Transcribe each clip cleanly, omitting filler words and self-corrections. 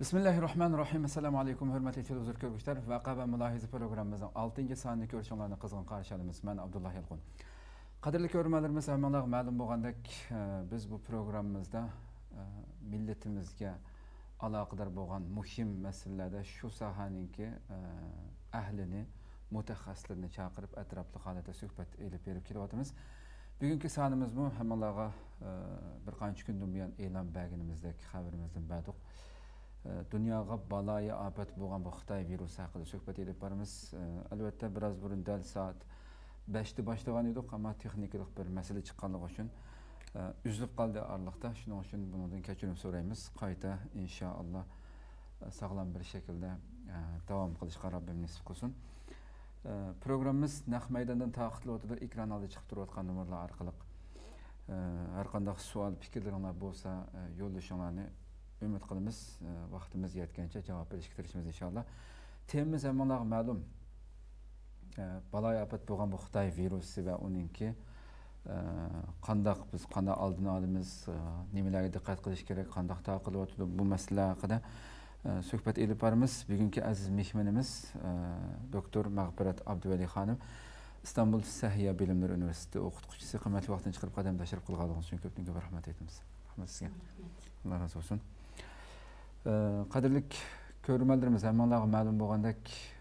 Bismillahirrahmanirrahim. Assalamu alaikum hürmetli televizyon görüşler. Vaka ve mülahize programımızın 6. saniylik görüşünlerini kızgın karşıladığımız ben Abdullah Yalqun. Kadirli görmelerimiz hemen malum boğandak biz bu programımızda milletimizge alakadar boğan muhim meselelerde şu sahaninki ahlini, mutaxassislerini çağırıp etraflı halde sohbet edip verip kilovatımız. Bugünkü sanımız bu hemen bir qancha gündün buyon e'lon berganimizdek haberimizden ba'duq dunyoga baloyi ofat bo'lgan bu Xitoy virusi haqida suhbat edib boramiz. Albatta biraz burun dal soat 5da boshlagan edik, ammo texnikalik bir masala chiqqanligi uchun uzilib qoldi oraliqda. Shuning uchun bundan kechirim so'raymiz. Qayta inshaalloh sog'lom bir shaklda davom qilishga Rabbim nasib qilsin. Programımız naq maydondan taqdirli o'tida ekran oldida chiqib turayotgan nomerlar orqali har qanday savol fikrlaringiz bo'lsa yo'llashinglarni ümit qilamiz. Vaqtimiz yetgancha javob berishga tirishamiz inshaalloh. Temamiz hammaga ma'lum. Baloyi ofat bo'lgan bu Xitoy virusi va uningki biz qanday oldini olamiz, nimalarga diqqat qilish kerak, qanday taqdirli o'tida bu masala haqida suhbat elib boramiz. Bugungi aziz mehmonimiz doktor Mag'firat Abduvali xonim, İstanbul Sahya Bilimler Üniversitesi o'qituvchisi. Qimmatli vaqtdan chiqarib qadam tashrif qilganingiz uchun ko'p rahmat aytamiz. Rahmat sizga. Allah razı olsun. Qadirlik ko'rmalarimiz hammalarga ma'lum bo'lgandek,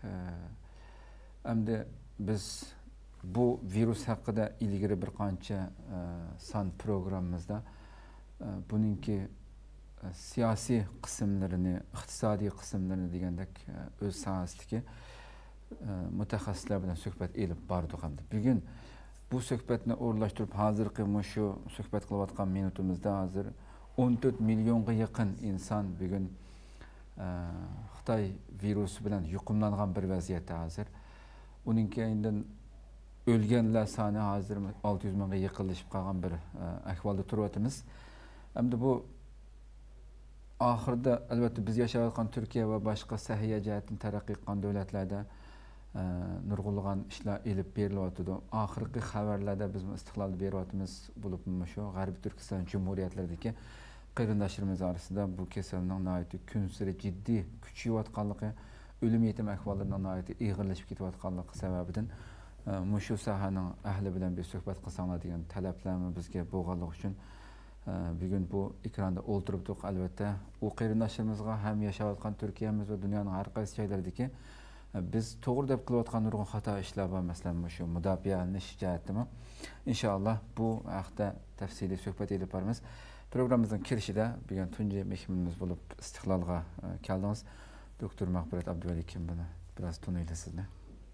endi biz bu virus haqida ilgari bir qancha son programmamizda buningki siyosiy qismlarini, iqtisodiy qismlarini degandek o'z sohasidagi mutaxassislar bilan suhbat elib bordik hamda. Bugun bu suhbatni o'rlashtirib hozirgi shu suhbat qilayotgan minutimizda hozir 14 milyonga yaqin inson bugun Xitoy virusi bilan yuqumlangan bir vaziyatda hozir. Uning keyindan o'lganlar soni hozir 600 mingga yaqinlashib qolgan bir ahvolda turyapmiz. Hamda bu oxirida albatta biz yashayotgan Turkiya va boshqa sahiya jihatdan taraqqiy qilgan davlatlarda nurg'ulg'an ishlar elib berilyapti. Oxirgi xabarlarda biz istiqlol beryapmiz bo'lib shu G'arbiy Turkiston Jumhuriyatlaridagi qarindoshlarimiz orasida bu kasalning nihoyatda kun sari jiddiy kuchayotganligi, o'lim yetim ahvollarining nihoyatda ig'irlashib ketayotganligi sababidan shu sohaning ahli bilan bir suhbat qilsanglar degan talablarni bizga bo'lganligi uchun bugun bu ekranda o'ltiribdik. Albatta u qarindoshlarimizga ham yashayotgan Turkiyamiz va dunyoning har qaysi joylaridagi biz to'g'ri deb qilayotgan nurg'un xato ishlar va masalan shu mudofialanish jihatimi inshaalloh bu haqda tafsiliy suhbat elib boramiz. Programımızın kirişide bugün tunji mehmonimiz bo'lib istiqlolga keldiniz. Doktor Mag'firat Abduvali kim buni biraz tanıyla sizni.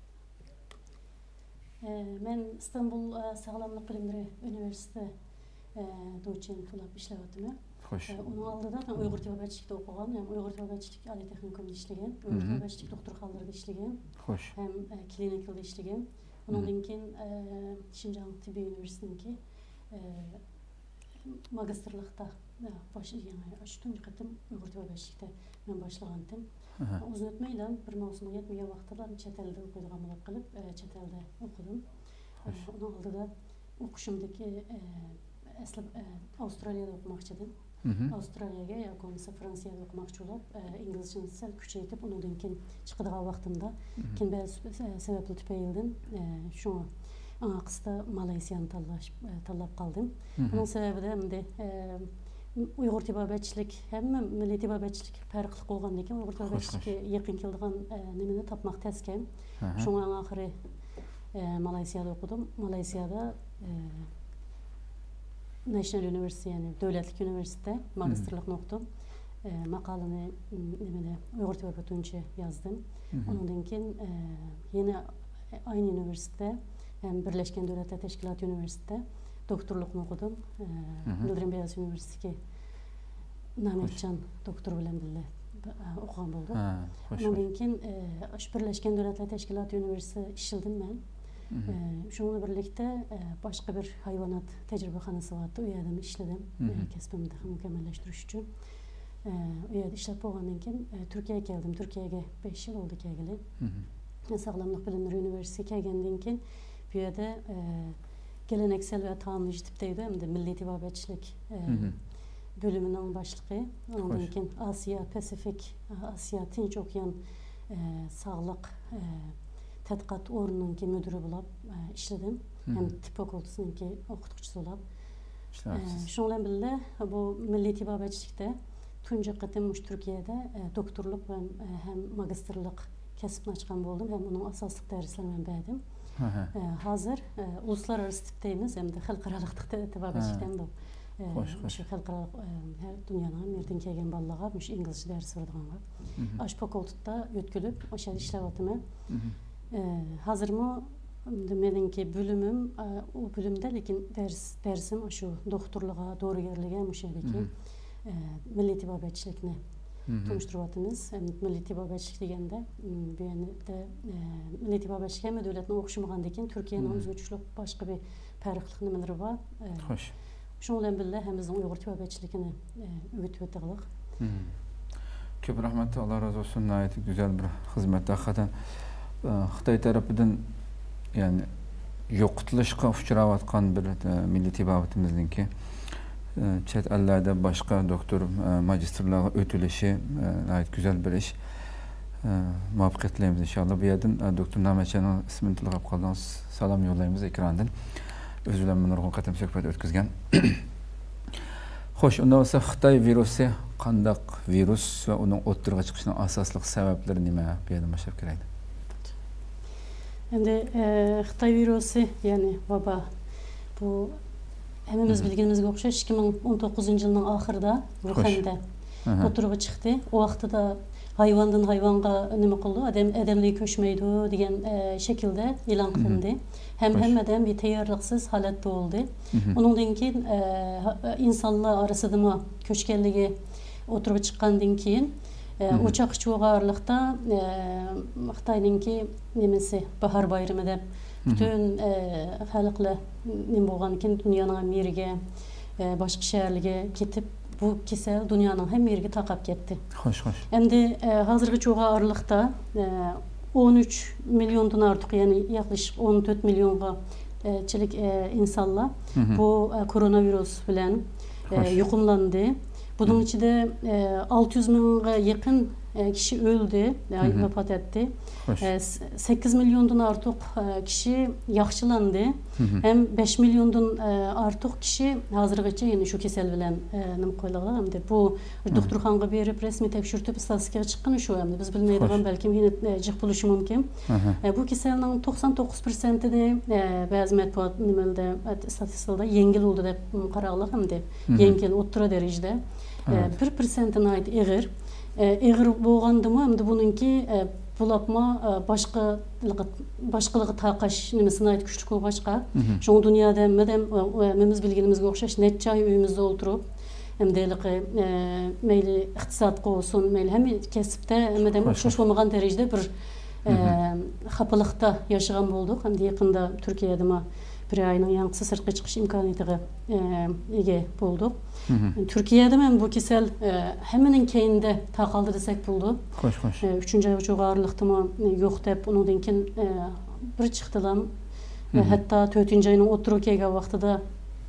Ben İstanbul Sağlamlık Bilimleri Üniversitesi doçent bo'lib ishlayaptim. Xo'sh. Onun aldıda ben Uyg'ur tibabetçilikte o'qigan, hem Uyg'ur tibabetçilik Ali texnikumda ishlagan, Uyg'ur tibabetçilik doktorxonalarida ishlagan, hem klinikada ishlagan. Ondan keyin Şinjan Tibbiy Üniversitesi'ndeki magistrlikta başlayan, tunji qatim Uyg'ur tibabetçilikte men boshlagandim. Uzun o'tmaydan bir mavsumga yetmagan vaqtda chet elda o'qiydigan bo'lib qilib, chet elda o'qidim. Onun aldıda o'qishimdagi aslab Avustraliyada o'qimoqchi edim. Avustraliyaga yoki bo'lmasa Fransiyada o'qimoqchi bo'lib, inglizchani sal kuchaytirib, undan keyin chiqadigan vaqtimda keyin ba'zi sabablar tufaylidan shu qisda Malayziyani tanlab qoldim. Bunun sebebi de endi Uyg'ur tibabetçilik hem milliy tibabetçilik farqli bo'lgandan keyin Uyg'ur tibabetçilikka yaqin keladigan nimani topmoq taskan. Shunga oxiri Malayziyada o'qidim. Malayziyada National University yani devletlik üniversite magistrlikni o'qidim. Maqolani nimada Uyg'ur tibabeti bo'yicha yozdim. Ondan keyin yine aynı üniversite hem Birleşken Devletler Teşkilatı Üniversitesi doktorluğunu okudum. Yıldırım Beyazıt Üniversitesi Nametcan doktor bilen birle okugan oldu. Ondan keyin Birleşken Devletler Teşkilatı Üniversitesi işledim ben. Şununla birlikte başka bir hayvanat tecrübehanesi vardı. O yerden işledim. Kesbimde mükemmelleştiriş için. O yerde işlep olgandan keyin Türkiye'ye geldim. Türkiye'ye 5 yıl oldu geleli. Sağlamlık Bilimleri Üniversitesi'ne geldiğinden keyin bu yerde geleneksel ve tamamlayıcı tipteydi hem de milli tibabetçilik bölümünün başlığı. Ondan keyin Asiya Pasifik, Asiya Tinch Okean sağlık tədqiqat ornununki müdürü olub işledim. Hem tıp fakültesindeki okutkucusu olub. Şundan bile bu milli tibabetçilikte tunca qatımmış Türkiye'de doktorluk hem magisterlik kesibini açkan oldum. Hem onun asaslık derslerini verdim. Hazır uluslararası tipteyimiz hem de halkaralık tibabetçilikten de şu halkaralık dünyanın nereden kelgen balağa müş İngilizce dersi verdiğim. Aş fakültede ötkülüp aşağı işlevatımı. Hazır mı? Demedenki bölümüm o bölümde lekin dersim şu doktorluğa doğru yerliğe müşehdeki milli tibabetçilikni tunuşturvatımız. Milli tibabetçilik degende bu de milli tibabetçilik hem devletini okuşmagandaki Türkiye'nin özgürlük başka bir farklılık nimeleri var. Hoş. Şundan bile hem bizim Uygur tibabetçilikini öğütüp ettiğilik. Köp rahmet, Allah razı olsun. Nayet güzel bir hizmet. Hakikaten Xitay tarafından yani yo'qotilishga uchrayotgan bir milliy tibabetimizniki chet ellarda boshqa doktor magistrlarga o'tilishi güzel bir ish. Muvaffaqiyat tilaymiz inshaalloh. Bu yerdan doktor Namachaning ismini tilg'ab qoldingiz. Salom yo'llaymiz ekrandan. O'zi bilan nurg'un qatam suhbat o'tkazgan. Xo'sh, unda bo'lsa Xitoy virusi qandaq virus va uning o'ttirg'a chiqishining asosli sabablari nima? Bu yerdan boshlab kelaylik. Hem de Xitay virusu yani vaba bu hemimiz bildiğimiz gibi 2019 yılının ahırda Wuhan'da oturup çıktı. O vaxtda da hayvandan hayvanga nima kıldı? Ademliği köşmeydi degan şekilde ilan kılındı. Hem adam bir tayyorliksiz halatda oldu. Onundan keyin insanlar arasında mı köçkenligi oturup çıkkandan keyin uçak çoğarlıkta Xitay'ınki nemesi bahar bayramı da bütün halkla nem bolgan ken dünyanın yerige başka şehirlere ketip bu kesel dünyanın hem yerige takap ketti. Hoş. Hem de hazırki çoğarlıkta 13 milyondan artık yani yaklaşık 14 milyonga çelik insanlar bu koronavirüs bilen yuqumlandı. Bunun içinde 600 milyona yakın kişi öldü, vefat etti. 8 milyondan artık kişi yaxşılandı. Hem 5 milyondan artık kişi hazırgacha yani şu kesel bilen nim koyulaglar hem de bu doktorxanaga berip resmi tekşürtüp statistikaga çıkkаны şu hem de biz bilmeydigan belki yine jıq buluşu mümkün. Bu keselning 99% de bazı matbuat nimelde statistikada yengil oldu dep qaraglar hem de yengil o'ttura derecede 1%'ine ait eğer boğandımı hem de bununki bulapma başkalığı taqaş nimesine ait güçlük başka. Şu dünyada memiz bilgimiz okşaş netçe ay uyumuzda oturup hem de meyli iktisat olsun meyli hem kesipte hem de okşaş olmagan derecede bir xapalıqta yaşagan bulduk. Hem de yakında Türkiye'de bir ayının yankısı sırtqa çıkış imkaniyetiga ege bulduk. Türkiye'de men bu kesel heminin keyinde taqaldı desek buldu. Xoş. 3-cü ay çok ağırlıqdı mı yok dep ondan keyin bir çıktılam. Hatta 4-cü ayının oturup kelgen vaqtida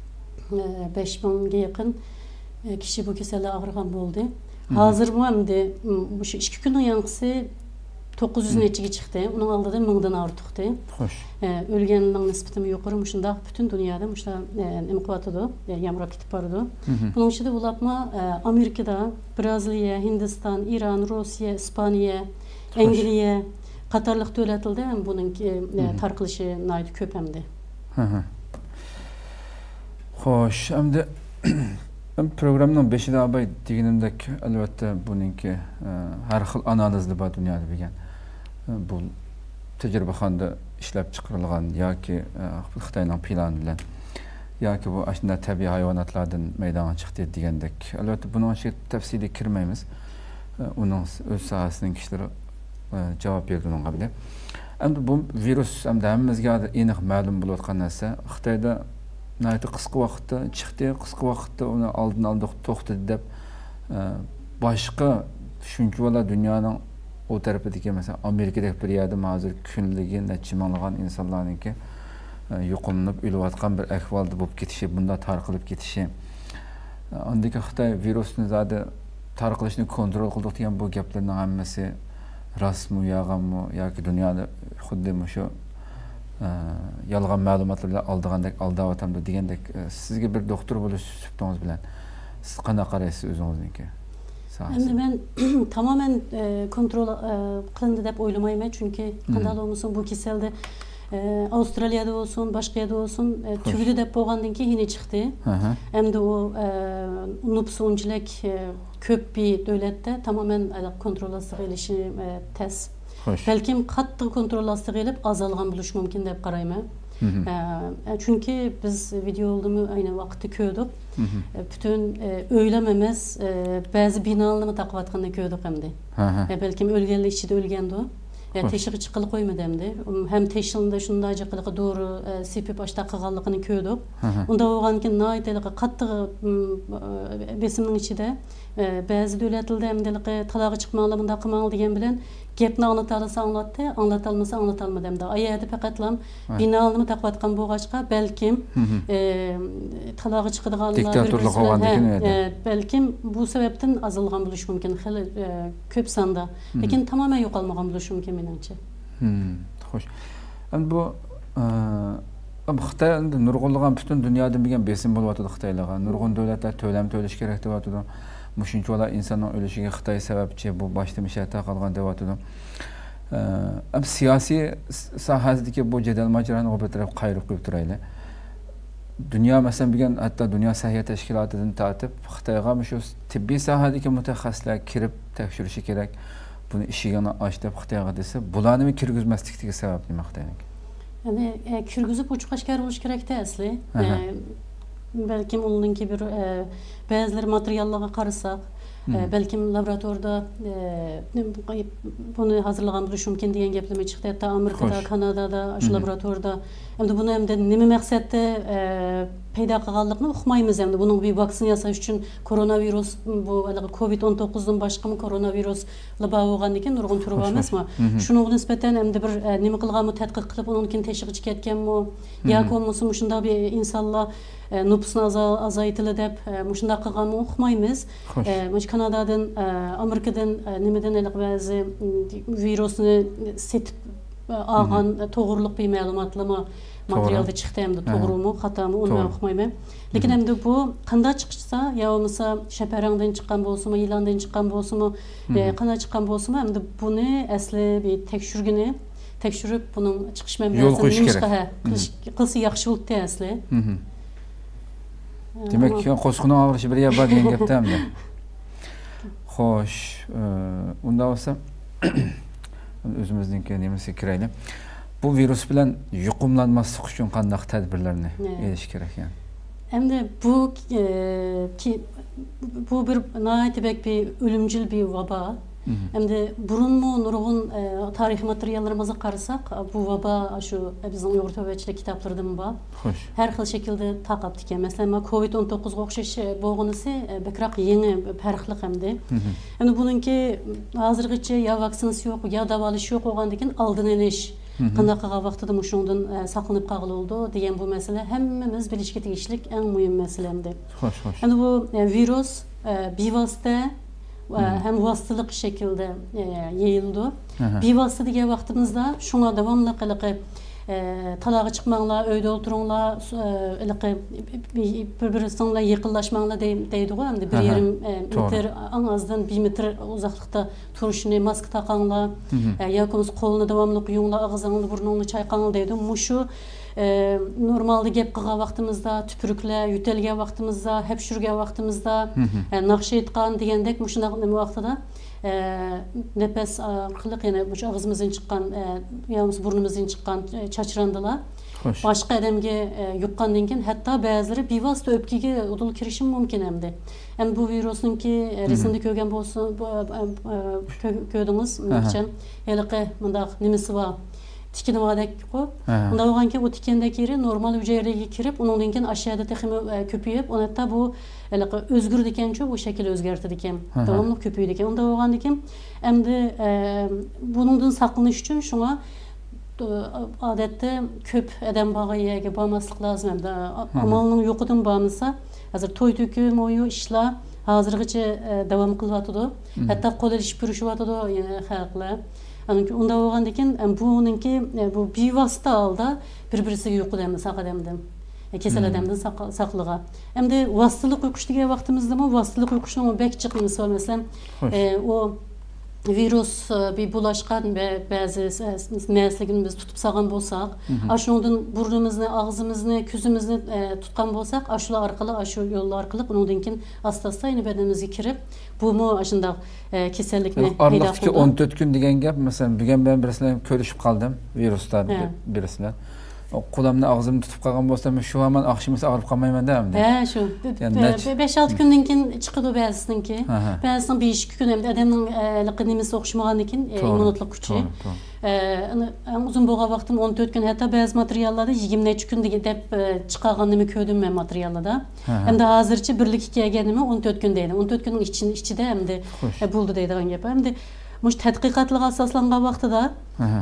5000'ga yakın kişi bu keselle ağırgan buldu. Hazır bu hem de bu 2 günün yankısı 900 neçigi çıktı. Onun aldığı 1000'dan artıqdı. Xoş. Ölgeninin nispetimi yukarı muşunda bütün dünyada muşta imqatıdı, yamrap kitip bardı. Bunun içinde bulapma Amerika'da, Brezilya, Hindistan, İran, Rusya, İspanya, Angliya qatarlıq dövlətildi. Hem bunun tarqılışı naydı köp hemdi. Xoş. Hem de programның 5-de abay degenimdek elbette bununki her xil analizli var dünyada bilgen. Bu tecrübexanda işlep çıkarılgan yoki Xitayning planı bilen yoki bu aslında tabiiy hayvanotlardan meydana chiqdi degandek. Albatta buni shu tafsiliga kirmaymiz. Uning o'z sohasining kishilari javob berdi unga bile. Endi bu virus hammamizga aniq ma'lum bo'layotgan narsa. Xitoyda nayta qisqa vaqtda chiqdi, qisqa vaqtda uni oldin oldik to'xtadi deb boshqa shuncha bola dunyoning o tarafidagi mesela Amerikadagi bir yerda hozir kunligi necha minglagan insonlarniki yuqumlanib o'layotgan bir ahvolda bo'lib ketishi, bunda tarqalib ketishi Andaki Xitoy virusni zade tarqalishini kontrol qildik degan bu gaplarning hammasi rostmi, yolg'onmi yoki dunyoda xuddi shu yolg'on ma'lumotlar bilan aldayotgandir degandek sizga bir doktor bo'lish suhbatingiz bilan siz qanday qaraysiz o'zingizniki? Endi men tamamen kontrol qilindi deb o'ylamayman, chunki qanday bo'lmasin bu kaselde Avustraliyada olsun, başka yerde olsun tügülü de boğandan ki yine çıktı. Hem de o nüfus onçilek köp bir devlette tamamen kontrol astığı ilişi tez. Belki katlı kontrol astığı ilip azalgan buluş mümkün de qarayman. Çünkü biz video olduğumu aynı vakitte köydük. Bütün öylememez bazı binalarını takvatkanını köydük hem de. Belki ölgenli işçi de ölgendi o. Teşhiri çıkılı koymadı hem de. Hem teşhirinde şunda acıklığı doğru sepip başta kıgallıqını köydük. Onda oğan ki naiteliği kattığı besiminin içi de bazı devletildi hem de talağı çıkmalı bunda kımalı diyen bilen gepni anlatalasa anlattı, anlatalmasa anlatalmadı hem de. Ayağı pakatlam binalını takvatkan boğaçka belki talağı çıkıdığalılar diktatörlük olan belki bu sebepten azalgan buluş mümkün. Köp sanda. Lakin tamamen yok almagan buluş mümkün menimce. Hoş. Bu Xitoy nurg'unlagan bütün dunyoda bilgan besim bo'lyapti Xitoylarga. Nurg'un davlatlar to'lam to'lash kerak deyapti. Mushunchalar insonning o'lishiga Xitoy sababchi, bu boshda mishatda qolgan deyapti. Siyosiy sohasidagi bu jadal majroni bir taraf qayrib qo'yib turaylik. Dünya mesela bilgan hatta Dünya Sağlık Teşkilatı'ndan tatip Xitoyga shu tibbiy sohadagi mutaxassislar kirib tekshirishi kerak. Buni ishigini ochib Xitoyga desa, bularni kirgizmaslikdagi sabab nima Xitoyning? Yani kirgizib uçqaşkar bo'lish kerak-da asli. Belki onunki bir bazıları materyallara qarasak, belki laboratuvarda bunu hazırlagan buluş mümkün degan gaplama chiqdi. Hatta Amerikada, Kanadada, şu laboratuvarda hem de bunu hem de nima maqsadda paydo qilganligini uqmaymiz. Hem de bunun bir vaksin yasash uchun koronavirus bu COVID-19'dan başqa koronavirusla bağlagan ekan nurg'un turi emasmi? Şunun nisbatan hem de bir nima qilganmi tadqiq qilib uninkin teşhiqchi ketganmi yoki bo'lmasa shunda bir insonlar nüfusunu azaytılı deb muşunda qilganmi uqmaymiz. Kanadadan, Amerikadan nimeden bazı virusni setip algan to'g'riliq bir ma'lumotlama materialda chiqdi hem de to'g'rimi, xatomi uni uqmayman. Lekin hem de bu qanday chiqsa, yo bo'lmasa shaparangdan chiqqan bo'lsa-mi, ilandan chiqqan bo'lsa-mi, qanday chiqqan bo'lsa-mi, hem de buni asli bir tekshirib bunun chiqish manbasini qilsa yaxshi bo'ladi asli. Demek ki qo'shqini og'rishi bir yer bor degan gapda hamda. Xo'sh, unda bo'lsa o'zimizning nimasi kiraylik. Bu virus bilan yuqumlanmaslik uchun qanday tadbirlarni elish kerak yani? Hem de bu bir nihayet bir ölümcül bir vaba. Hem de burun mu nurg'un tarih materiallarımıza qarasak bu vaba şu bizning Uyg'ur tövbeçilik kitaplardan var. Her xil şekilde taqab diken. Mesela COVID-19'ga o'xshash bo'lgunisi bekroq yangi farqli hamda. Endi buningki hozirgacha ya vaksinasi yo'q, ya davolash yo'q bo'lgandan oldin olish qanday qilgan vaqtida shundan saqlanib qolgan oldu degan bu masala hammamiz bilishga tegishli eng muhim masala hamda. Endi bu virus bevosita hem vasıtalık şekilde yayıldı. Bir vasıta diye vaktimizde şuna devamlı kılıqı talağa çıkmanla, öyde oturunla, birbirisiyle yakınlaşmanla deydi o. Hem de bir yarım metre, en azından 1 metre uzaklıkta turuşunu, maske takanla, yakınız kolunu devamlı kuyunla, ağzını, burnunu çaykanla deydi. Muşu normalde gep qilgan vaqtimizda, tüpürükle, yutelgan vaqtimizda, hepşürgen vaqtimizda, naqsh aytgan degandek mushunday vaqtida nefes qiliq yana og'zimizdan chiqqan, yoki burnimizdan chiqqan chachrandilar. Boshqa odamga yuqqandan keyin hatto ba'zilari bevosita o'pkaga udul kirishi mumkin hamda. Hem bu virusninki resimda ko'rgan bo'lsa, ko'rdingiz, maqchan, haliqi bundaq nimasi bor. Tikini vadek ko. Onda olgan ki bu tikendeki yeri normal hücreye kirip onun linkin aşağıda tekimi köpüyüp onu hatta bu özgür diken bu şekilde özgerti diken. Devamlı köpüyü diken. Onda olgan diken hem de bunun saklanış için şuna adette köp eden bağıya bağmaslık lazım hem de amalının yokudan bağımsa hazır toy töküm oyu işla hazırgıca devam kılvatıdı hatta kolay iş pürüşüvatıdı yani halkla yani onda olgandaki bununki bu bir vasıta alda birbirisi yokudan sakademdim kesel adamdan saklığa hem de vasıtılık uykuş diye vaktimizde mi vasıtılık uykuşun o bek çıkması var mesela o virus bir bulaşkan ve bazı mesleğini biz tutup sağan bolsak, aşağıdan burnumuzni, ağzımızı, küzümüzni tutkan bolsak, aşıla arkalı, aşı yolu arkalı, onundan asta yine bedenimize kirip, bu mu aşında kesellikni Arlıqdaki 14 gün degen gap, mesela bugün ben birisiyle körüşüp kaldım, viruslar birisiyle. Kulağımda ağzımı tutup kalgan bolsam şu hemen akşamısı ağrıp kalmayman değil mi? Şu 5-6 günden keyin çıkıdı bazısınki. Bazısının 5-2 gün hem de adamın liqinimiz oqşmağandan keyin immunitlik gücü. Uzun boğa vaktim 14 gün hatta bazı materyallarda 23 gün dep çıkarganımı köydüm ben materyallarda. Hem de hazırçı birlik ikiye gelimi 14 gün deydi. 14 günün içinde hem de buldu deydiğin gibi. Hem de muş tədqiqatlığa asaslanğan vaqtida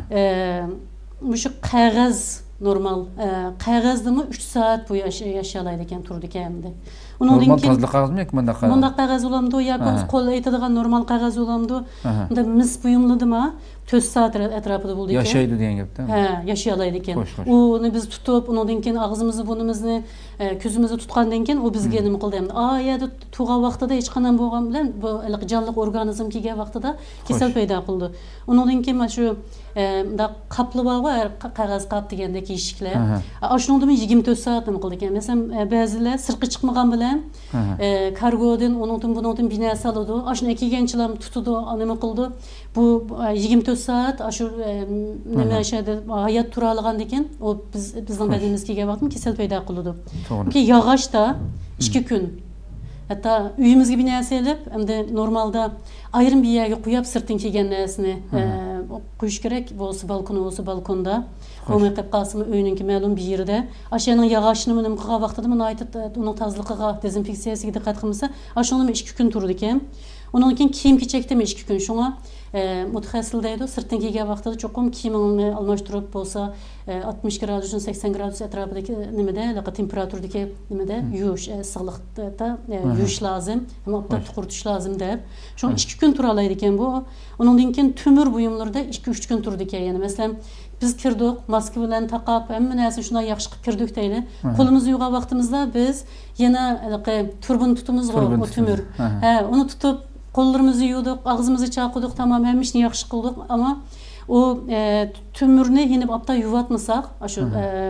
muşu qağaz normal qağazda mı 3 saat bu yaşayalaydı ekan turdu ekan. Normal tazlı qağaz mı ekmanda qağaz? Bunda qağaz olamdı ya qol aytadigan normal qağaz olamdı. Bunda mis buyumladı mı 4 saat etrafında buldu ekan. Yaşaydı deyen gap değil mi? Yaşayalaydı ekan. Onu biz tutup ondan keyin ağzımızı burnumuzni közümüzü tutgandan keyin o bizga nima qildi endi. Ya tuğa vaqtida hech qanday bo'lgan bilan bu canlıq organizm kelgan vaqtida kesel paydo qildi. Ondan keyin shu da kaplı var qağaz qap degandek eshiklar. Aşınolda 24 saat nima qildi ekan. Mesela bazılar sirqi chiqmagan bilan kargodan ondan bundan bina saladi. Aşına kelganchilar tutudi, nima qildi. Bu 24 saat aşu nima şeyde hayat turalagan ekan. O bizning bedenimizga kelgan vaqtda kesel paydo qildi. Ki yağış da 2 gün. Hatta uyumuzga bina selib, hem de normalda ayrım bir yerga qo'yib sirtin kelgan narsani qo'yish kerak. Bo'lsa balkon bo'lsa balkonda. Qo'may qilib qolsin uyninki ma'lum bir yerda. Aşağının yağışını nima qilgan vaqtida men aytib, uning tozaligiga, dezinfeksiyasiga diqqat qilmasa, aşağının 2 gün turdi ekan. Ondan keyin kiyim-kechakda 2 gün. Şuna mutaxassil deydi, sirtin kelgan vaqtida cho'qim kiyimini almashtirib bo'lsa 60 gradusdan 80 gradus etrafidagi nimada, temperaturdagi nimada yuvish, issiqlikda yuvish lazım, ama obdab quritish lazım deb. Şu 2 gün turalaydı ekan bu. Ondan keyin tümür buyumlarda 2-3 gün turdi ekan. Yani mesela biz kirdik, maske bilan taqab, hamma narsa shunday yaxshi qilib kirdik deyli. Qo'limizni yuvgan vaqtimizda biz yana turbun tutimiz o tümür. Onu tutup kollarımızı yuduk, ağzımızı çaqıdık, tamam hem işini yaxşı qıldık ama o tümürünü yenip apta yuvatmasak, aşu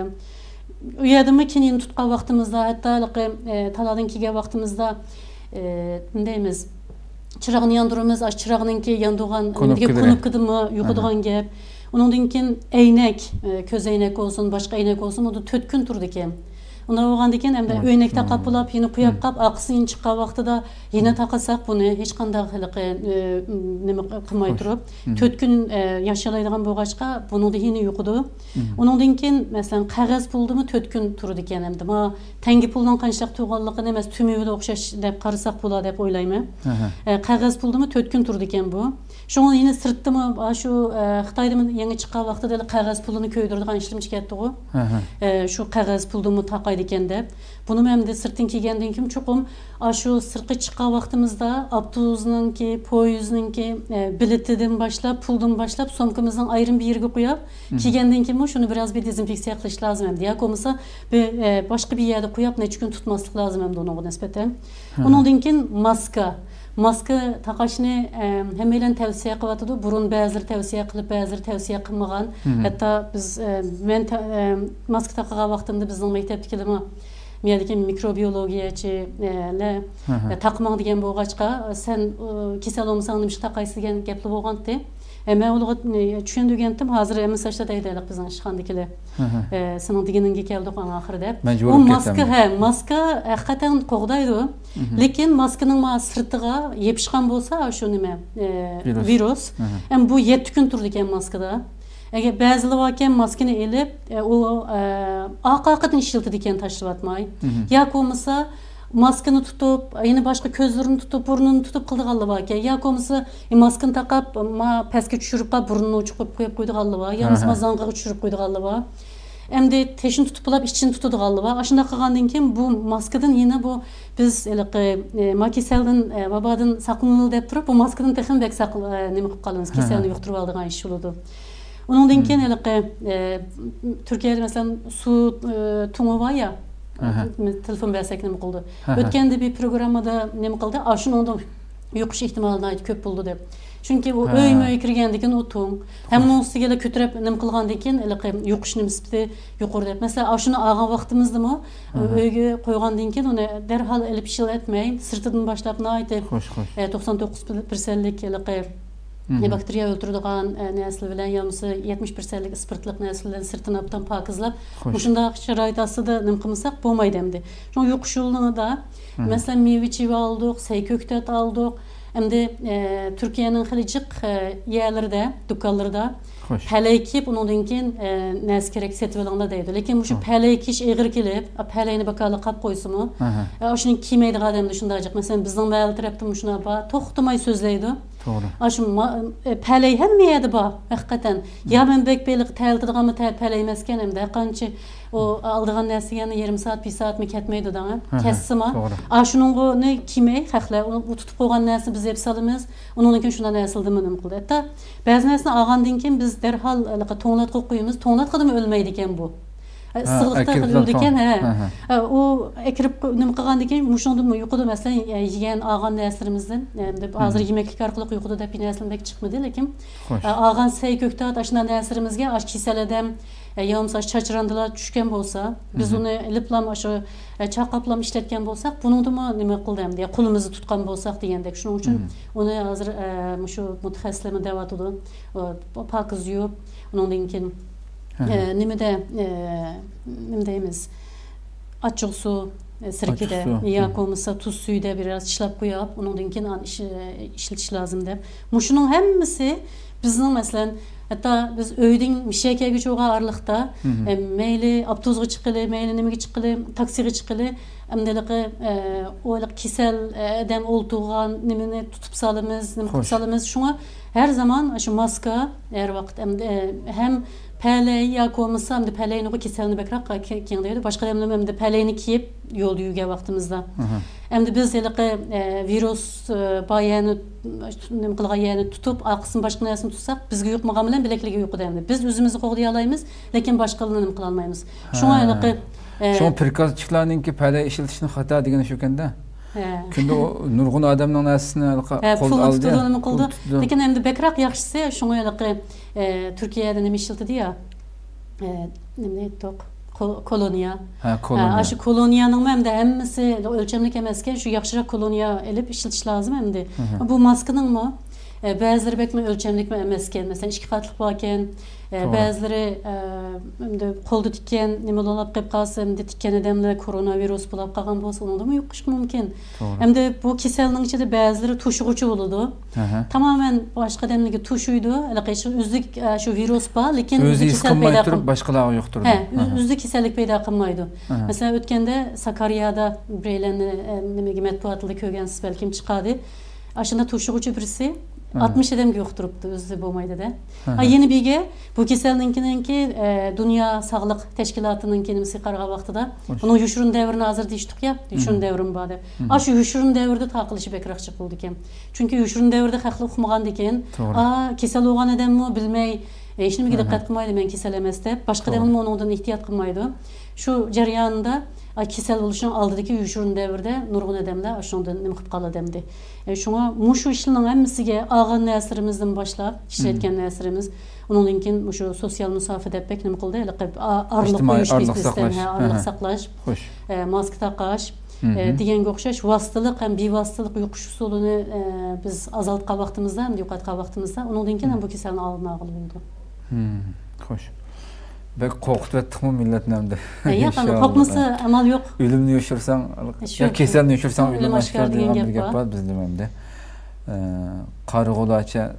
uyadımı keyin tutqa vaqtimizda, hatta taladın kelgan vaqtimizda deymiz, çırağını yandırımız, aş çırağınınki yandıgan, konup kıdımı yuqadigan gap. Ondan keyin eynek, köz eynek olsun, başka eynek olsun, o da 4 gün turdu ekan. Onda olgandan keyin hem de öynekte qapılap, yine qo'yib qap, aqsın chiqqan vaqtida yine taqasak bunu hech qanday nima qilmay turib 4 gün yaşalaydigan bo'lg'achqa buni da yine yuqidi. Ondan keyin masalan qog'oz puldimi 4 gün turdi ekan hamda. Ma tangi puldan qanchalik tuyg'anligini emas, tümüyle o'xshash deb qarasak bo'ladi deb o'ylayman. Qog'oz puldimi 4 gün turdi ekan bu. Şunu yine sırtımı şu Xitoyda yangi chiqqan vaqtida qog'oz pulini ko'ydirdigan ishlim chiqatdi-ku. Şu qog'oz pulni taqaydi ekan deb. Bunu hem de sırtın kelgandan keyin cho'qim şu sirqi chiqqan vaqtimizda avtobusninki, poyezdninki biletidan boshlab, puldan boshlab somkamizning ayrim bir yerga qo'yib, kelgandan keyin shuni biraz bir dezinfeksiya qilish lazım ham. Yoki bo'lmasa boshqa bir yerda qo'yib necha kun tutmaslik lazım ham bunga nisbatan. Undan keyin maska taqashni hammalar tavsiya qilyapti. Burun ba'zilar tavsiya qilib, ba'zilar tavsiya qilmagan. Hatto biz men maska taqagan vaqtimda bizning maktabdagilami miyadagi mikrobiyologiyachilar taqmang degan bo'lg'achqa sen kasal bo'lmasang nima taqaysiz degan gaplar bo'lgandi. Men ularga tushundirgandim. Hozir MSHda deydilar bizning ishxonadagilar. Sening deganingga keldik oxiri deb. O maska haqiqatan qo'g'daydi. Lekin maskaning sirtiga yepishgan bo'lsa, shu nima virus. Ham bu 7 kun turdi ekan maskada. Eğer bazıları varken maskeni elip o aqaqatın işiltidi ekan tashlab atmay. Yoki bo'lmasa maskını tutup, yine başka közlerini tutup, burnunu tutup kıldı galiba ki. Ya komisi maskını takıp, ma peske düşürüp burnunu uçup koyup koydu galiba. Ya mesela zangağı düşürüp koydu galiba. Hem de teşin tutup alıp içini tutudu galiba. Aşında kalgandan kim bu maskadan yine bu biz makiselden babadan saklanılı deyip durup bu maskadan texin bek nemi kılıp kalınız. Keselini yokturup aldığın iş oludu. Ondan keyin Türkiye'de mesela su tuğu var ya. Telefon versek nemi kıldı. Ötkende bir programda nemi kıldı. Aşın ondan yokuş ihtimalına ait köp buldu deyip. Çünkü o öy kirgendikin o tuğum. Hem onun sigele kötürep nem kılgandikin yokuş nispeti yukarı deyip. Mesela aşını ağan vaxtımızdı mı öyge koygandan keyin onu derhal elip işil etmeyin. Sırtıdan başlap ne ait 99%'lik bakteriya öldürüdüğün nesli bilen yalnızı 70%'lik ıspırtlık neslilerin sırtını aptan pakızlap. Muşunda şarayet asıda nem kımısak boğmaydı hem de. Çünkü yokuş yolunu da mesela meyve çivi aldık, seyköktet aldık. Hem de Türkiye'nin halicik yerleri de, dükkanları da pelekip ondan keyin nes kerek setvelanda deydi. Lekin şu pelekiş eğir kelip, peleyni bakalı kap koysumu. Aşının kimeydi adamda şundacık. Mesela bizden bayal tarafta şuna ba toxtamay sözleydi. Aşın peley hem miyedi ba hakikaten. Ya ben bekbeylik təyildiğimi peley mesken hem de qançı o aldığın nesiyeni 20 saat 1 saat mi ketmeydi dana. Kessima. Aşının ne kimey hakla o tutup koygan nesi biz hep salımız. Onun için şuna nesildi mənim qıldı. Hatta bazı nesini ağandan keyin biz derhal toңlat qoyuyumuz. Toңlat qadam ölmeydiken bu. Sığlıqta öldüken o ekirip nima qilgandan keyin mushunda uyquda masalan yegan ağan nesrimizdan hozir yemeklik orqali uyquda deb neslimdek chiqmadi lekin ağan sey köktat ashuna nesrimizga ash kisaladam yağımsa çaçırandılar düşken bolsa biz onu eliplam aşı çaqaplam işletken bolsak bunun da mı nima qildim diye qulumuzu tutgan bolsak degandek shuning uchun onu hozir shu mutaxassislama davatıdı pakız yuyup ondan keyin nimede deyimiz açık su sirkede ya komisa tuz suyu da biraz işlep koyup ondan keyin işletiş lazım deb. Muşunun hemmisi bizning mesela hatta biz öydün mişekege çok ağırlıkta meyli aptozga çıkılı, meyli nimege çıkılı, taksiga çıkılı emdeliki oyluk kisel adam oltuğan nimeni tutup salımız, nimi tutup salımız şuna her zaman şu maska her vakit hem peley ya komisa hem de peleyni o kiselini bekrak kendiydi. Başka hem de peleyni kiyip yol yürüge vaxtımızda. Hem de biz virüs bayanı nimqilğayani tutup aqsın başka nesini tutsak bizge yuqmagan bilen bilekligi yuqu demdi. Biz özümüzü qoğday alaymiz, lekin başqalarını nim qılalmaymiz. Şoňa şoň prikazçylarninki peley işletişini hata degeni şu kende. Künde o nurgun adamның näsini qol aldı. Lekin hem de bekrak yaxşısı şoňa Türkiye'de nime işletildi ya. Nime tok koloniya. Aşı koloniyanın hem de hemmisi ölçemlik emesken şu yaxşırak koloniya elip işletiş lazım hem de. Bu maskının mı? Bazıları bekme ölçemlik mi emesken mesela 2 qatlık varken bazıları koldu tikken nime olap qep qalsa hem de tikken adamlar koronavirus bulap qalgan bolsa onda mı yuquşuq mümkün. Hem de bu keselning içinde bazıları tuşuğucu boludu. Tamamen başka adamligi tuşuydu. Üzdük şu virus ba lekin özü kesel payda qilib başqaları yo'qtur. Üzdük kesellik payda qilmaydı. Mesela ötkende Sakarya'da bireylerini nimege matbuatda kögensiz belkim çıqadi. Aşında tuşuğucu birisi 60 adam yo'qturibdi o'zi bo'lmaydi da. Yeni bilgi bu kasallikninki Dünya Sağlık Teşkilatı'nın kendisi qarğa vaqtida bunu yuşurun devrini hazır deyişdik ya, yuşurun devrin bada. Aşı yuşurun devrde taqılışı bekrak çıqıldı ekan. Çünkü yuşurun devrde haqlı uqmagan ekan. Kesel olgan adam mı bilmey, hiç nimege diqqat qilmaydi men kesel emas deb, başqa adam mı ondan ehtiyat qilmaydi. Şu jarayonda kesel oluşun aldıdaki yuşurun devrde nurgun adamlar aşondan nima qilib qala demdi. Şuna muşu işinin hemmisiga ağan näsirimizden başlap işletken näsirimiz ondan keyin şu sosyal mesafe dep bek nima qildi? Arlyk qo'yish biznesden arlyk saqlash, maska taqash degenge o'xshash vastalık hem bevastılık yuqush usulini biz azaltqa vaqtimizda hem yuqatqa vaqtimizda ondan keyin bu kasalni almag'il bo'ldi. Xo'sh. Bek qo'rqitibdi millat namda. Yo'q, qo'rqmasa amal yo'q. Ölümni yo'shirsan, ya keselni yo'shirsan o'lim aşkar degan bir gap bor bizning mamda. Qarıg'ulacha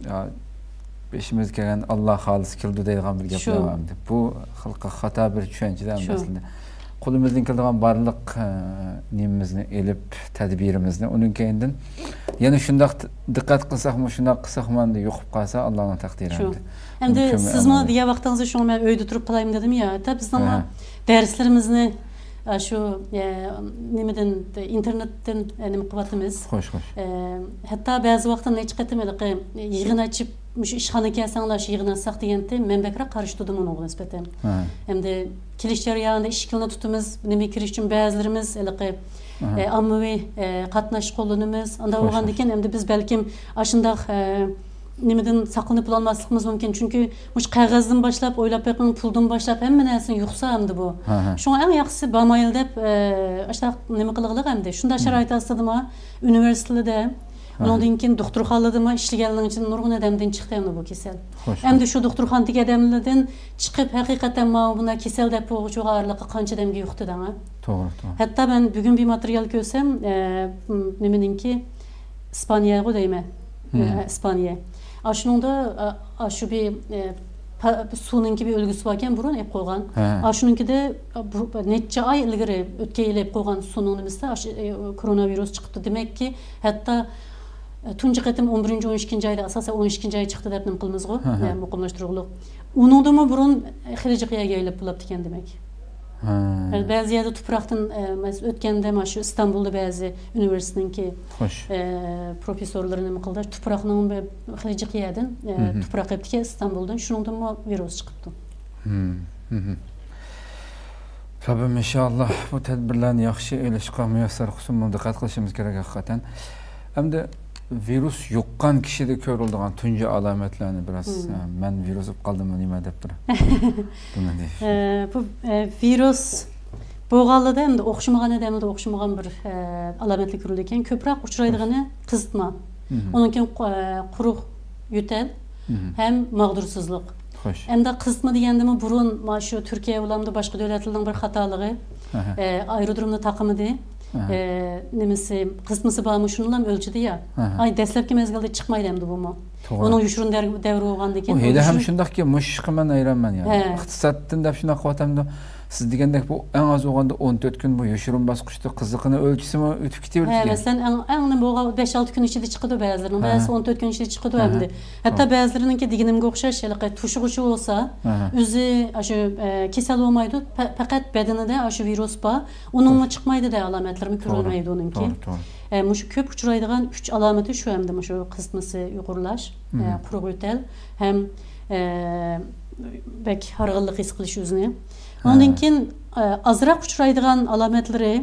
beşimiz kelgan Allah xolis kildi degan bir gap bor Bu xalqqa xata bir tushunchadan aslında. Qo'limizdan keladigan barliq nemimizni elip tedbirimizni onun keyinden yani şundak dikkat kılsak mı şundak kılsak mı diye yokup kalsa Allah'ın takdiri. Şu. Hem de siz mi diye vaxtınızı şunu ben öyde durup kalayım dedim ya. Tabi biz ama derslerimizni şu nemeden internetten neme kıvatımız. Hoş. Hatta bazı vaxtın ne çıkartmadık yığın açıp müş işxana kelsanlar yığın açsak degende men bekrak karıştırdım onu nispeten. Hem de kiliş jarayonida ishkilni tutimiz, nima kirish uchun ba'zilarimiz ommaviy qatnash qo'llanamiz. Unda bo'lgandan keyin endi biz balkim ashundaq nimadan saqlanib bo'lmasligimiz mumkin. Chunki mush qog'ozdan boshlab, o'ylab beqing puldan boshlab hamma narsani yuqsa hamda bu. Shunga eng yaxshisi bo'lmaydi deb ashundaq nima qilig'liq hamda. Shunda sharoit ostida universitetda ondan keyin doktorxonada ishlaganlar uchun nurg'un odamdan chiqdi endi bu kasal. Endi shu doktorxonadagi odamlardan chiqib haqiqatan mana buna kasal deb bo'g'uchug'arliqqa qancha odamga yuqdi dama. To'g'ri. Hatto men bugun bir material ko'rsam, nimaninki Ispaniyaga deyman. Ispaniya. Ashuningda shu bir suvninki bir o'lgisi bor ekan, burun ep qo'ygan. Ashuninkida necha oy ilgari o'tgan yil ep qo'ygan suvning nimasi koronavirus chiqdi. Demakki, hatto tunji qatim 11-12 ayda asosan 12 ay chiqdi deb nim qilmizg'u, muqimlashtiruvliq. Uningdami burun xilijiqiyaga aylab bo'libdi ekan demak. Ba'zi yerda tuproqdan o'tganda mana shu Istanbulda ba'zi universitetninki professorlari nima qildi? Tuproqning xilijiqiyadan tuproq epdiki Istanbuldan shuningdan virus chiqibdi. Rabbim inşallah bu tedbirlarni yaxshi o'ylashga muyassar qilsin, diqqat qilishimiz kerak hakikaten. Hamda virus yuqqan kishida ko'riladigan tunji alomatlarni biraz men virus bo'lib qoldimmi nima deb bu virus bo'lganida hamda o'xshamagan odamda o'xshamagan bir alomatlar ko'rildi ekan. Ko'proq uchraydigani qizitma. Undan keyin quruq yo'tal ham mag'dursizlik. Endi qizitma degandimi burun mana shu Turkiya bilan boshqa davlatlarning bir xatoligi aerodromni taqimidi nimasi qismisi bormi shuni ham o'lchidi ya. Ay dastlabki mezgilda chiqmaydi endi bu mu. Onun yushurun davri bo'lgandan keyin. Hali ham shundaqki mushqi men ayranman yani. Iqtisoddan deb shuna qo'tamda siz degandek bu eng az bo'lganda 14 kun bu yushurun bosqichda qiziqini o'lchisimi o'tib ketaverdi. Masalan eng nima bo'lgan 5-6 kun ichida chiqadi ba'zilarning, ba'zi 14 kun ichida chiqadi endi. Hatto ba'zilarininki deganimga o'xshash tushug'ichi bo'lsa, o'zi shu kasal bo'lmaydi, faqat badanida shu virus bor, uningmi chiqmaydi-da alomatlarmi ko'rilmaydi uningki. Mushu ko'p uchraydigan 3 alomati shu hamda mushu qismisi yuqorilash, quruq yo'tal ham bek harg'inlik his qilish o'zini. Ondan keyin azroq uchraydigan alomatlari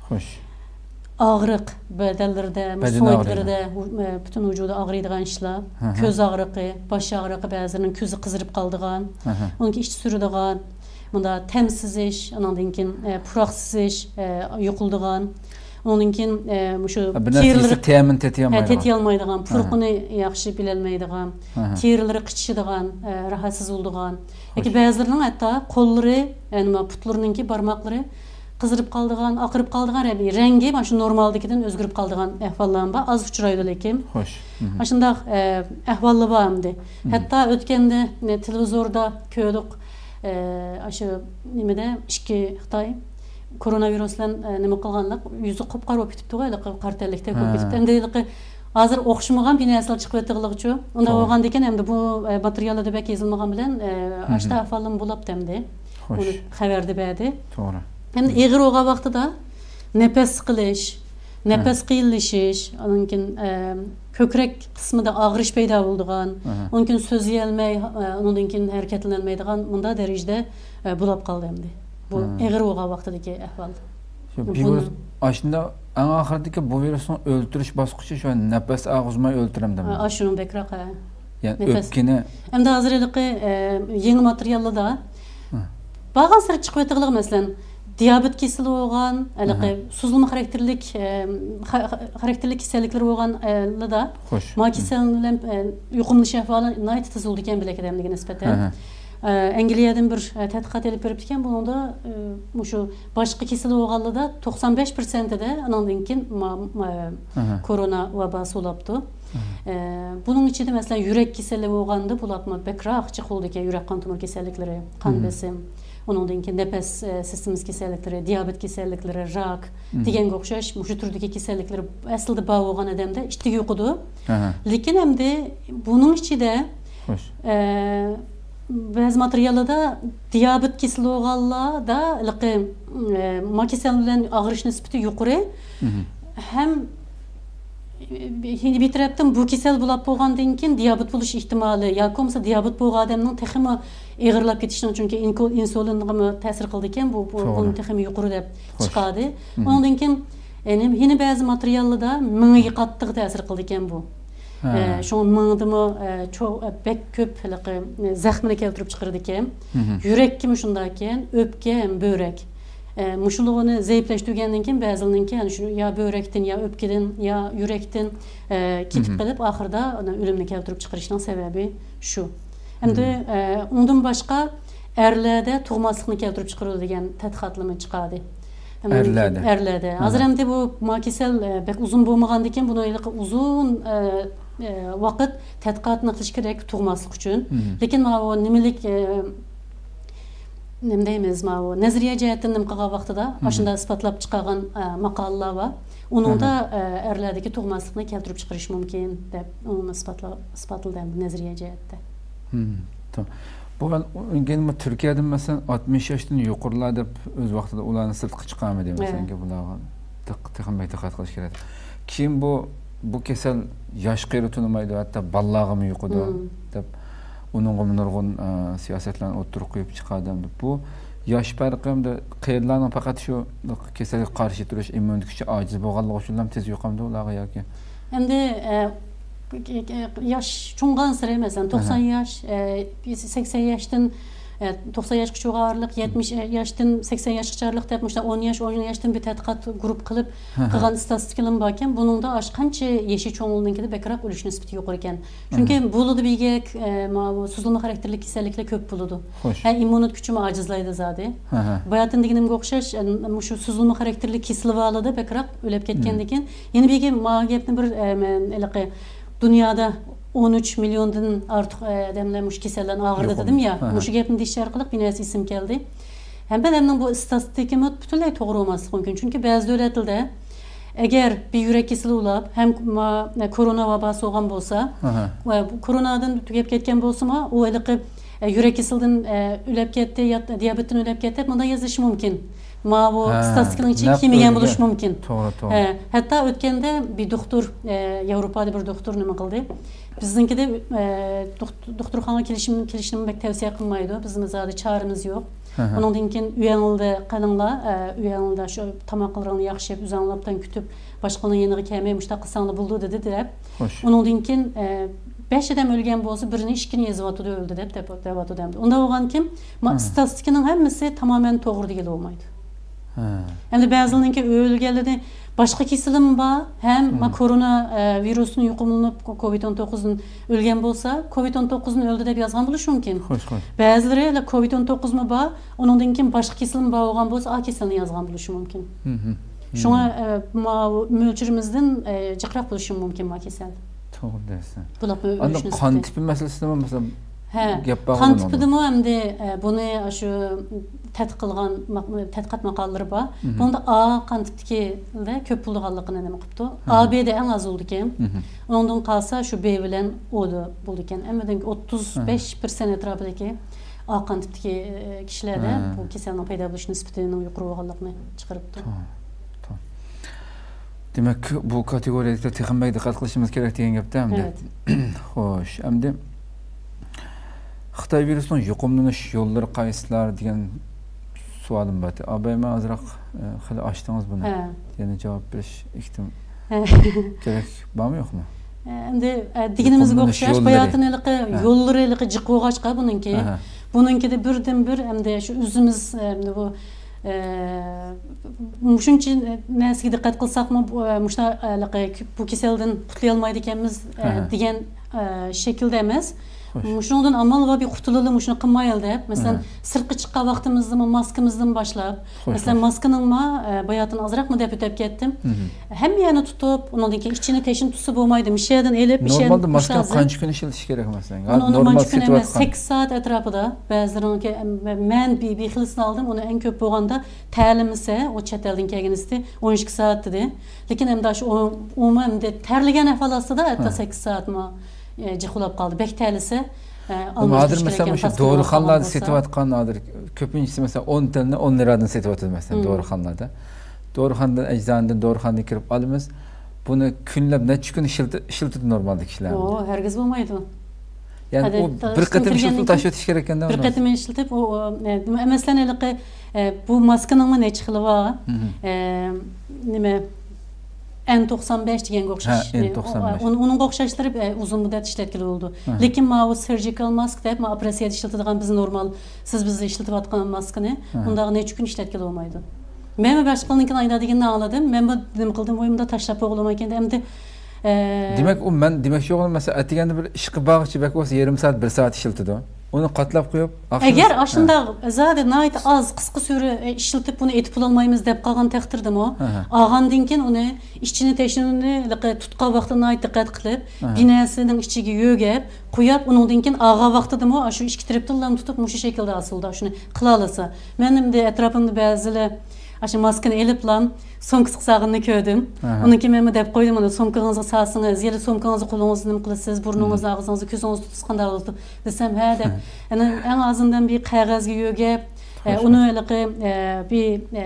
og'riq, badanlarda, so'nglarida, butun vücuda og'riydigan ishlar, ko'z og'riqi, bosh og'riqi, ba'zilarning ko'zi qizirib qoldigan, unga ish suradigan, bunda tamsizish, ondan keyin puroq sizish, yo'qildigan. Ondan keyin shu terilar tetiyolmaydigan, puruqini yaxshi bilolmaydigan, terilar qichishadigan, rahatsiz bo'ladigan. Yoki ba'zilarning hatto qo'llari, nima putlarininki barmoqlari qizirib qoldigan, oqirib qoldigan, rangi mana shu normaldagidan o'zgarib qoldigan ahvollar bor, az uchraydi lekin. Xo'sh. Shunday ahvollar bor endi. Hatto o'tganda televizorda ko'rdik, shu nimada ikki Xitoy koronavirusdan nima qilganlik yuzi qop-qora bo'lib ketibdi, qartallikda bo'lib ketibdi. Endi hozir o'xshamagan bir narsalar chiqib o'tdiqligicha, unda bo'lgandan keyin endi bu materiallarda bak yozilmagan bilan ashta ahvolim bo'libdi endi. Uni xabarda berdi. To'g'ri. Endi eg'ir bo'lgan vaqtida nafas qilish, nafas qiyinlashish, undan keyin ko'krak qismida og'rish paydo bo'lgan, undan keyin so'zlayolmay, undan keyin harakatlanolmaydigan bunda darajada bo'lib qoldi endi. Bu eg'ir bo'lgan vaqtidagi ahvol. Virus aslında en oxiridagi bu virusni o'ltirish bosqichi shu nafas og'izmay o'ltiram demak. Ashuni bekroq. Yani o'pkini. Endi hozirlikqa yangi materiallarda ba'zan sir chiqib o'tdiqliq masalan diabet kasali bo'lgan, suzilma xarakterli kasalliklar bo'lganlarda ma kasallar yuqumli ahvoli nihoyat tez bo'ldi ekan bilakadamga nisbatan. Angliyadan bir tadqiqot olib beribdi ekan, bunda shu boshqa kasal bo'lganlarda 95%da andan keyin korona vabasi bo'libdi. Buning ichida masalan yurak kasali bo'lganda bo'ladi, bakroq chiqildi ekan yurak qon tomir kasalliklari, qon bosim, Onundan keyin nefes sistemasi kasalliklari, diabet kasalliklari, rak deganga o'xshash shu turdagi kasalliklar aslida bor bo'lgan odamda ishtiga yo'qidi. Lekin hamda buning ichida ba'zi materiallarda diabet kasali bo'lganlarda ma kasal bilan og'rish nisbati yuqori. Ham bir tarafdan bu kasal bo'lib bo'lgandan keyin diabet bo'lish ehtimoli yoki bo'lmasa diabet bo'lgan odamning texmi eg'irlab ketishining chunki insulinga ta'sir qildi ekan bu buning texmi yuqori deb chiqadi. Ondan keyin yine ba'zi materiallarda menga qattiq ta'sir qildi ekan bu. Şu mındımı çok bek köp zahmini keltirip çıkardı ki, yürek kimi şundayken, öpke hem börek. Muşuluğunu zayıfleştirgenden kim bazılarının ki yani şu ya börekten ya öpkeden ya yürekten kitip kalıp ahırda ölümünü keltirip çıkarışının sebebi şu. Hem de ondan başka erlerde tuğmaslıkını keltirip çıkarıldı degen tədqiqatlama çıkardı. Erlerde. Hazır hem de bu makisel bek uzun bulmağandı ki bunu uzun vaqt tədqiqatını qilish kerak tug'maslik uchun. Lekin mana bu nimelik nima deymiz, mana bu nazariya jihatdan nima qilgan vaqtida ashunda isbotlab chiqargan maqolalar bor. Uningda erlardagi tug'maslikni keltirib chiqarish mumkin deb uni isbotlagan nazariya jihatda. Tamam. Bu men Turkiyada masalan 60 yoshdan yuqorilar deb o'z vaqtida ularni sirtqa chiqarma deyman senga bularga diqqat qilish kerak. Kim bu kasal yosh qiyri tunimaydi, hatto ballag'imi yo'qidi deb uningga nurg'un siyosatlarni o'ttirib qo'yib chiqadi. Bu yosh farqi hamda qiyirlarning faqat shu kasalga qarshi turish immun kuchi ojiz bo'lganligi uchun ham tez yuqamdi ularga yoki endi yosh cho'ng'an sari masalan 90 yosh 80 yoshdan 90 yoshga cho'g'arliq 70 yoshdan 80 yoshgacha deb 10 yoshdan bir tadqiqot guruh qilib qilgan statistikalar bor ekan. Buningda qancha yoshi cho'ng'ilninkida bekrab o'lish nisbati yuqori ekan. Chunki bo'ladi begak suzilma xarakterli kasalliklar ko'p bo'ladi. Immunit kuchimi ojizlaydi zodi. Bayatdan deganimga o'xshash shu suzilma xarakterli kasalliklarda bekrab o'lib ketgandan keyin yana begak ma gapni bir dunyoda 13 milyondan artıq adamlar muş kasallarni ağırdı dedim ya. Muşu gapni deyish orqali binasi isim keldi. Hem ben bu statistikami butunlay to'g'ri olmasligi mumkin. Chunki ba'zi davlatlarda agar bir yurak kasali bo'lib, ham korona vabosi bo'lgan bo'lsa, va koronadan tugab ketgan bo'lsa-mu, u yurak kasalidan o'lib ketdi, diabetdan o'lib ketdi, bunda yozish mumkin. Ma bu statistikaning ichiga kelmagan bo'lishi mumkin. To'g'ri. Hatto o'tganda bir doktor, Yevropada bir doktor nima qildi? Bizninkide doktorxonaga kelishni pek tavsiya qilmaydi. Bizning zodi choramiz yo'q. Ondan keyin uyanildi qaninglar, uyanildi shu tomoqlarni yaxshi yeb, uzanlabdan kutib, boshqaning yeniga kelmay mushta qilsanglar bo'ldi dedi deb. Ondan keyin 5 adam o'lgan bo'lsa, birini 2ni yozib o'ldi deb deyapti. Unda bo'lgan kim? Statistikaning hammasi tamoman to'g'ri degili bo'lmaydi. Endi ba'zilarningki o'lganlarni boshqa kasalim bor, ham korona virusini yuqumlanib COVID-19dan o'lgan bo'lsa, COVID-19dan o'ldi deb yozgan bo'lishi mumkin. Ba'zilari COVID-19 mi bor, undan keyin boshqa kasalim bor bo'lgan bo'lsa, a kasalni yozgan bo'lishi mumkin. Shunga mo'lchirimizdan jiqroq bo'lishi mumkin ma kasal. To'g'ri deysan. Unda qon tipi masalasida masalan gap bor. Qon tipidami hamda buni shu tadqiqot maqolalari bor. Bunda A qon tipidagi ko'p bo'lganligini nima qilibdi? A B'da eng az bo'ldi ekan. Undan qolsa shu B bilan O'da bo'ldi ekan. Ammadan 35% atrofidagi A qon tipidagi kishilarda bu kasallik paydo bo'lish nisbatining yuqori bo'lganligini chiqaribdi. Demak, bu kategoriyada texnik diqqat qilishimiz kerak degan gapda hamda. Xo'sh, hamda Xitoy virusining yuqumlanish yo'llari qaysilar degan savolim bor. Abayma azroq hali ochdingiz buni. Yana javob berish kerak bormi yo'qmi? Endi deganimizga o'xshash bayotini yo'llari jiqib o'g'achqa buningki. Buningkida birdan-bir hamda shu o'zimiz bu shuncha narsaga diqqat qilsakmi, bu kasaldan qutlay olmaydi ekanmiz degan shaklda emas. Şundan amal va bir kurtulalım, şunu kılmayalım dep. Mesela sırtqı çıkka vaxtımızda mı maskımızdan başlap. Mesela maskanın mı bayatın azrak mı dep ötep kettim. Hem yani tutup, ondan ki içine teşin tutup olmaydı. Bir şeyden elip, bir şeyden normalde maska kaç gün işletiş gerek mesela? Normal situasyonda 8 saat etrafında bazılarınki men bir xilsini aldım. Onu en köp bolganda ta'limse o chet elden kelgenisi 12 saat dedi. Lekin hem daş o hem de terligen ahvalası da hatta 8 saat mı jıxulap qaldı. Bek təlisi almışdır mesela şu doğruxanlarda setiyatqan adır. Köpüncüsü mesela 10 tane 10 liradan setiyatır mesela doğruxanlarda. Doğruxanda eczanedən doğruxanda kirip alımız. Bunu günləb neçə gün işiltidi normalde kişiler. O herkes olmaydı. Yani o bir qatım işiltip taşıtış gereken de bir qatım işiltip o mesela bu maskanın mı neçə xili var? Nime N95 degan o'xshash. Onun o'xshashlari uzun muddat ishlatkili bo'ldi. Lekin mana surgical mask deb, mana operatsiyada ishlatiladigan biz normal siz bizni ishlatayotgan maskani undagi necha kun ishlatkili bo'lmaydi. Men boshqalarninkini aytadiganini angladim. Men bu nima qildim, o'yimda tashlab qo'yganim ekan. Endi demak u men demoqchi bo'lganim mesela atiganda bir ishqi bag'chi bak bo'lsa 20 soat 1 soat ishlatadi. Onu qatlab qo'yib, agar ashunda zade nayt az qisqa süre ishlatib buni etib olmaymiz deb qolgan taqdirda mo olgandan keyin uni ichini teshini tutqa vaqtida nayt diqqat qilib binasining ichiga yo'gab qo'yib undan keyin og'a vaqtida mo shu ikki triptillarni tutib mushu shaklda aslida shuni qila olsa menimda atrofimda ba'zilar aşı maskeni eliplam, somkası sağını köydüm. Onun ki ben de koydum onu somkanızı sağsınız, yeri somkanızı kolunuzı nim kılısınız, burnunuzu ağzınızı, közünüzü tutuşkanlar oldu. Desem he de, yani en azından bir kağıt yüge, onu öyle bir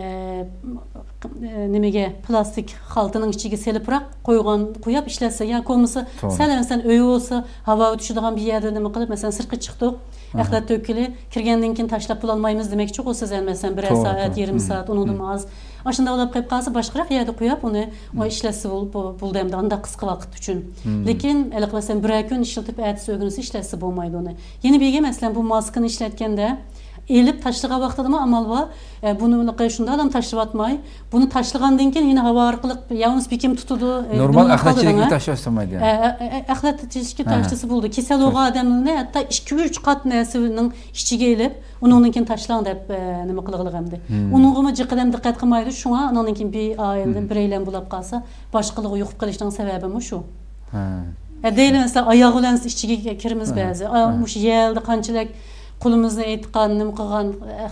nimege plastik haltının içine selip bırak, koyup işletse ya koyması, sen öyle olsa hava ötüşüdüğün bir yerde nime kılıp mesela sırkı çıktık. Ahlat dökülü, kirgenden keyin taşlap bulanmayımız demek çok o sizden mesela 1 saat, 20 saat, onu da az. Aşında olap kayıp kalsa başqarak yerde koyup onu o işlesi buldu hem de anda kısa vakit için. Lekin elek mesela 1 gün işletip ertesi ögünüsü işlesi bulmaydı onu. Yeni bilgi mesela bu maskını işletken de elip taşlığa vaxtada mı amal var. Bunu şunda adam taşlıp atmay. Bunu taşlıgandan keyin yine hava arqılıq yalnız bir kim tutudu. Normal ahlatçılıkı taşıyamaydı yani. Ahlatçılıkı taşısı buldu. Kesel oğa adamın ne hatta 2-3 kat nesinin içige elip onun keyin taşlan dep nima qılığılıq hemdi. Onun gımı jiqidem diqqat qılmaydı. Şuna onun keyin bir ayından bir eylem bulap qalsa başqalığı yoxup qalışdan sebebi mi şu? Deyli mesela ayağı bilen içige kirimiz bəzi. Muş yeldi qançılıq Kulumuzda etqan, nim qılğan,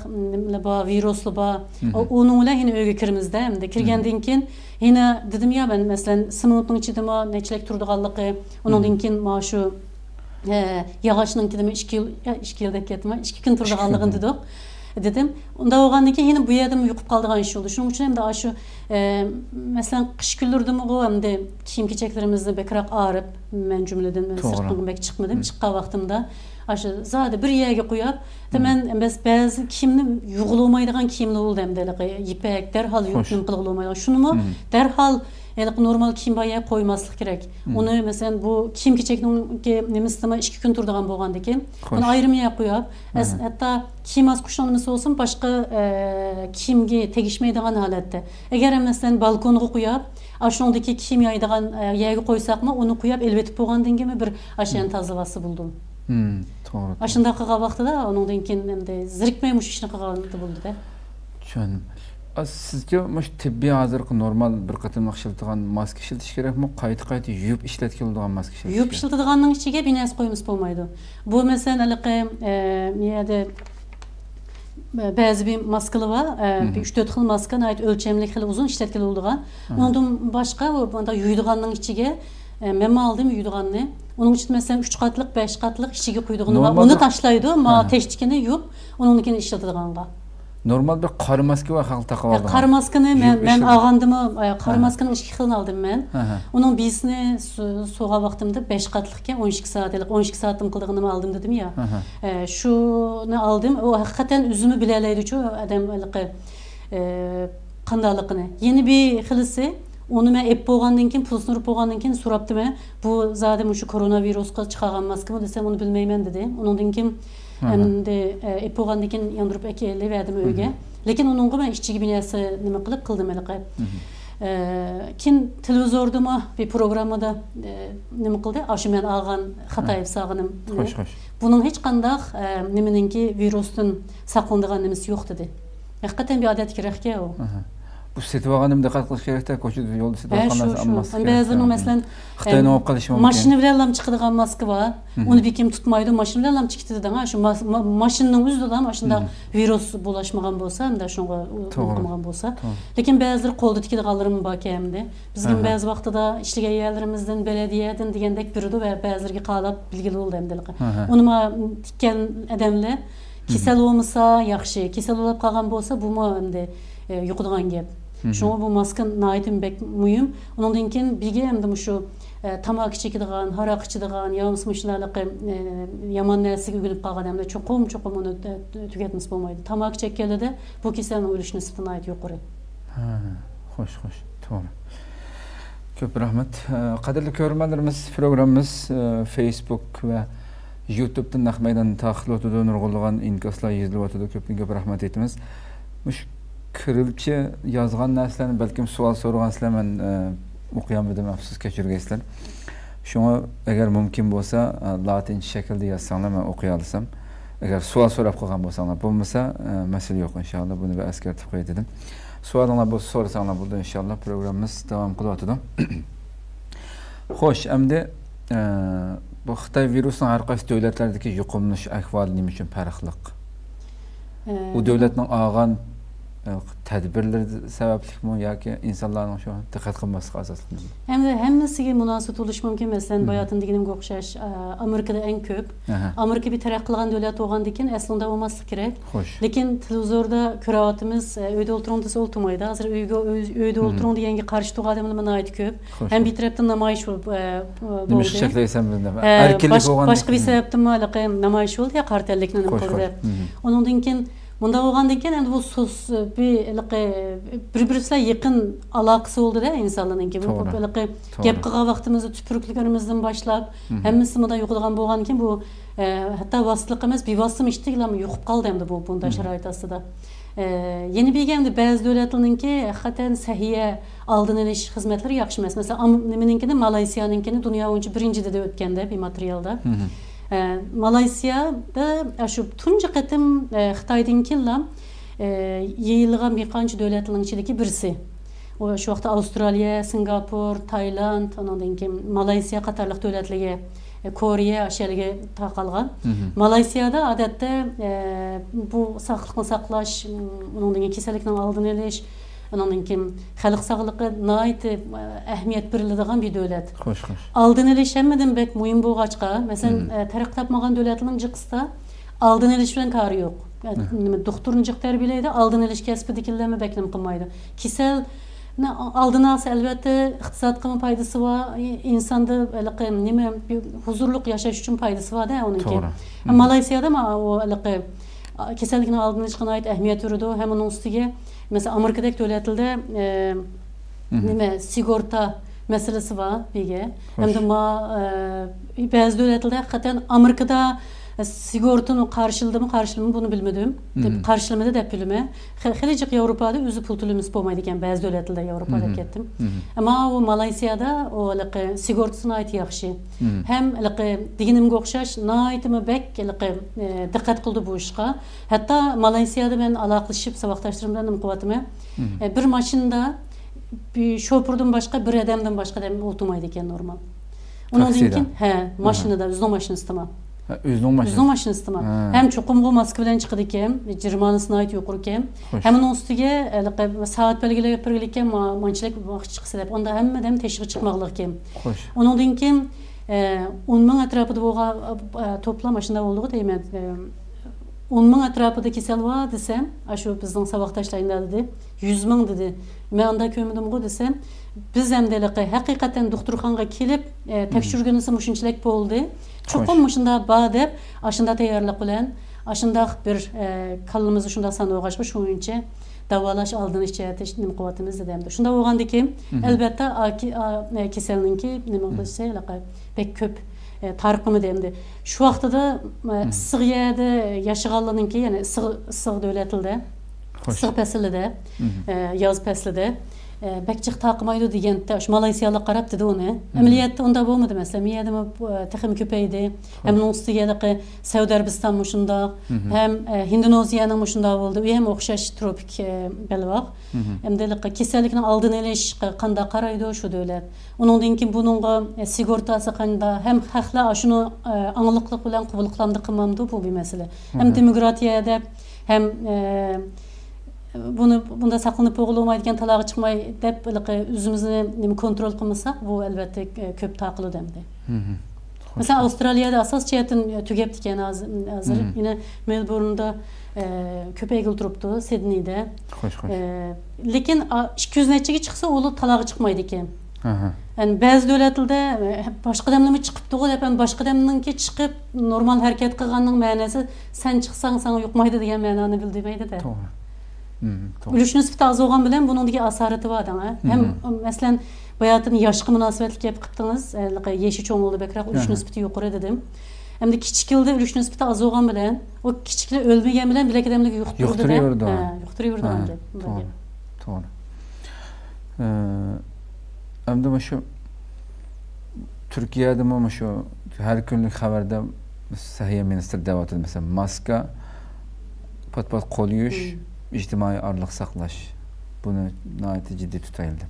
viruslu ba. Onun bilen yine öge kirimizde hem de kirgenden keyin yine dedim ya ben mesela sımıntın içinde ma neçilik turduğanlığı, ondan keyin ma şu yağaçның kedime 2 yılda ketme, 2 gün turduğanlığını dedik. Dedim. Onda olgandan keyin yine bu yerden yuqub qaldıgan iş oldu. Şunun için hem de şu mesela qış günlerde mi o hem de kiyim-kecheklerimizde bekrak ağrıp men cümleden sırtımdan bek çıkmadım. Çıkqa vaqtimda aşı zade bir yerge qoyup men bazı kiyimni yuğulmaydigan kiyimli oldu hem de ipek derhal yuqum qılılmaydigan. Şunu mu derhal normal kiyim bayağı koymaslık gerek. Onu mesela bu kiyim keçekning nemistima 2 gün turduğan bolgandan keyin onu ayrımaya qoyup hatta kiyim az kuşlanması olsun başka kiyimge tegişmeydigan halatda. Eğer mesela balkonga qoyup aşondaki kiyim yaydigan yerge qoysak mı onu qoyup elbetip bolgandan keyin bir aşyan tazalası buldum. To'g'ri. Aşında qilgan vaqtida ondan keyin endi zirikmaymuş ishni qilgan bo'ldi da. Tushundim. Sizce mush tibbiy hozirgi normal bir qatimliq ishlatadigan maska ishlatish kerakmi? Qayta yuvib ishlatgan maska ishlatish? Yuvib ishlatadiganning ichiga binas qo'yimiz bo'lmaydi. Bu masalan niyada ba'zi bir maskalar var, 3-4 xil maska, nayt ölçemli xil uzun ishlatgan bo'lgan. Ondan boshqa bunda yuydiganning ichiga men aldım yuydiganni. Onun için mesela 3 katlık, 5 katlık içige koyduğunu var. Onu taşlaydı ama teştikini yiyip onunkini işletadiganга. Normal bir qara maska var xalq taqib aldım. Qara maskani men ağandımı qara maskani 2 xilini aldım ben. Onun birisini soğa vaqtimda 5 katlıkken 12 saatlik 12 saatim qıldığını aldım dedim ya. Şunu aldım. O hakikaten üzümü bilaleydi şu adam qandalıqını. Yeni bir xilisi onu ben ep bolgandan keyin pulsunu urup bolgandan keyin suraptım ben. Bu zaten şu koronaviruska çıkargan maska mı desem onu bilmeymen dedi. Ondan keyin endi ep bolgandan keyin yandırıp ekeli verdim öge. Lekin onunga ben işçi gibi nesi nima qilib qildim eliqib. Kin televizordama bir programda nima qildi? Aşı men algan Xatayib sağınım. Xoş. Bunun hiç qandaq nimeninki virusdan saqlandigan nimasi yo'q dedi. Hakikaten bir adet kerakki o. Bu setvaganım dikkat qilish kerak-da, ko'chada yo'lda setvaganlar almaslik kerak. Ba'zan mesela Xitoydan olib qolishi mumkin. Mashina bilan lam chiqadigan maska bor. Uni bekim tutmaydi, mashina bilan lam chiqdi degan. Shu mashinaning o'zida ham shunda virus bulashmagan bo'lsa, hamda shunga bo'lmagan bo'lsa. Lekin ba'zilar qo'lda tikadiganlarim bor ekan-da. Bizga ba'zi vaqtida ishlagan yerlarimizdan, belediyadan degandek birdi va ba'zilarga qalab bilgili bo'ldi hamdalik. Uni ma tikkan odamlar kasal bo'lmasa yaxshi, kasal bo'lib qolgan bo'lsa, bu mo endi yuqadigan gap. Şuna bu maska naitim bek mühim. Ondan keyin bige hem de şu tamak çekidigan, harak içidigan, yağımsız şunlarlık yaman narsaga ügülüp qalgan hem de çoqum onu tüketmesi bolmaydı. Tamak çekkeli de bu keselin ölüş nisbati nait yuqori. Xoş. To'g'ri. Ko'p rahmat. Qadrli ko'ruvchilarimiz, programmamiz Facebook va YouTube'dan naq maydon taqdim etdi, nurg'ulg'an inkaslar yozilib o'tdi. Ko'p rahmat aytamiz. Kirilibchi yozgan narsalarni balkim savol so'ragan men o'qiyolmadim, afsus kechirgaysizlar. Shunga agar mumkin bo'lsa latincha shaklda yozsanglar men o'qiy olsam, agar savol so'rab qolgan bo'lsanglar, bo'lmasa masala yo'q inshaalloh, buni bir eskartib qo'yay dedim. Savolinglar bo'lsa so'rasanglar bo'ldi inshaalloh, programmamiz davom qilyotdi. Xo'sh, endi bu Xitoy virusining har qaysi davlatlardagi yuqumlanish ahvoli nima uchun farqli? U davlatning olgan tedbirler sebeplikmi ya ki insanların şu dikkat kılması asasında. Hem de hemmesiga münasebet oluş mümkün. Mesela bayatın diginim qo'xshash Amerikada en köp. Amerika bir taraq qilgan davlat bo'lgandikin aslında olmaslik kerak. Lekin televizorda ko'ryapmiz, uyda o'tirganda o'ltirmaydi. Hozir uyda o'tirganda yangi qarshi turgan odamlar ait ko'p. Hem bir tarafdan namoyish bo'ldi. Nima shaklaysam bildim. Erkinlik bo'lganda. Boshqa bir sababdan namoyish bo'ldi ya qartallikni nima qildi. Ondan keyin bunda olgandan keyin endi bu so'z bir-birisiga yaqin aloqasi bo'ldi da insonlarninki. Bu gap qilgan vaqtimizda tupurukliklarimizdan boshlab hammasi bunda yo'qolgan bo'lgandan keyin bu hatto vositlik emas, bevosita ishtiqlarmi yo'qib qoldi endi bu bunday sharoit ostida. Yeni bilganda ba'zi davlatlarninki haqiqatan sahiya oldin olish xizmatlari yaxshi emas. Masalan, nimaninkini Malayziyaninki dunyo bo'yicha birinchida o'tganda bir materialda. Malaysiyada şu tunca qatım Xitoydan kelgan yayılgan bir qancha davlatlarning ichidagi birisi. O şu vaqtda Avstraliya, Singapur, Tayland, ondan keyin Malayziya qatorliq davlatlarga, Koreya aşağıya taqalgan. Malaysiyada odatda bu saqliqni saqlash, ondan keyin kasallikning oldini olish, ondan keyin xalq sog'lig'i nihoyat ahamiyat beriladigan bir davlat. Oldini olish hammadan bek muhim bo'lg'achqa, masalan, taraqqi topmagan davlatlarning jiqisida oldini olish bilan kari yo'q. Doktorni jiq tarbiyalaydi, oldini olish kasbidagilarni beklam qilmaydi. Kasal oldini olsa albatta iqtisodga foydasi bor, insonda nima huzurli yashash uchun foydasi bor-da uningki. Malaysiyada o kasallikni oldini olishga nihoyat ahamiyat beradi, ham uning ustiga mesela Amerika'daki devletinde nime sigorta meselesi var bilge. Hem de bazı devletlerde hakikaten Amerika'da sigortanın karşılığını bunu bilmedim. Karşılamadı da bilme. Helicik Avrupa'da özü pul tulumuz olmaydıken bazı devletlerde Avrupa'da gittim. Ama o Malaysiyada o sigortasına ait yaxşı. Hem diginim qo'xshash naytimi bek dikkat qildi bu ishga. Hatta Malaysiyada ben aloqalashib saboqdoshlarim bilan quvvatim. Bir mashinada bir şoförden başka bir adamdan başka adam o'tirmaydi ekan normal. Ondan keyin mashinada o'zining mashinasida. O'zining mashinasida. Hem cho'qimg'i maska bilan chiqadi ekan, jirmonasini ayt yuqori ekan. Hem uning ustiga soat belgilab bergan ekan, manchilik vaqt chiqsa deb. Onda hammadan teshib chiqmoqlik ekan. Ondan keyin 10,000 atrofida bo'lgan to'plam mashina bo'ldi deyman. 10,000 atrofida kasal bor desam, shu bizning saboqdoshlarimda dedi, 100,000 dedi. Men unda ko'mdim desam, biz hamda haqiqatan doktorxonaga kelib tekshirganimizda shunchalik bo'ldi. Cho'qim shunda bor deb, ashunda tayyorlik bilan, ashunda bir kallamizni shunda sano'g'ashqa shuncha davolash oldini ichida nima quvvatimiz dedimdi. Shunda bo'lgandan keyin albatta kasalninki nima qilsa, pek ko'p tarqimi demdi. Shu vaqtida issiq yerda yashaganlarninki, ya'ni issiq davlatlarda, issiq faslida, yoz faslida bekçik takmaydı degende şu Malaysiyalı qarab dedi onu. Ameliyatda onda bolmadı mesela. Miyadımı texim köpeydi. Hem onun üstüge Suudi Arabistan muşunda hem Hindoneziyanın muşunda oldu. Hem oxşaş tropik belvaq. Hem de kesellikni aldın eliş qanda qaraydı şu dövlet. Onundan keyin bununğa sigortası qanda hem haqla şunu anlıqlıq bilen qabul qılamdı qımamdı bu bir mesele. Hem demokratiyada hem bunda saklanıp oğulmaydigan talağı çıkmay dep özümüzü kontrol kılmasak bu elbette köp takılı demdi. Mesela Avustralya'da asas cihetin tügep diken hazır. Yine Melbourne'da köpeği oturuptu, Sydney'de. Lekin 200 neçigi çıksa oğlu talağı çıkmaydı iken. Yani bazı devletlerde başka demlemi çıkıp doğu depen başka demninki çıkıp normal hareket kılganның manası sen çıksan sana yokmaydı diyen mananı bildirmeydi de. Ülüş nisbeti az olgan bilen bunundaki asareti var da. Hem mesela bayatın yaşkı münasebetlik yapıp kıptınız. Yeşi çoğun oldu bekrak ülüş nisbeti yukarı dedim. Hem de kiçik yılda ülüş nisbeti az olgan bilen o kiçikli ölmeyen bilen bilek edemlik yuhturdu da. Yuhturuyordu bence. Doğru. Hem de şu Türkiye'de mi şu her günlük haberde Səhiyyə Ministri devat ediyor mesela maska, pat kol yuş, ictimai aralıq saxlaş. Bunu nəhayət ciddi tutayıldı.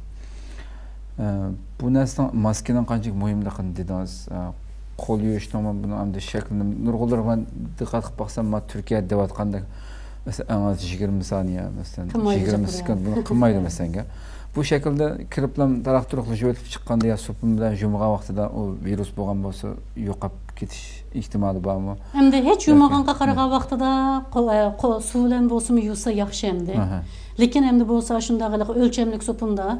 Bu nesne maskenin kancık mühimliğini dediniz. Kol yuş tamam bunu hem de şeklinde. Nurgullar ben dikkat edip baksam Türkiye'de devat kanda mesela en az 20 saniye mesela 20 sekund bunu kılmaydı mesela. Bu şekilde kiriplam taraktırıqlı jöltüp çıqqanda ya sopun bilen jumuğa vaqtida o virus bolgan bolsa yoqap ketiş ihtimali barmı? Hem de hiç yumaganqa qaragan vaqtida su bilen bolsun yusa yaxşı hemde. Lekin hem de bolsa şundaqılık ölçemlik sopunda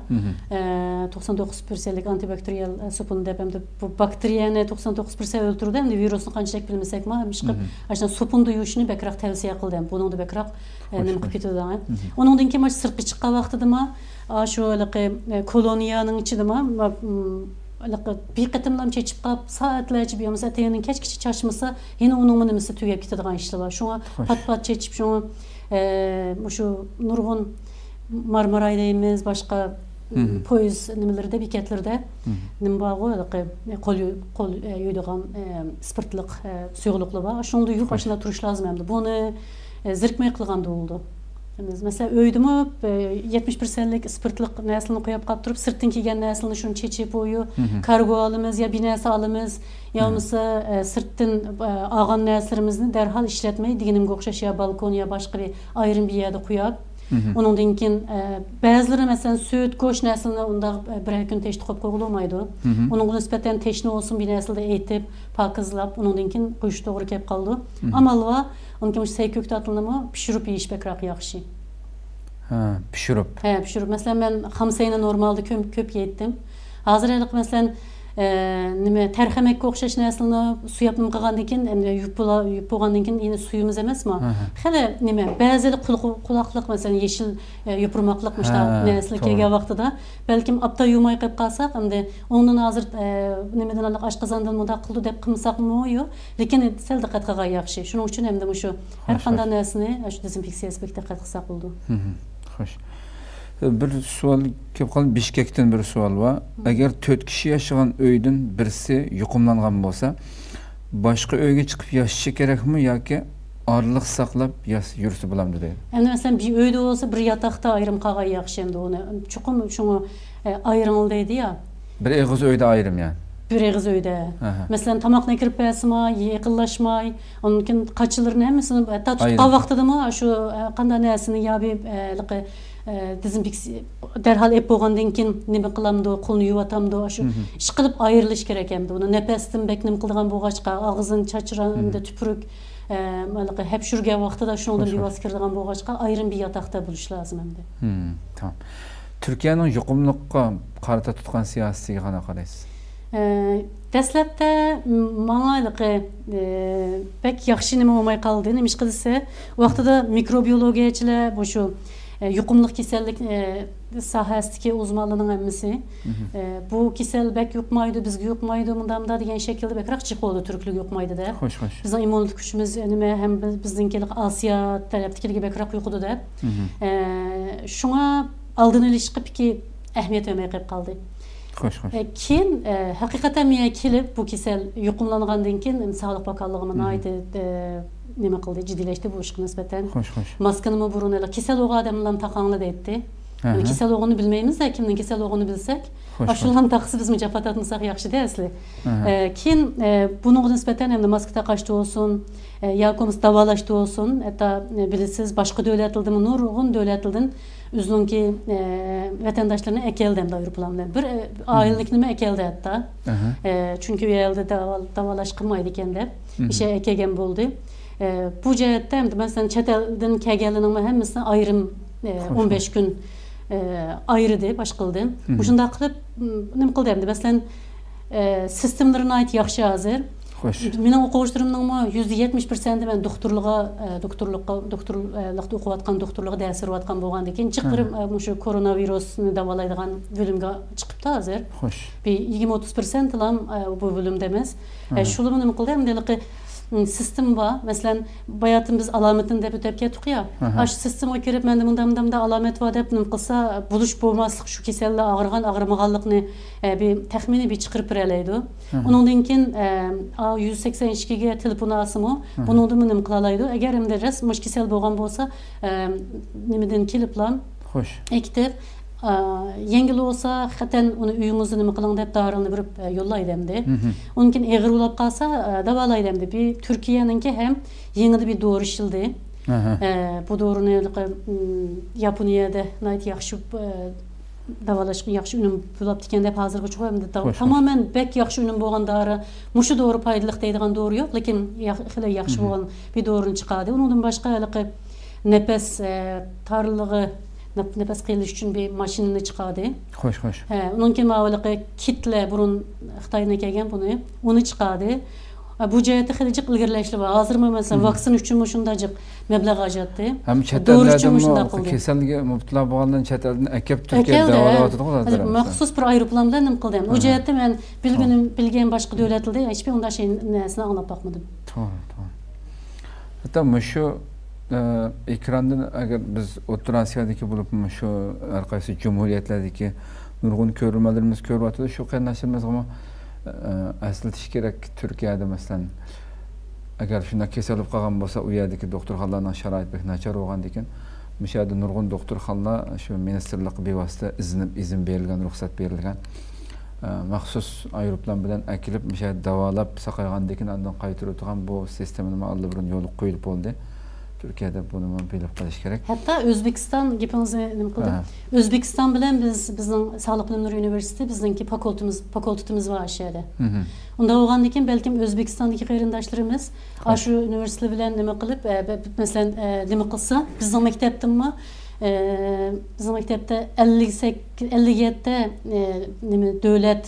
99%lik antibakteriyal sopun dep hem de bu bakteriyani 99% öldürürdü hem de virusunu qanchalik bilmesek ma işqip aşna sopunda yuşunu bekrak tavsiye qildim. Bunun da bekrak nim qipitdi. Onundan keyin sırtqı çıqqan vaqtida ma şu koloniyanın içinde ma bir qatımlam çeçip qap saatlarca bir mesela teyenin keçkiçi çaşmasa yine onun nimesi tüyep gitadigan işler var. Şuna pat çeçip şuna şu nurgun Marmaray deyimiz başka poyuz nimelerde biketlerde nim bağı kol yuyduğan spirtlik suyuqluqlu var. Şunu da yuyup başında turuş lazım hem de. Bunu zirkmey qılğanda oldu. Mesela öydümü 71%lik spirtlik neslini koyup kaptırıp sırtın kiygen neslini şunu çeçip oyu kargo alımız ya binesi alımız ya mesela sırtın ağan neslerimizni derhal işletmeyi digenim qoqşaş ya balkon ya başka bir ayrım bir yerde koyup onun dinkin bazıları mesela süt goş neslini onda bir gün teşti koyup koyulmaydı. Onun nispeten teşni olsun bir nesilde eğitip pakızlap onun dinkin kuş doğru kep kaldı. Amalı onun kim seykök tatılımı pişirip yiyiş bekrak yaxşı. Pişirip. Pişirip. Mesela ben hamsayına normalde köp yettim. Hazır elik mesela nime terhemek qoqşaş neslini su yapım qılgandan keyin endi yuyup bolgandan keyin yine suyumuz emasmi? Hele nime bazı kulaqlıq mesela yeşil yupurmaqlıq müşta nesli kelgan vaqtida belkim apta yumay qilib qalsaq endi ondan hazır nimeden alaq aşqazandan muda qıldı dep qımsaqmı oyu. Lekin sel diqqat qilgan yaxşı. Şunun üçün hem de şu her qanday nesini şu dezinfeksiya aspektida diqqat qilsaq bo'ldi. Xo'sh. Bir sual kelib qoldi, Bishkekdan bir sual var. Agar 4 kishi yaşagan öydün birisi yuqumlangan bolsa, başqa öyge chiqib yashashi kerakmi yoki aralıq saqlab yursa bo'lamdi deydi. Endi mesela bir öyde olsa bir yatakta ayrım qilgan yaxshi endi onu. Chuqum şunu ayrımıl deydi ya. Bir eg'iz öyde ayrım yani. Bir eg'iz öyde. Mesela tamaqni kirib basmay, yaqinlashmay, onunkin qaçılarını hemesini hatta tutqan vaqtida mı şu qanday narsani ya bir dezinfeksiya derhal ep bolgandan keyin nima qilamdı, qo'lni yuvatamdı, shu ish qilib ayrilish kerak endi. Uni nafasdan beknim qilgan bo'lg'achqa, og'zini chachiranda tupuruk hep shurgan vaqtida shundan bevos kirgan bo'lg'achqa ayrim bir yotoqda bo'lish lozim endi. Tamam. Turkiyaning yuqumliqqa qarata tutgan siyosatiga qana qaraysiz? Dastlabda manga pek yaxshi nima bo'lmay qoldi. Nima ish qilsa, vaqtida mikrobiologiyachilar bu shu yuqumluq kasallik sahasidagi uzmanlarning hammasi bu kasal bek yuqmaydi, bizga yuqmaydi, mundamda degan shaklda bekroq chiqoldi, turklik yuqmaydi-da. Bizning immunitet kuchimiz nima ham bizninkilik Osiyo tarafdagiligi bekroq yuqdi deb. Shunga oldini olish qilibki әһмият vermey qeyip qaldy. Hoş hoş. Keyin haqiqatan men kelip bu kesel yuqumlangandan keyin Sağlık Bakanlığına ait nima qildi, jiddiylashdi bu ishga nisbatan. Hoş hoş. Maskani burun ele kesel oğu adamlarni taqanlı deydi. Kesel oğunu bilmeymiz de kimnin kesel oğunu bilsek, aşulan taqısı biz mücafat atmasak yaxşı asli. Keyin bunun nisbatan hem de maska taqaştı olsun, yakomuz davalaştı olsun, hatta bilisiz başka devletildim, nurgun devletildim. Üzlünki vatandaşlarına ekeldim da Avrupa'dan. Bir aileliknime ekeldi hatta. Çünkü elde davalaş kılmaydı kendi. Bir şey ekegen buldu. Bu cihette hem de mesela çetelden kegelinin hemmisine ayrım 15 gün ayrıdı, başkıldı. Bu şunda kılıp ne kıldı hem de mesela sistemlerine ait yaxşı hazır. Mening o'quvchilarimning %70% men doktorlikda o'qiyotgan doktorlikda dars berayotgan bo'lgandan keyin chiqirib shu koronavirusni davolaydigan bo'limga chiqibdi hozir. Bir 20-30% ham bu bo'limda emas. Shularni nima qildi? Endi sistem var. Mesela bayatın biz alametini de ötep kettik ya. Aş sisteme kirip mende mundamda alamet var dep nim kılsa buluş bulmaslık şu keselle ağırgan ağırmağanlıkni bir tahmini bir çıkırıp vereleydi. Onundan keyin 182'ge telefonu asımı bunun da nim kılalaydı. Eğer hem de res muş kesel bolgan bolsa nimeden kelip lan ekitip yengil olsa hatten onu uyumuzu nima qiling deb darini berib yollaydi endi. Onkin eg'ir bo'lib qolsa davolaydi endi. Bir Turkiyaninki ham yengil bir doğru ishildi. Bu doğruni Yaponiyada nayt yaxshi davolashga yaxshi unum bo'lib ekan deb hozirga chiqyapti. Tamamen bek yaxshi unum bo'lgan dori, mushu doğru foydali deydigan doğru yo'q, lekin xila yaxshi bo'lgan bir doğruni chiqadi. Undan boshqa nefes tarligi nefes qilish uchun bir mashinani chiqadi. Xo'sh. Undan keyin mavliqi kitle burun Xitoydan kelgan buni, uni chiqadi. Bu jihatda xilijiq ilgirlashlar bor. Hozir mesela vaksin uchun shundajik mablag' ajratdi. Ham chet ellardan kasalga mubtalo bo'lgandan chet eldan akab Turkiyada davolayotdi hozir. Maxsus bir aeroplan bilan nim qildim. O jihatda men bilgan boshqa davlatlarda hech bir unday şey narsani anglab boqmadim. To'g'ri. Hatta shu ekrandan agar biz O'rta Osiyodagi bo'lib shu har qaysi jumhuriyatlardagi nurg'un ko'rmalarimiz ko'ryapti. Shu qarindoshlarimiz aslatish kerak Turkiyada masalan agar shunday kasalib qolgan bo'lsa u yerdagi doktorxonalarning sharoiti nachar bo'lgandan keyin o'sha yerda nurg'un doktorxonalar shu ministerlik bevosita izin berilgan, ruxsat berilgan maxsus aeroplan bilan akilib o'sha davolab saqaygandan keyin undan qaytirib turgan bu sistemani allabirun yo'l qo'yilib bo'ldi. Türkiye'de bunu bilip qilish kerak. Hatta O'zbekiston gapimizni nima qildi? O'zbekiston bilan bizning Sog'liq bilimlari universiteti bizningki fakultetimiz var aşağıda. Unda bo'lgandan keyin balkim O'zbekistondagi qarindoshlarimiz shu universitet bilan nima qilib, masalan, nima qilsa, bizning maktabdami bizning maktabda 57 nima davlat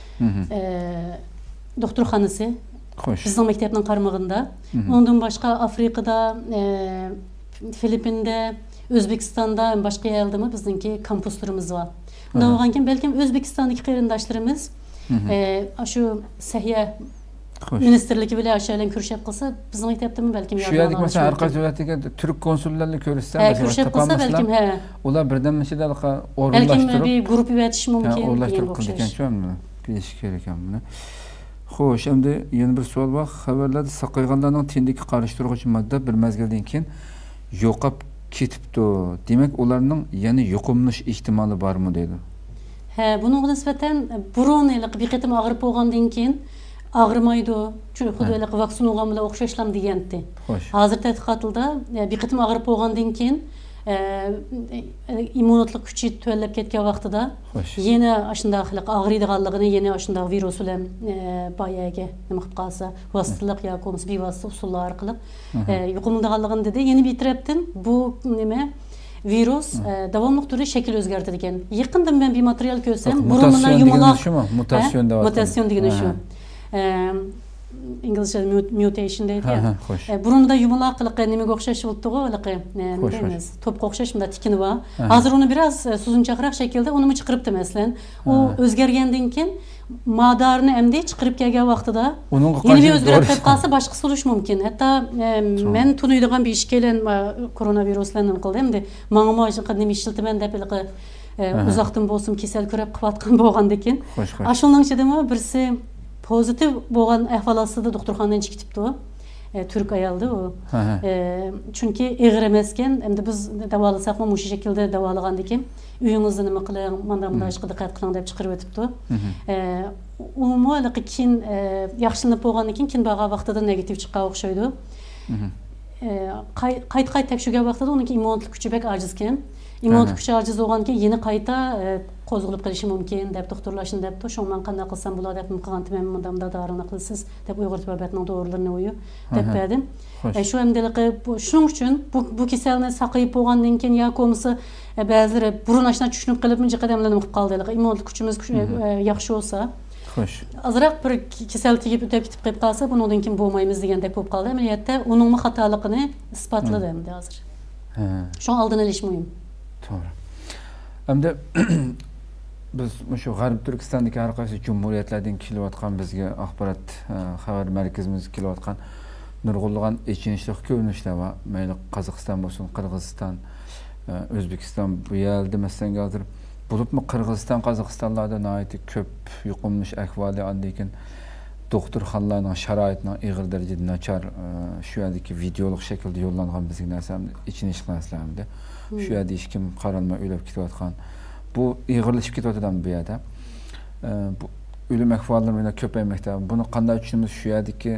doktorxonasi bizning maktabning qarmog'ida. Ondan başka Afrika'da, Filipin'de, Özbekistan'da başka yerde mi bizimki kampuslarımız var. Ondan olganken belki Özbekistan'daki qarindoshlarimiz şu Səhiyyə ministerligi bilan aşağıdan kürşep qilsa bizning maktabda belki şu yerlik mesela har qaysi davlatga Türk konsullarni ko'rishsa kürşep qilsa belki ular birdan mishidaqa o'rinlashtirib belki bir guruh yetish mumkin. O'rinlashtirib qilgan shuni bilish kerak ekan buni. Xo'sh, şimdi yeni bir so'ol bor. Xabarlarda saqayganlarning tendagi qarishtiruvchi modda bir mezgildan keyin yo'qab ketibdi. Demak, ularning yana yuqumlanish ehtimoli bormi dedi. Bunun nisbatan burun bir qatim og'rib bo'lgandan keyin ağrımaydı. Çünkü xuddi vaksin olgan bilan o'xshashlam degandi. Hozir tadqiqotda bir qatim og'rib bo'lgandan keyin immunitlik kuchi tuvallab ketgan vaqtida yana shunday og'riydiganligini yana shunday virus bilan boyaga nima qilib qolsa vositalik yoki bevosita usullar orqali yuqumlanganligini dedi. Yana bir tarafdan bu nima virus davomli turda shakl o'zgartirdi ekan. Yaqinda men bir material ko'rsam, burundan yumaloq mutasyon degani shu. İngilizce mutation deydi ya. Burunda yumaloqlik nimaga o'xshash bo'ldi-ku, nima to'pga o'xshash bunda tikini bor. Hozir uni biraz suzunchaqroq shaklda uni chiqiribdi masalan. U o'zgargandan keyin madarni emdi chiqirib kelgan vaqtida yana bir o'zgarib ketib qolsa boshqa bo'lishi mumkin. Hatto men tunuydigan bir ish kelgan koronaviruslarni qildim endi. Menga nima ishiltiman deb uzaqdan bolsun kesel körep qıvatqan bolğandan keyin. Xo'sh. Aşılның içidemi birisi pozitiv bolğan ahvalatda doktorxanadan chiqibdi o. Türk ayaldı o. Çünkü eğer emesken, hem de biz davalasak mı şu şekilde davalagandan keyin uyingizda nima qiling, manda ishga diqqat qiling deb chiqarib o'tibdi. Umumiy keyin yaxshilanib bo'lgandan keyin baga vaqtida negativ chiqqan o'xshaydi. Qayta tekshirgan vaqtida uning immunitlik kuchi bek ajizken. İmmunitlik kuchi ajiz bo'lgandan keyin yana qayta qo'zg'alib qolishi mumkin deb doktorlar shunday debdi. Shundan qanday qilsam bo'ladi deb qilgan men mundamda dorini qilsiz deb Uyg'ur tibbiyotning dorilarini o'yi deb berdim. Shu hamdaligi shuning uchun bu kasalni saqlayib bo'lgandan keyin ya komisi ba'zilari burun ashna tushunib qilib buncha qadamlarni qilib qoldilar. İmmunitlik kuchimiz yaxshi bo'lsa, xo'sh. Azroq bir kasal tegib o'tib ketib qolib qolsa, bundan keyin bo'lmaymiz degandek bo'lib qoldi. Amaliyotda uning xatoligini isbotladi endi hozir. Shu oldini olish muhim. To'g'ri. Hamda biz shu G'arb Turkistondagi har qaysi jumhuriyatlardan kelayotgan bizga axborot xabar markazimiz kelayotgan nurg'unlagan ichinishli ko'rinishlar va mayli Qozog'iston bo'lsin, Qirg'iziston, O'zbekiston bu yerda masalan hozir bo'libmi Qirg'iziston, Qozog'istonlarda nihoyatda ko'p yuqumlish ahvoli andikin doktorxonalarning sharoitining ig'ir darajada nachar shu yerdagi videolik shaklda yo'llangan bizga narsamni ichinishli narsalarni shu yerda hech kim qaralmay o'ylab ketayotgan bu ig'irlashib ketayotgan bu yerda bu o'lim ahvollari yana ko'paymoqda. Buni qanday tushunamiz? Shu yerdagi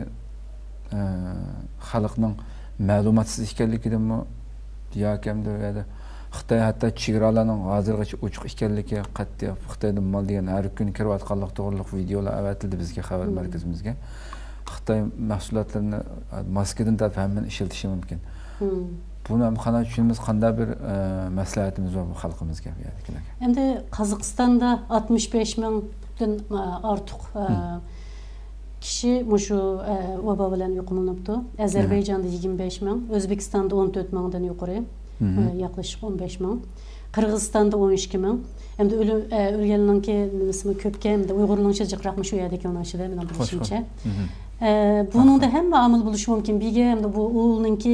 xalqning ma'lumotsiz ekanligidanmi yoki hamda u yerda Xitoy hatto chegaralarning hozirgacha ochiq ekanligi qat'iy Xitoydan mol degan har kun kirayotganlik to'g'riliq videolar avatildi bizga xabar markazimizga. Xitoy mahsulotlarini Moskvadan taraf hammani ishlatishi mumkin. Buni ham qanday tushunamiz, qanday bir maslahatimiz bor bu xalqimizga bu yerdagilarga? Endi Qozog'istonda 65 mingdan ortiq kishi mushu vabo bilan yuqumlanibdi. Ozarbayjonda 25 ming, O'zbekistonda 14 mingdan yuqori. Yaklaşık 15 ming. Qirg'izistonda 12 ming. Hem de o'lganlarning nisbi ko'pga, hem de Uyg'urlarning jiqraqmi shu yerdagi o'lishida men bilishimcha. Bunun da hem amil bo'lishi mumkin. Biga hem de bu o'lninki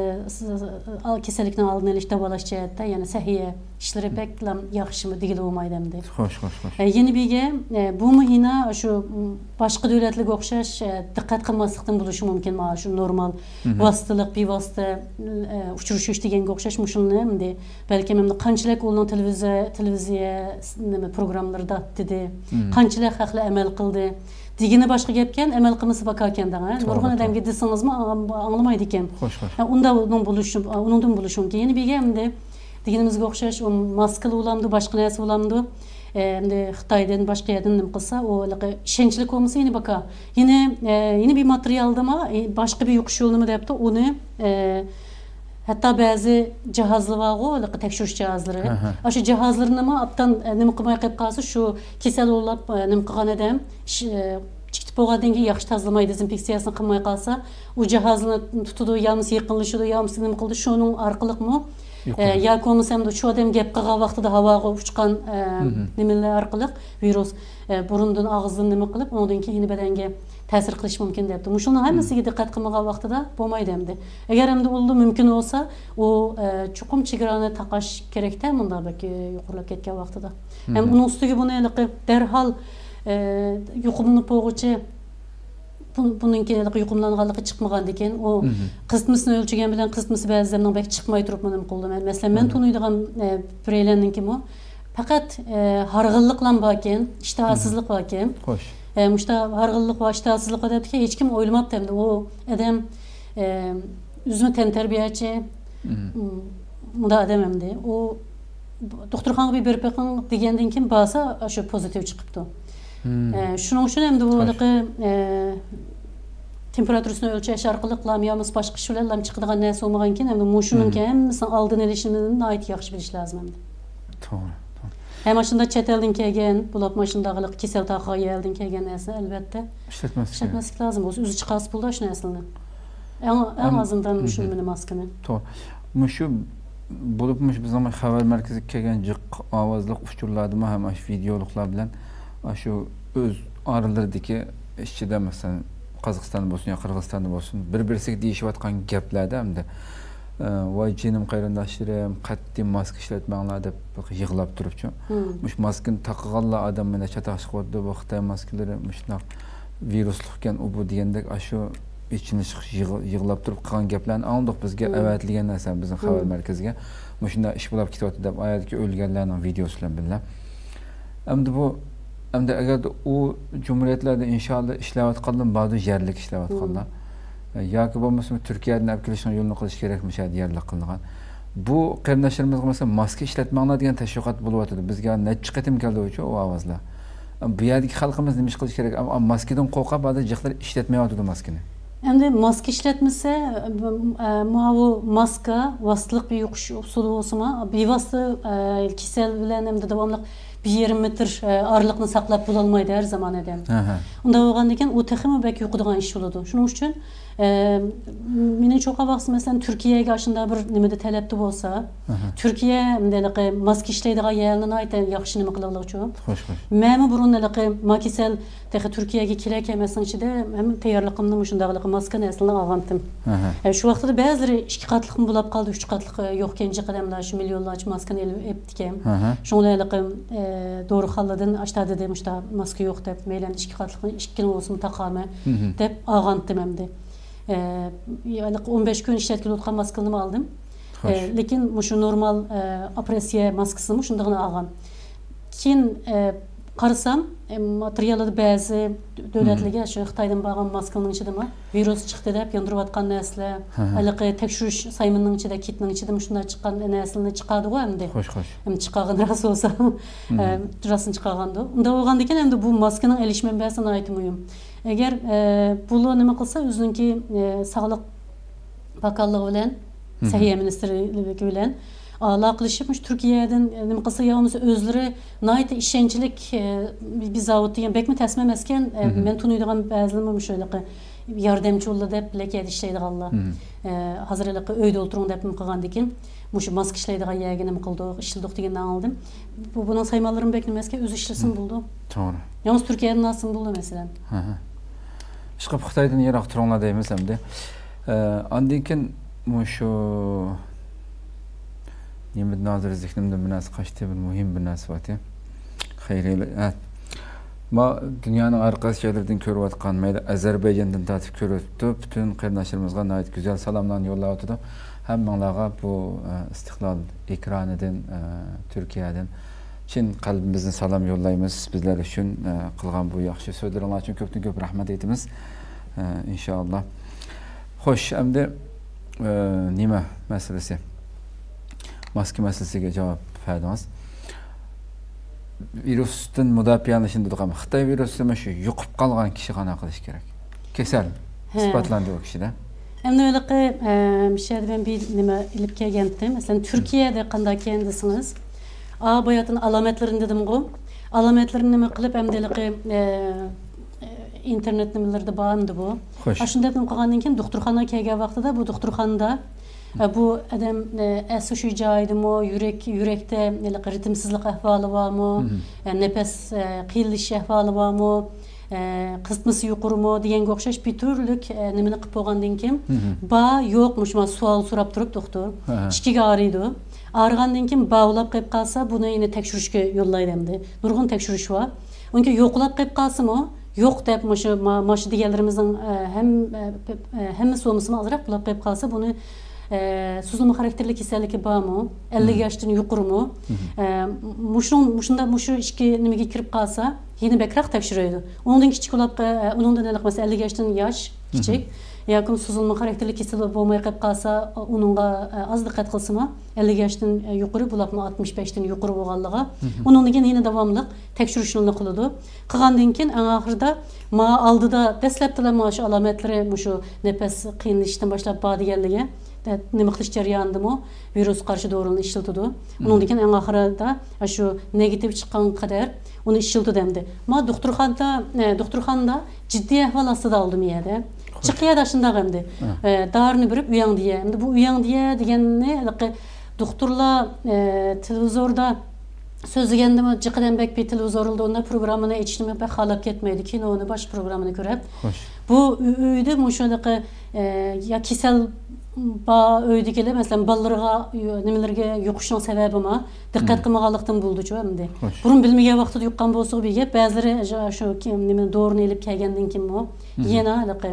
kasallikni oldini olish davolash jihatda, ya'ni sahiya ishlari beklam yaxshimi degili bo'lmaydi hamda. Xo'sh. Yeni biga bu muhina shu boshqa davlatlarga o'xshash diqqat qilmaslikdan bo'lishi mumkin. Mana shu normal vositalik, bevosita uchrashish deganga o'xshash mushulni hamda balki men qanchalik o'lning televiziya programlarida dedi, qanchalik haqli amal qildi. Digini başka gepken emel qilmasi bakarken de nurg'un odamga desingizmi anglamaydi ekan. Unda undan bo'lishim keyin yeni bilganimda diginimizga o'xshash o maskali ulamdı, başka narsa ulamdı. Endi Xitoydan boshqa yerdan nim qilsa, o ishonchli bo'lmasa yine baka. Yine bir materialdama başka bir yuqish yo'lini debdi, uni hatta bazı cihazlar var o, tekshirish cihazlari. Shu cihazlarni nima aptan nima qilmay qolib qolsa, shu kasal bo'lib nima qilgan odam chiqib bo'lgandan keyin yaxshi tozalamaydi, dezinfeksiyasini qilmay qolsa, u jihozni tutadi, yamiz yaqinlashadi, yamiz nima qildi, shuning orqaliqmi ya ko'msam da shu odam gap qilgan vaqtida havoga uchgan nimalar orqali virus burundan, og'izdan nima qilib, undan keyin badanga ta'sir qilish mumkin debdi. Mushuni hammasiga diqqat qilmagan vaqtida bo'lmaydi endi. Agar endi unda mumkin bo'lsa, u chuqum chegarani taqash kerakda, bunda balki yuqorilab ketgan vaqtida. Ham uning ustiga buni darhol yuqumlanib bo'lguchi bunun keyin yuqumlanganligi chiqmagan ekan, o qismisini o'lchagan bilan qismisi ba'zilarning bak chiqmay turib men qildim. Masalan, men tunuydigan bireylarninki mo faqat harg'inlik bilan bor ekan, ishtahasizlik bor ekan. Xo'sh. Mushta harg'inlik va ishtahasizlik odamga hech kim o'ylamabdi endi. O odam o'zini tantarbiyachi, bunda odam endi. O doktorxonaga bir berib qo'ygan degandan keyin bo'lsa, shu pozitiv chiqibdi. Shuning uchun endi bu temperaturasini o'lchash orqali qilamiz, boshqa shularlar chiqadigan narsa bo'lmagan ekan, endi mushuning hammasini oldini olishni ayt yaxshi bilish lozim endi. To'g'ri. Hem aslında çetelden kelgen, bulab maşındağılık kesel taxaga gelden kelgen narsa albatta işletmeslik lazım. O özü çıqas buldu şu narsanı. En azından muşun meni maskani. To'g'ri. Mushu bo'libmish biz ham xabar markaziga kelgan jiq ovozliq uchurlarni ham videoliklar bilan shu o'z oralardagi ishchida masalan Qozog'iston bo'lsin yo Qirg'iziston bo'lsin bir-birisiga deyishayotgan gaplarda hamda Vay canım qarindoshlarım, qat'iy maska ishlatmanglar deb yig'lab turibchi. Mush maskani taqganlar odam mana chataq chiqyapti, bu Xitoy maskalari mushnaq viruslikan u bu degandek shu içini yig'lab turib qilgan gaplarni andoq bizga avatilgan narsa bizning xabar markaziga mushunda ish bo'lib ketyapti deb oyatga o'lganlarning videosi bilan birga. Endi agar u jumhuriyatlarda inshaalloh ishlayotganlar ba'zi yerlik ishlayotganlar yoki bo'lmasa Turkiyadan olib kelishning yo'lini qilish kerakmish yerlik qilingan. Bu qarindoshlarimizga mesela maska ishlatmanglar degan tashviqot bo'lyapti. Bizga necha qatim keldi o'sha o ovozlar. Bu yerdagi xalqimiz nima ish qilish kerak? Maskadan qo'rqib ba'zi jiqlar ishlatmayotdi maskani. Endi maska ishlatmasa, bu maska vositlik bir yuqish usuli bo'lsa-ma, bevosita kasal bilan hamda davomli 1,5 metr aralıqni saqlab bo'la olmaydi har zaman adam. Unda bo'lgandan keyin u texmi bak yuqadigan ish bo'ladi. Shuning uchun mening cho'qa vaqt mesela Turkiyaga aşında bir nimada talabti bo'lsa, Turkiya mendaliq maska ishlaydigan yerlarni ayta yaxshi nima qila oluvchi. Men burunliq makisel texi Turkiyaga kerak emasning ichida ham tayyorligimni shundaqliq maska naslini olgandim. Shu vaqtda ba'zilari 2 qatliq bo'lib qoldi, 3 qatliq yo'q kenji qadamlar shu millionlarcha maskani elibdikan. Shunlayliq doğruxalladan aşağıda demişdi maska yo'q deb, meylen 2 qatliqni 2 olsun taqarma deb olgandim hamda. Yani 15 gün işletken otkan maskalımı aldım. Lekin şu normal apresiye maskasını şundağını algan. Kin qarasam materialı bazı dövlətlərə şu Xitaydan bağlan maskanın içində virus çıxdı deb yandırıb atqan nəslə, əlaqə təkşürüş sayımının içində, kitinin içində şunda çıxan nəslini çıxardı o həmdə. Xoş. Hem çıxağın rası olsa, rasını çıxağandı. Onda olğandıkən həm də bu maskanın əlişmənbəsini aytmıyım. Eğer bunu nima qilsa o'ziniki sog'liq bakanligi bilan Səhiyyə Ministerligi bilan aloqalashib Turkiyadan nima qilsa ya'ni o'zlari nayt ishonchlik bir zavod degan bekmi tasma emaskan men tunuydigan ba'zilar shunday yordamchi bo'ldi deb lekada ishlaydiganlar hozirlik uyda o'tiring deb qilgandan keyin mush maska ishlaydigan yerga nima qildik ishildik degandan oldim. Bunun saymalarım bekmi emaskan o'zi ishlasin bo'ldi. To'g'ri. Yalnız Turkiyadan nasıl bo'ldi masalan? Chiqib Xitoydan yiroq turinglar deymiz hamda. Ondan keyin shu nima nazar zihnimda bir narsa qochdi, bir muhim bir narsa bor. Xayrli. Ma dunyoning orqasi joylaridan ko'rayotgan, mayli Ozarbayjondan tatib ko'ribdi, butun qarindoshlarimizga nihoyat go'zal salomlarni yo'llayotdi. Hammalarga bu istiqlol ekranidan Turkiyadan chin qalbimizdan salom yo'llaymiz. Bizlar uchun qilgan bu yaxshi so'zlaringiz uchun ko'p rahmat aytamiz. İnşallah. Xo'sh, endi nima masalasi? Maska masalasiga javob berdingiz. Virusdan mudofialanishni degan Xitoy virusini shu yuqib qolgan kishi qana qilish kerak? Kasal isbotlandi o kishida. Endi o'liqi ben bir nima ilib kelgandim. Masalan, Turkiyada qanday ekan desiniz? Bayatın alametlerini dedim o. Alametlerini nima qilib hamdaliqi internet nimalarda bağımdı bu. Aslında dedim qilgandan keyin doktorxonaga kelgan vaqtida bu doktorxonada bu adam şu joyidimi, yurakda ritimsizlik ahvoli bormi, nefes qiyilish ahvoli bormi, qismisi yuqurimi deganga o'xshash bir turlik nimani qilib qo'ygandan keyin yo'qmish men savol so'rab turib doktor ichiga og'riydi. Ağrıgandan keyin bağlab qilib qolsa buni yine tekshirishga yo'llaydi endi. Nurg'un tekshirish bor. Unga yo'qlab qilib qolsa-mu, yo'q deb mana deganlarimizning hammasi bo'lmasimi azroq qilib qilib qolsa buni suzilma xarakterli kasalligi bormi, 50 yoshdan yuqorimi, mushu ishga nimaga kirib qolsa, yana bakroq tekshiradi. Undan kichik bo'lib, undan mesela 50 yoshdan yosh kichik yakın suzulma xarakterli kasalligi bo'lmay qolib qolsa, uningga az diqqat qilsa-ma, 50 yoshdan yuqori bo'libmi 65dan yuqori bo'lganligi, uningga yana davomli tekshirishni qiladi. Qilgandan keyin eng oxirida oldida dastlabda shu alomatlari shu nafas qiynalishdan boshlab bor deganligi nima qilish jarayonidami virus qarshi dorini ishlatadi. Uningdan keyin eng oxirida shu negativ chiqqan qadar uni ishlatadi endi. Doktorxonada jiddiy ahvol ostida oldim yerda. Çıkıya daşında hem darını bürüp uyan diye. Hem de bu uyan diye diyenini doktorla televizorda sözü kendime çıkıdan bek bir televizorulda onda programına içtiğime pek halap ketmeydi. Kino'nu baş programını görüp. Bu üydü muşadaki ya kisel ba öydükele mesela ballarga nimelerge yoquşun sebebi ma dikkat qilmaganlıktan buldu şu endi. Burun bilmegen vaqtda yuqqan bolsa bir gap, bazıları şu kim nime doğru elip kelgenden kim o. Yana haliqi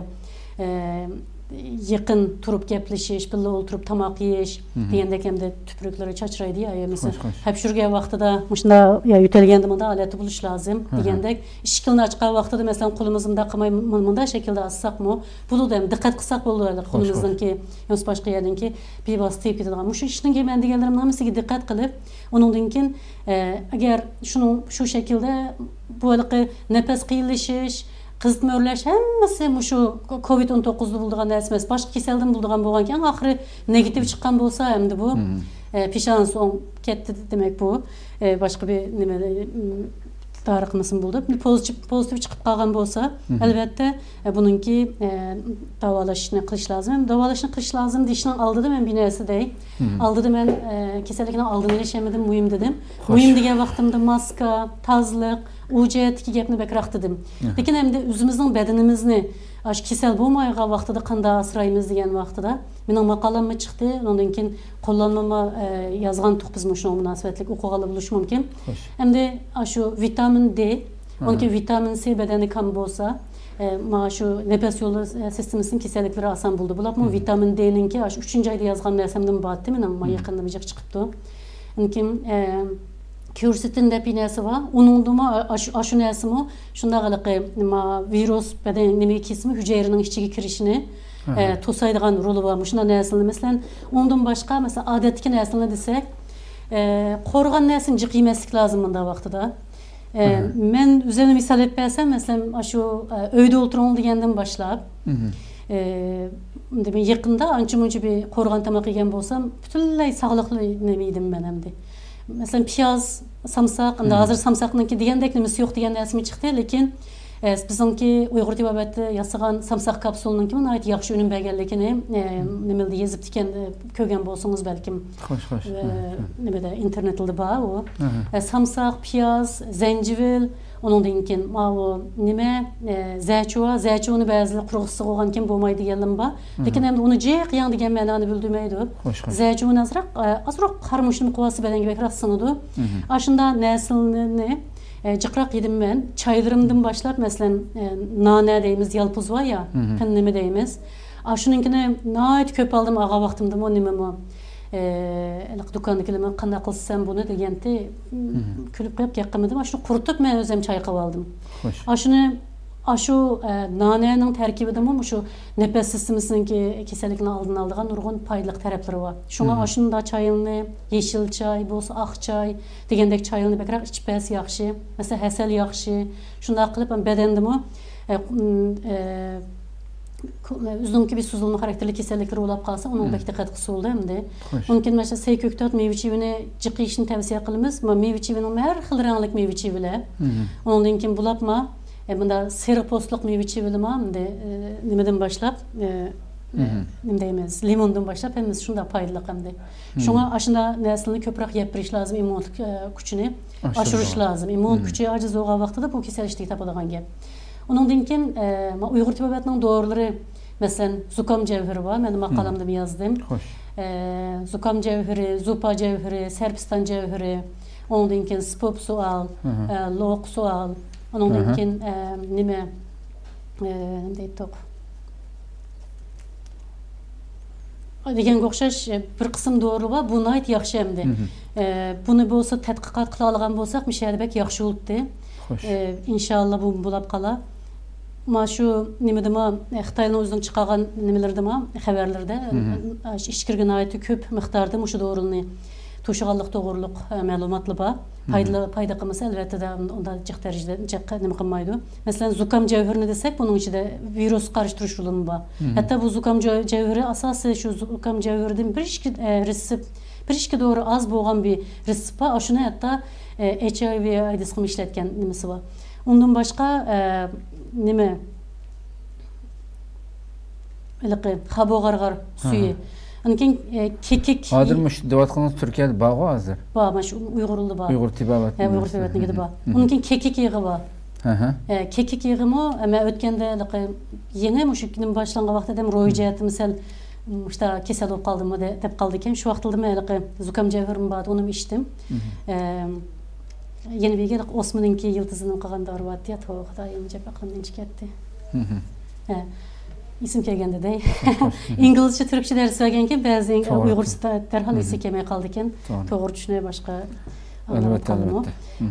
yakın turup gepleşiş, birle oturup tamak yeyiş degende hemde tüpürüklere çaçraydı ya mesela. Hep şuraya vaqtida muşunda ya yütelgendim da aleti buluş lazım degende. İşkilni açqa vaqtida mesela kolumuzda qımay mında şekilde assak mı? Bunu da dikkat qilsak bolurdu kolumuzdan ki yos başqa yerden ki bir bastıyıp gitadigan. Muş işning gemen degenlerim namisiga dikkat qilib, onundan keyin agar şu şekilde bu nefes qiyinlashish kızmörleş hemmesi şu Covid-19'da bulduğun nesmes başka keselden bulduğun boğanken ahırı negatif çıkan bolsa hem bu pişan son ketti demek bu başka bir tarıkmasın buldu. Pozitif çıkıp kalgan bolsa elbette bununki davalaşını kılış lazım. Davalaşını kılış lazım dişinin aldı da ben bir neresi değil. Aldı da ben kesellikten aldığını yaşamadım mühim dedim. Mühim diye vaxtımda maska, tazlık, ucet gepni bekrak dedim. Lekin hem de özümüzün bedenimizni aş kesel bolmayga vaqtida qanda asraymiz degan vaqtida mening maqalamma chiqdi. Ondan keyin qo'llanmama yozgan tuqbiz shunga munosabatlik o'qigaly bo'lishi mumkin. Hamda shu vitamin D, onki vitamin C bedeni kam bo'lsa, mana shu nefes yolu sistemasining kasalliklari asan bo'ldi. Bular vitamin D'ninki shu 3-oyda yozgan narsamdan batdi. Mening yaqinda bir chiqibdi. Onkin Kürsitin de pinesi var. Onun da aşı nesi mi? Şunda galıqı virüs beden nemi kesimi hücrenin içine kirişini tosaydıgan rolü var. Şunda nesini mesela ondan başka mesela adetki nesini desek korgan nesini ciqiymeslik lazım bunda vaqtida. Men üzerine misal etmesem mesela şu öyde oturun degenden başlap yakında ançı bir korgan tamak yegen bolsam bütünlay sağlıklı nemiydim ben hem de. Mesela piyaz, samsak, hazır samsaknınki degandek nimesi yok degan nasmi çıktı, lekin bizimki Uyghur tibabatı yasagan samsak kapsulununki bana ait yaxşı önüm belgelikini nimelde yazıp diken kögen bolsunuz belkim. Hoş. Nimede internetilde bağ o. Samsak, piyaz, zencivil, onun dinkin o nime zəçuunu bazı quruqsı qoğan kim bolmaydı deganlim ba. Lekin hem onu jeq yan degan ma'noni bildirmaydi. Zəçuun azroq qarmışın quvası bedenge bekrak sınıdı. Aşında nesilini Cıqraq yedim ben. Çaylarımdan başlap mesela nane deyimiz, yalpuz var ya, neme deyimiz. Aşınınkine nait köp aldım ağa vaxtımda o nememi. Dükkandakilerime qanday qilsam bunu degende külüp qo'yib yaqqamadım. Aşını qurutup men özüm çayqab aldım. Aşını şu nanenin terkibide mi şu nefes sistemisininki kesellikni aldın aldığan nurgun paylık tarafları var. Şuna aşının da çayını, yeşil çay, bolsa ak çay degendek çayını bekrak içpes yaxşı. Mesela hesel yaxşı. Şunda qılıp bedendimi üzümki bir suzulma karakterli kesellikleri olap kalsa onun bek dikkat qısı oldu hem de. Mümkün mesela seyköktat meyve çivini jiqishni tavsiye qilamiz. Meyve çivinin her xil ranglik meyve çiviler. Ondan keyin bulapma bunda serapostluq meyve çivilimi de nimeden başlap nima deymiz limondan başlap hem şunda paylık hem de. Şuna aşında neslini köprak yapırış lazım immun gücünü aşırış lazım. İmmun gücü aciz olğan vaqtida bu kesellikni tapadigan gap. Ondan keyin Uyghur tibabatının doğruları mesela zukam cevheri var. Ben maqalamda yazdım. Zukam cevheri, zupa cevheri, serpistan cevheri, ondan keyin spop sual, loq sual, ondan keyin nime deydik. Degen o'xshash bir qism doğru var. Buna ait yaxshi hamda. Bunu bo'lsa tadqiqot qila olgan bo'lsak, mishalbek yaxshi bo'ldi. İnşallah bu bo'lib qala. Ma şu nimedema Xitoyning o'zidan chiqargan nimelerdema xabarlarda ishkirgan ait ko'p miqdorda mushu doğrulni to'shig'anlik to'g'riliq ma'lumotlar bor. Payda qilmasa albatta unda jiq darajada nima qilmaydi. Masalan zukam cevherini desek bunun içinde virüs qarşıtırış rolü bor. Hatta bu zukam cevheri asası şu zukam cevheriden bir işki doğru az bo'lgan bir resip var. Şunu hatta HIV AIDS qilib ishlatgan nimasi bor. Ondan başqa nima iliqi xabogargar suyu. Ankin kekik. Hazırmış devatqanız Türkiye'de bağ var hazır. Bağ, maş Uygurlu bağ. Uygur tibabat. Uygur tibabatniki de bağ. Onkin kekik yığı var. Kekik yığı mı? Ama ötkende iliqi yeni muşukinin başlangı vaqtida ro'yjati misal işte kesel olup kaldım mı dep kaldı eken. Şu vaktilde men zukam cevherim vardı, onu içtim. Yeni bir gelip Osman'ınki yıldızının kağında arvadı ya, toğu kadar yanınca bakalım çıkarttı. İsim kelgende de. İngilizce, Türkçe dersi vergenken bazı Uygurca derhal isi kemeye kaldıkken toğru düşünmeye başka anlamadım.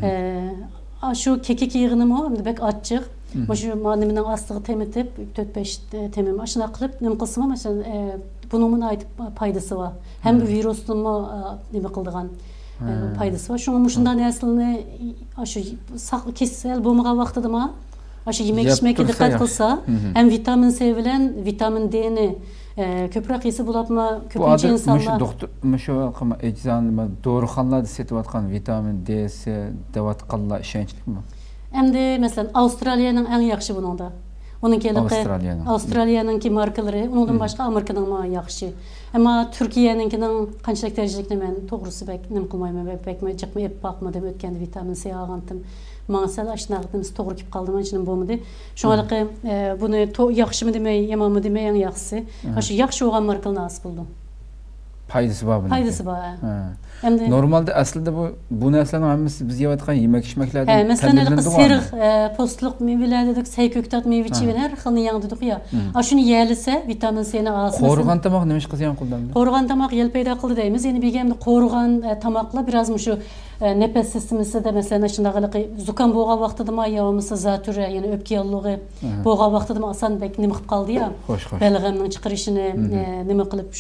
Şu kekik yığınım o, hem de bek açık. Şu mademinden astığı temitip 4-5 temim aşına kılıp nem kısmı mesela bunun ait paydası var. Hem virüsün mu ne bakıldığın paydası var. Şunun şundan aslında şu kişisel bulmağa vakti mı? Aşı yemek içmek dikkat kılsa hem vitamin sevilen vitamin D'ni köprek yesi bulapma köpünce insanlar. Bu adı doktor müşo kama eczanı doğruxanlarda setiyatkan vitamin D'si devatqalla işençlik mi? Hem de mesela Avustralya'nın en yaxşı bununda. Onun Avustralya'nın markaları, ondan başka Amerika'nın mı yaxşı. Ama Türkiye'ninkinin qanchalik derecəlikdə mən toğrusu bək nim qılmayım, bəkmə çıxma ep baxmadım, ötkəndə vitamin C ağantım. Mansal aşnağdımız toğru kip qaldım, içinin bolmadı. Şoňalyk bunu yaxşı mı demey, yaman mı demey, en yaxşısı. Aşı yaxşı olan markalarını as buldum. Paydası var bunun. Paydası var. Normalde aslında bu neslenin hamısı biz yiyatkan yemek içmeklerden mesela serıq postluk meyveler dedik, sayköktat meyveçi her xilini yağı dedik ya. Aşını yerlise vitamin C'ni alsın. Qoruğan tamaq nemiş qızyan qıldandı? Qoruğan tamaq yel peyda qıldı deyimiz. Yani bir gemde qoruğan tamakla biraz mı şu nefes sistemisi de mesela şundaqılıqı zukan boğa vaxtıda mı yağımısı zatürre yani öpke yallığı boğa vaxtıda mı asan bek nimq qaldı ya. Belğemnin çıxırışını nime qılıp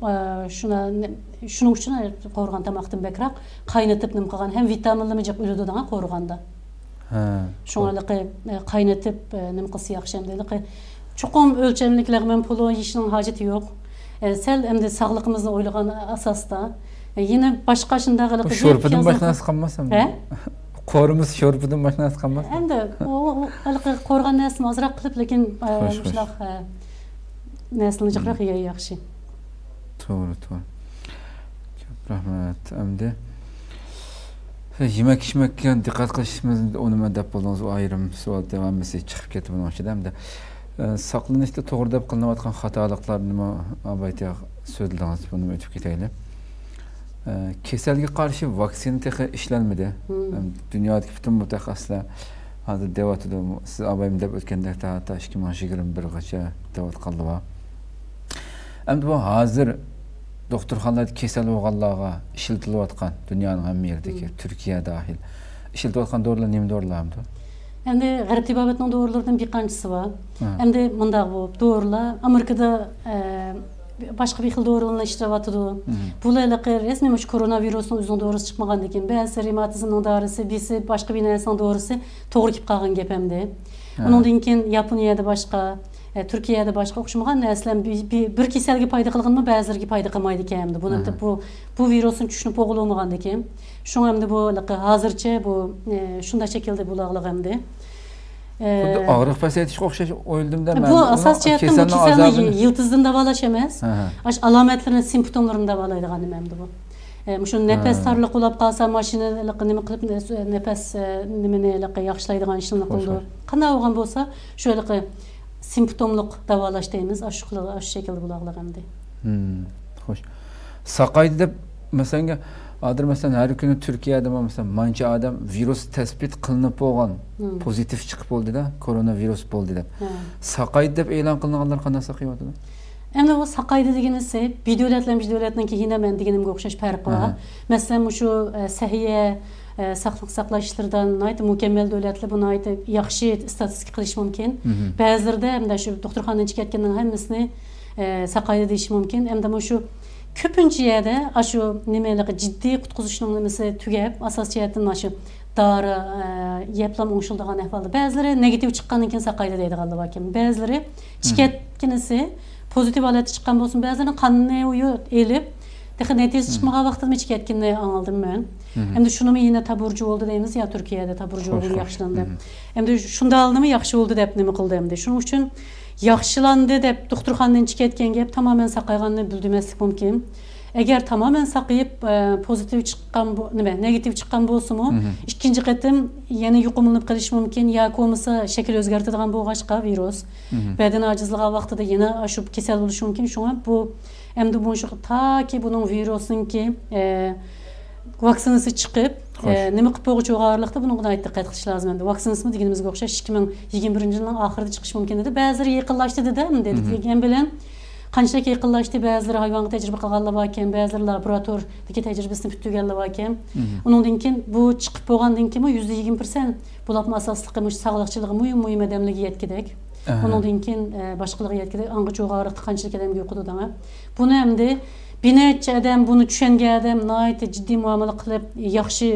şunun üçün qoruğan tamaqdan bekrak qaynatıp nim qılğan hem vitaminli micaq ölüdü dana qoruğanda. Şoňalyqy qaynatıp nim qısı yaxşı emdelik. Çoqum ölçemliklermen pulu işinin haceti yok. Sel hem de sağlığımızı oylagan asasda yine başka şundaqılıqı şorpudan başına sıqanmasam. Qorumuz şorpudan başına sıqanmaz. Hem de o qoruğan näsini azraq qılıp lekin şulaq näsini jaqraq yaxşı. Doğru. Rahmet. Emdi yemek içmekken dikkat qilishimiz onu dep boldunuz o ayrım sual devam etse chiqib ketib bunun için hem de saqlanışda to'g'ri deb qilinayotgan xatoliklar nima abaytiq so'zladingiz buni o'tib ketaylik. Kasalga qarshi vaksina texi ishlanmadi. Dunyodagi butun mutaxassislar hozir devatida siz abayim deb o'tganda ta 2021gacha devat qildi va endi bu hozir doktorxonalarda kasal bo'lganlarga ishlatilayotgan dunyoning hamma yeridagi Turkiya dahil ishlatilayotgan dorilar nima dorilarmi? Hem de garip tibabetin doğrulardan bir kancısı var. Hem de mındak bu doğrular. Amerika'da başka bir xil doğrularla iştivatıdı. Bulayla resmen şu koronavirüsün üzerine doğrusu çıkmagan diken. Bazı reumatizmin doğrusu, birisi başka bir neresin doğrusu doğru kip kalgan gepemdi. Onun dinkin Japonya'da başka, Türkiye'de başka okşamagan neslen bir keselge payda kılgın mı bazıları payda kılmaydı ki hem de. Bu virüsün düşünüp oğulamagan diken. Şu hem de bu hazırca bu şunda şekilde bulağlık hem de. Ağrıq pasayetiş okşaş oyuldum da bu asas cihetten bu keselini yıldızdan davalaş emez. Alametlerin simptomlarını davalaydı hanım hem de bu. Şu nefes tarlık olap kalsa maşinalık nime kılıp nefes nimene yaxşılaydıgan işini kıldı. Qanday olgan bolsa şöyle simptomluk davalaş deyimiz aşı şekilde bulağlık hem de. Hoş. Saqaydı deb mesela adır mesela her günü Türkiye'de mesela manca adam virüs tespit kılınıp olgan pozitif çıkıp oldu da koronavirüs oldu da. Saqaydı deb e'lon qilinganlar qanday saqayotdi? Endi o saqaydı degenisi bir devletlen bir devletninki yine ben degenimge okşaş fark var. Mesela şu sahiye saqlıq saqlaşlardan aytı mükemmel devletli bunu aytı yaxşı istatistik qilish mümkün. Bazılarda hem de şu doktorxanadan çıkartgandan hammasini saqaydı deyish mümkün. Hem de şu köpüncü yerde aşı nimelik ciddi kutquzuşunun nimesi tügep asas cihetten aşı darı yeplam oңşulduğan ahvalda. Bazıları negatif çıqqandan keyin saqaydı deydi qaldı bakim. Bazıları çıkartkinisi pozitif aleti çıqqan bolsun. Bazılarının kanını uyu elip Dexe netice çıkmağa vaxtında çıkartkinini anladım ben. Hem de şunu yine taburcu oldu deyimiz ya Türkiye'de taburcu oldu yaxşılandı. Hem de şunda aldı mı yaxşı oldu dep nima qıldı hem de. Şunun üçün yaxşılandı dep doktorxanadan çıkartken gep tamamen saqayganını bildirmeslik mümkün. Eğer tamamen sakayıp pozitif çıkan bu, negatif çıkan bolsa-mu, ikinci qetim yeni yuqumlanıp qilish mumkin, yoki bo'lmasa şekil özgertadigan bo'lg'achqa virus. Beden acizligi vaqtida yana aşıp kesel bo'lishi mumkin. Şuna bu endi bu ta ki bunun virusunki vaksinasi chiqib, nima qilib bo'g'ichi og'irlikda buni diqqat qilish lozim. Endi vaksinasimi deganimizga o'xshash 2021-yilning oxirida chiqishi mumkin dedi. Ba'zilari yaqinlashdi dedi, dedik. Degan bilan qanchalik yaqinlashdi, ba'zilari hayvonga tajriba qilganlar bor ekan, ba'zilari laboratoriyadagi tajribasini bitganlar bor ekan. Undan keyin bu chiqib bo'lgandan keyin %20% bularning asosligi sog'liqchiligi muhim odamlarga yetkidek. Undan keyin boshqalarga yetkidek. Angacha og'irlikda qanchalik odamga yo'qotadi. Buni endi bir necha adam bunu tushungan adam nihoyatda jiddiy muomala qilib, yaxshi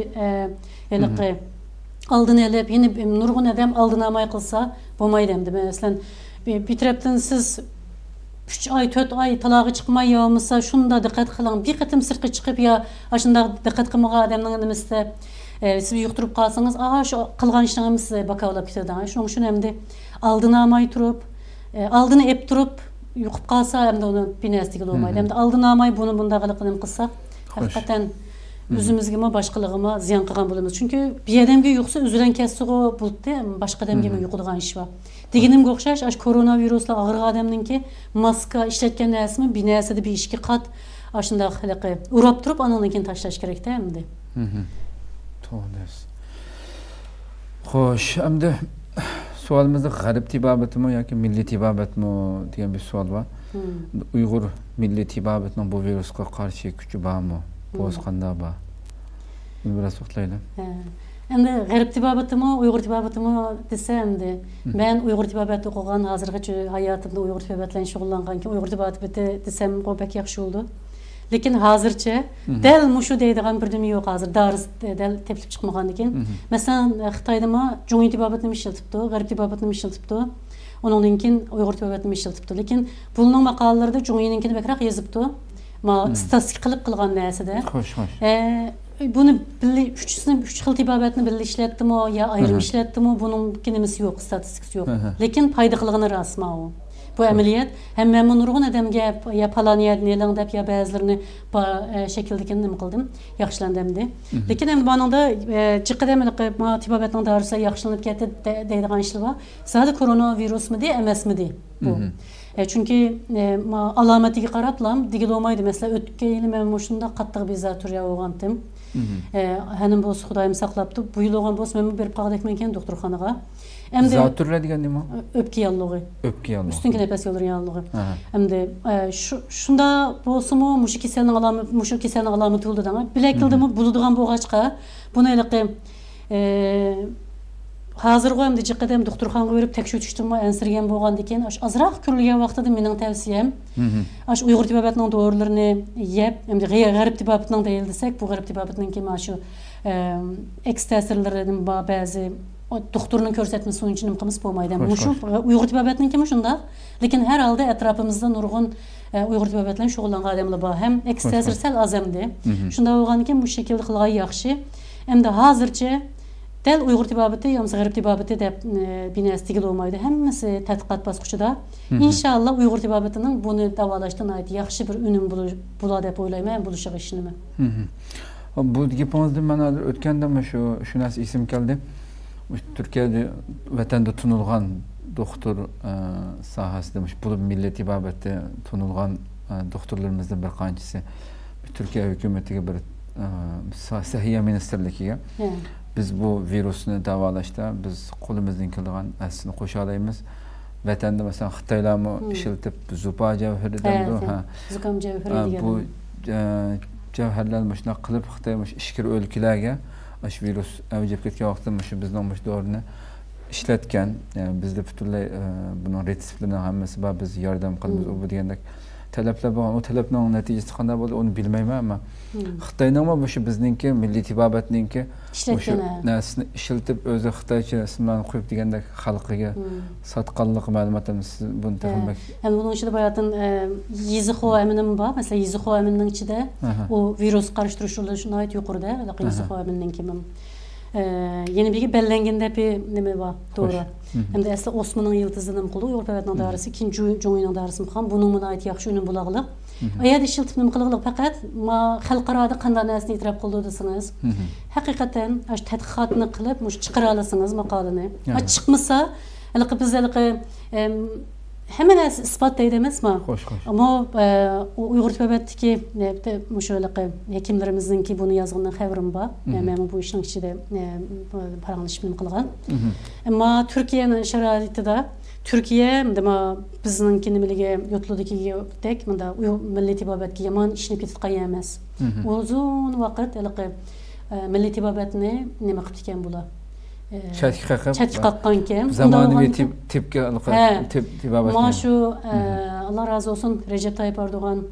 oldini olib, yana nurg'un adam oldini olmay qilsa bo'lmaydi endi. Masalan, bir tarafdan siz 3 ay 4 ay talog'i chiqmay yo'misa shunda diqqat qiling. Bir qatim sirtga chiqib yo shunda diqqat qilmagan odamning nimasida siz yuqtirib qolsangiz, shu qilgan ishingiz bakovlab ketadi. Shuning uchun endi oldini olmay turib, oldini ep turib yuqib qalsa endi uni binasiga olmaydi. Endi oldini olmay buni bunda qilib qilsa, haqiqatan o'zimizga boshqalig'ima ziyon qilgan bo'lamiz. Chunki bir odamga yuqsa o'zidan kessigo bo'ldi, boshqa odamga yuqadigan ish bor. Deganimga o'xshash, koronaviruslar og'irgan odamninki maska ishlatgan narsami binasida bir ishga qat shunday qilib urab turib, andan keyin tashlash kerak-da endi. To'g'ri. Xo'sh, endi sualimizda g'arb tibobatimi yoki milliy tibobatmi degan bir savol bor. Uyg'ur milliy tibobatining bu virusga qarshi kuchi bormi? Bo'z qanday bor? Buni biroz to'xtaylik. Endi g'arb tibobatimi, Uyg'ur tibobatimi desa endi men Uyg'ur tibobati o'qigan, hozirgacha hayotimda Uyg'ur tibobati bilan shug'ullangan ki Uyg'ur tibobati desam pek yaxshi bo'ldi. Lekin hozircha dal mushu deydigan bir nima yo'q hozir. Dars dal tepilib chiqmagandan keyin. Masalan, Xitoydami Jungi tibobatni ishlatibdi, g'arb tibobatni ishlatibdi. Undan keyin Uyg'ur tibobatni ishlatibdi. Lekin buning maqolalarida Junginikini bekroq yozibdi. Statistik qilgan narsada. Xo'sh. Bunu 3 xil tibobatni birga ishlatdimi yo ayrim ishlatdimi, buning nimasi yo'q, statistikasi yo'q. Lekin foyda qilgani rasmi u. Bu ameliyat hem nurg'un odamga ya paloniyat nelang deb ya ba'zilarini shakldagi nima qildim, yaxshilandimdi. Lekin endi buningda jiqida tibobatning dorisi yaxshilanib ketdi deydigan ishlar bor. Sadaqat koronavirusmidi, emasmidi bu. Chunki alomatiga qarablam digil olmaydi. Mesela o'tgan yili men shunda qattiq bezaturiya bo'lgandim. Hanim bo'lsa Xudoyim saqlabdi. Bu yil olgan bo'lsa men berib qoldik ekan doktorxonaga. Endi zaturiya degan nima? O'pka yallig'i. O'pka yallig'i. Ustun nafas yo'llari yallig'i. Endi shunda bo'lsa-mu mushu kasalning alomati bo'ldi dema. Bilakildimi bo'ladigan bo'lg'achqa buni eliqi hozirgi endi jiqadam doktorxonaga berib tekshirishtimmi ansirgan bo'lgandan keyin azroq ko'rilgan vaqtida mening tavsiyam Uyg'ur tibobatining dorilarini yeb, endi g'arb tibobatining deyil desak, bu g'arb tibobatining kim shu eks ta'sirlarining ba'zi doktorning ko'rsatmasi uchun nima qilamiz bo'lmaydi. Shu Uyg'ur tibobatining kimi shunda, lekin har holda atrofimizda nurg'un Uyg'ur tibobati bilan shug'ullangan odamlar bor. Ham eks ta'sir sal azamdi. Shunda bo'lgandan keyin bu shaklda qilgan yaxshi. Endi hozircha dal Uyg'ur tibobati yoki g'arb tibobati deb binasiga olmaydi. Hammasi tadqiqot bosqichida. Inshaalloh Uyg'ur tibobatining buni davolashdan yaxshi bir unum bo'ladi deb o'ylayman, bo'lishiga ishonman. Bu gapingizda mana o'tganda shu narsa esim keldi. Türkiye'de vatanda tunulgan doktor sahasida bu milliy tibobatda tunulgan doktorlarimizdan bir qanchasi Türkiye hükümetiga bir Sahiyya ministerligiga biz bu virusni davolashda biz qo'limizdan kelgan aslini qo'sha olamiz. Vatanda masalan Xitoylarni ishlatib zupa javhari deydi, zukam javhari degan. Bu javharlarni shuna qilib Xitoy ishkir o'lkalarga aş virus avjib ketgan vaqtda shu bizning dorini ishlatgan. Yani bizda butunlay buning retseptlarining hammasi bor, biz yordam qilamiz u degandek talablar bor. O talabning natijasi qanday bo'ldi uni bilmayman, ammo Xitoyning bu shu bizningki milliy tibobatninki o'sha narsani ishlatib o'zi Xitoycha ismlarni qo'yib degandek xalqiga sotqanlik ma'lumotimiz buni taxminlik. Yani bunun içinde bayatın Yizixo eminim var. Mesela Yizixo eminin içinde o virus karıştırıcıları şuna ait yukarıda. Yizixo eminin kimim. Yeni bir bellengende bir neme var doğru. Hoş. Hem de esas Osman'ın yıldızının kulu Avrupa Devletinin darısı ikinci Joy'un darısı mı bunun buna ait yaxşı ünün bulağılık. Ayad işiltip neme kılıqlık fakat ma xalqarada qanday näsini itiraf qıldırdısınız. Hakikaten aş tədqiqatını qılıp muş çıqıra alasınız maqalını. Çıkmasa ılıqı biz ılıqı hemen ispat edemez mi? Hoş. Ama Uyghur Tibet'teki şöyle hekimlerimizin ki bunu yazgının xəbərim var. Ben bu işin içinde paranlaşmını qılğan. Ama Türkiye'nin şəraiti de Türkiye bizning kinimlige yotludaki tek mında Milli Tibet'ki yaman işini pitqay emas. Uzun vaqt ılıqı Milli Tibet'ni nima qilib ekan bular? Çatqaqqan kim? Zamanı tipke tibabet. Ma şu Allah razı olsun Recep Tayyip Erdoğan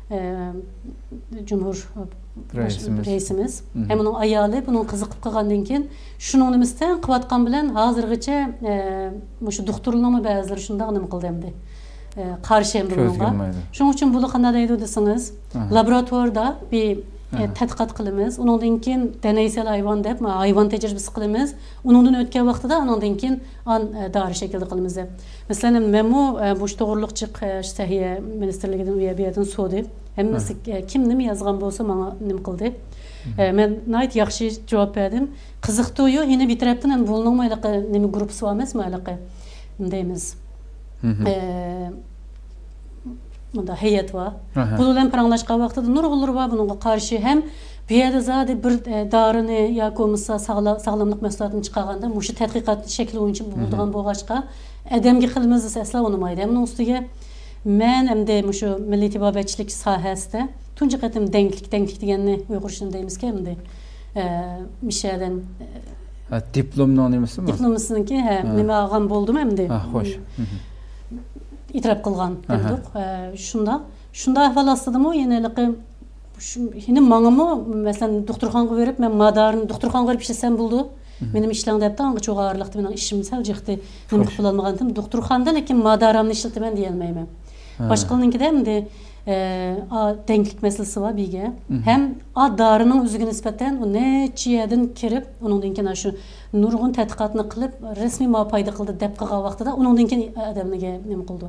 Cumhur reisimiz. Hem onun ayalı bunun kızıqıp qalgandan keyin şunun nimisten qıvatqan bilen hazırgıça şu doktorluğumu bazıları şundan nima qildi endi. Qarşı endi bunga. Şunun için bunu qanday deydi desiniz? Laboratuvarda bir tədqiqat qılımız. Onundan keyin deneysel hayvan dep, hayvan tecrübesi qılımız. Onundan ötken vaqtida onundan keyin darı şekilde qılımız. Mesela memu bu toğırlıqçıq Səhiyyə Ministerligidən üyəbiyyətin soğudu. Hemmesi kim nimi yazğan bolsa bana nim qıldı. Men nayt yaxşı cavab verdim. Qızıqdı yo, yine bir tərəfdən bulunma ilə nimi qrupusu var məsmə ilə deyimiz. Bunda heyet var. Bununla paranlaşqa vaqtida nurgulur var bununla qarşı hem bir yerde zaten bir darını ya komisa sağlamlık məsuliyyətini çıxarğanda muşu tədqiqat şəkli oyuncu bulduğan boğaçqa adamga qılmız əsla olmaydı. Bunun üstüge men hem de muşu milli tibabetçilik sahəsində tuncu qətim denklik deganni Uyğurşun deyimiz ki hem de Mişədən diplomunu neymişsin mi? Diplomasının ki nime ağam boldum hem de. Hoş. İtiraf qılğan dedik. Şunda ahval asladım o yenilikə yine mağamı mesela doktorxanaga verip men madarını doktorxanaga verip işlesem buldu. Benim işlerim de çok çok ağırlıqtı. Benim işim sel çıktı. Nima qilib olmagandim. Doktorxanada lekin madaramni işletemen diyelmeyim. Başqalarınki de hem de denklik meselesi var bige. Hem darının özüge nispeten o neçə yerden kirip onundan keyin şu nurgun tədqiqatını qılıp resmi ma payda qıldı dep qalğan vaqtida onundan keyin adamniga nima qildi.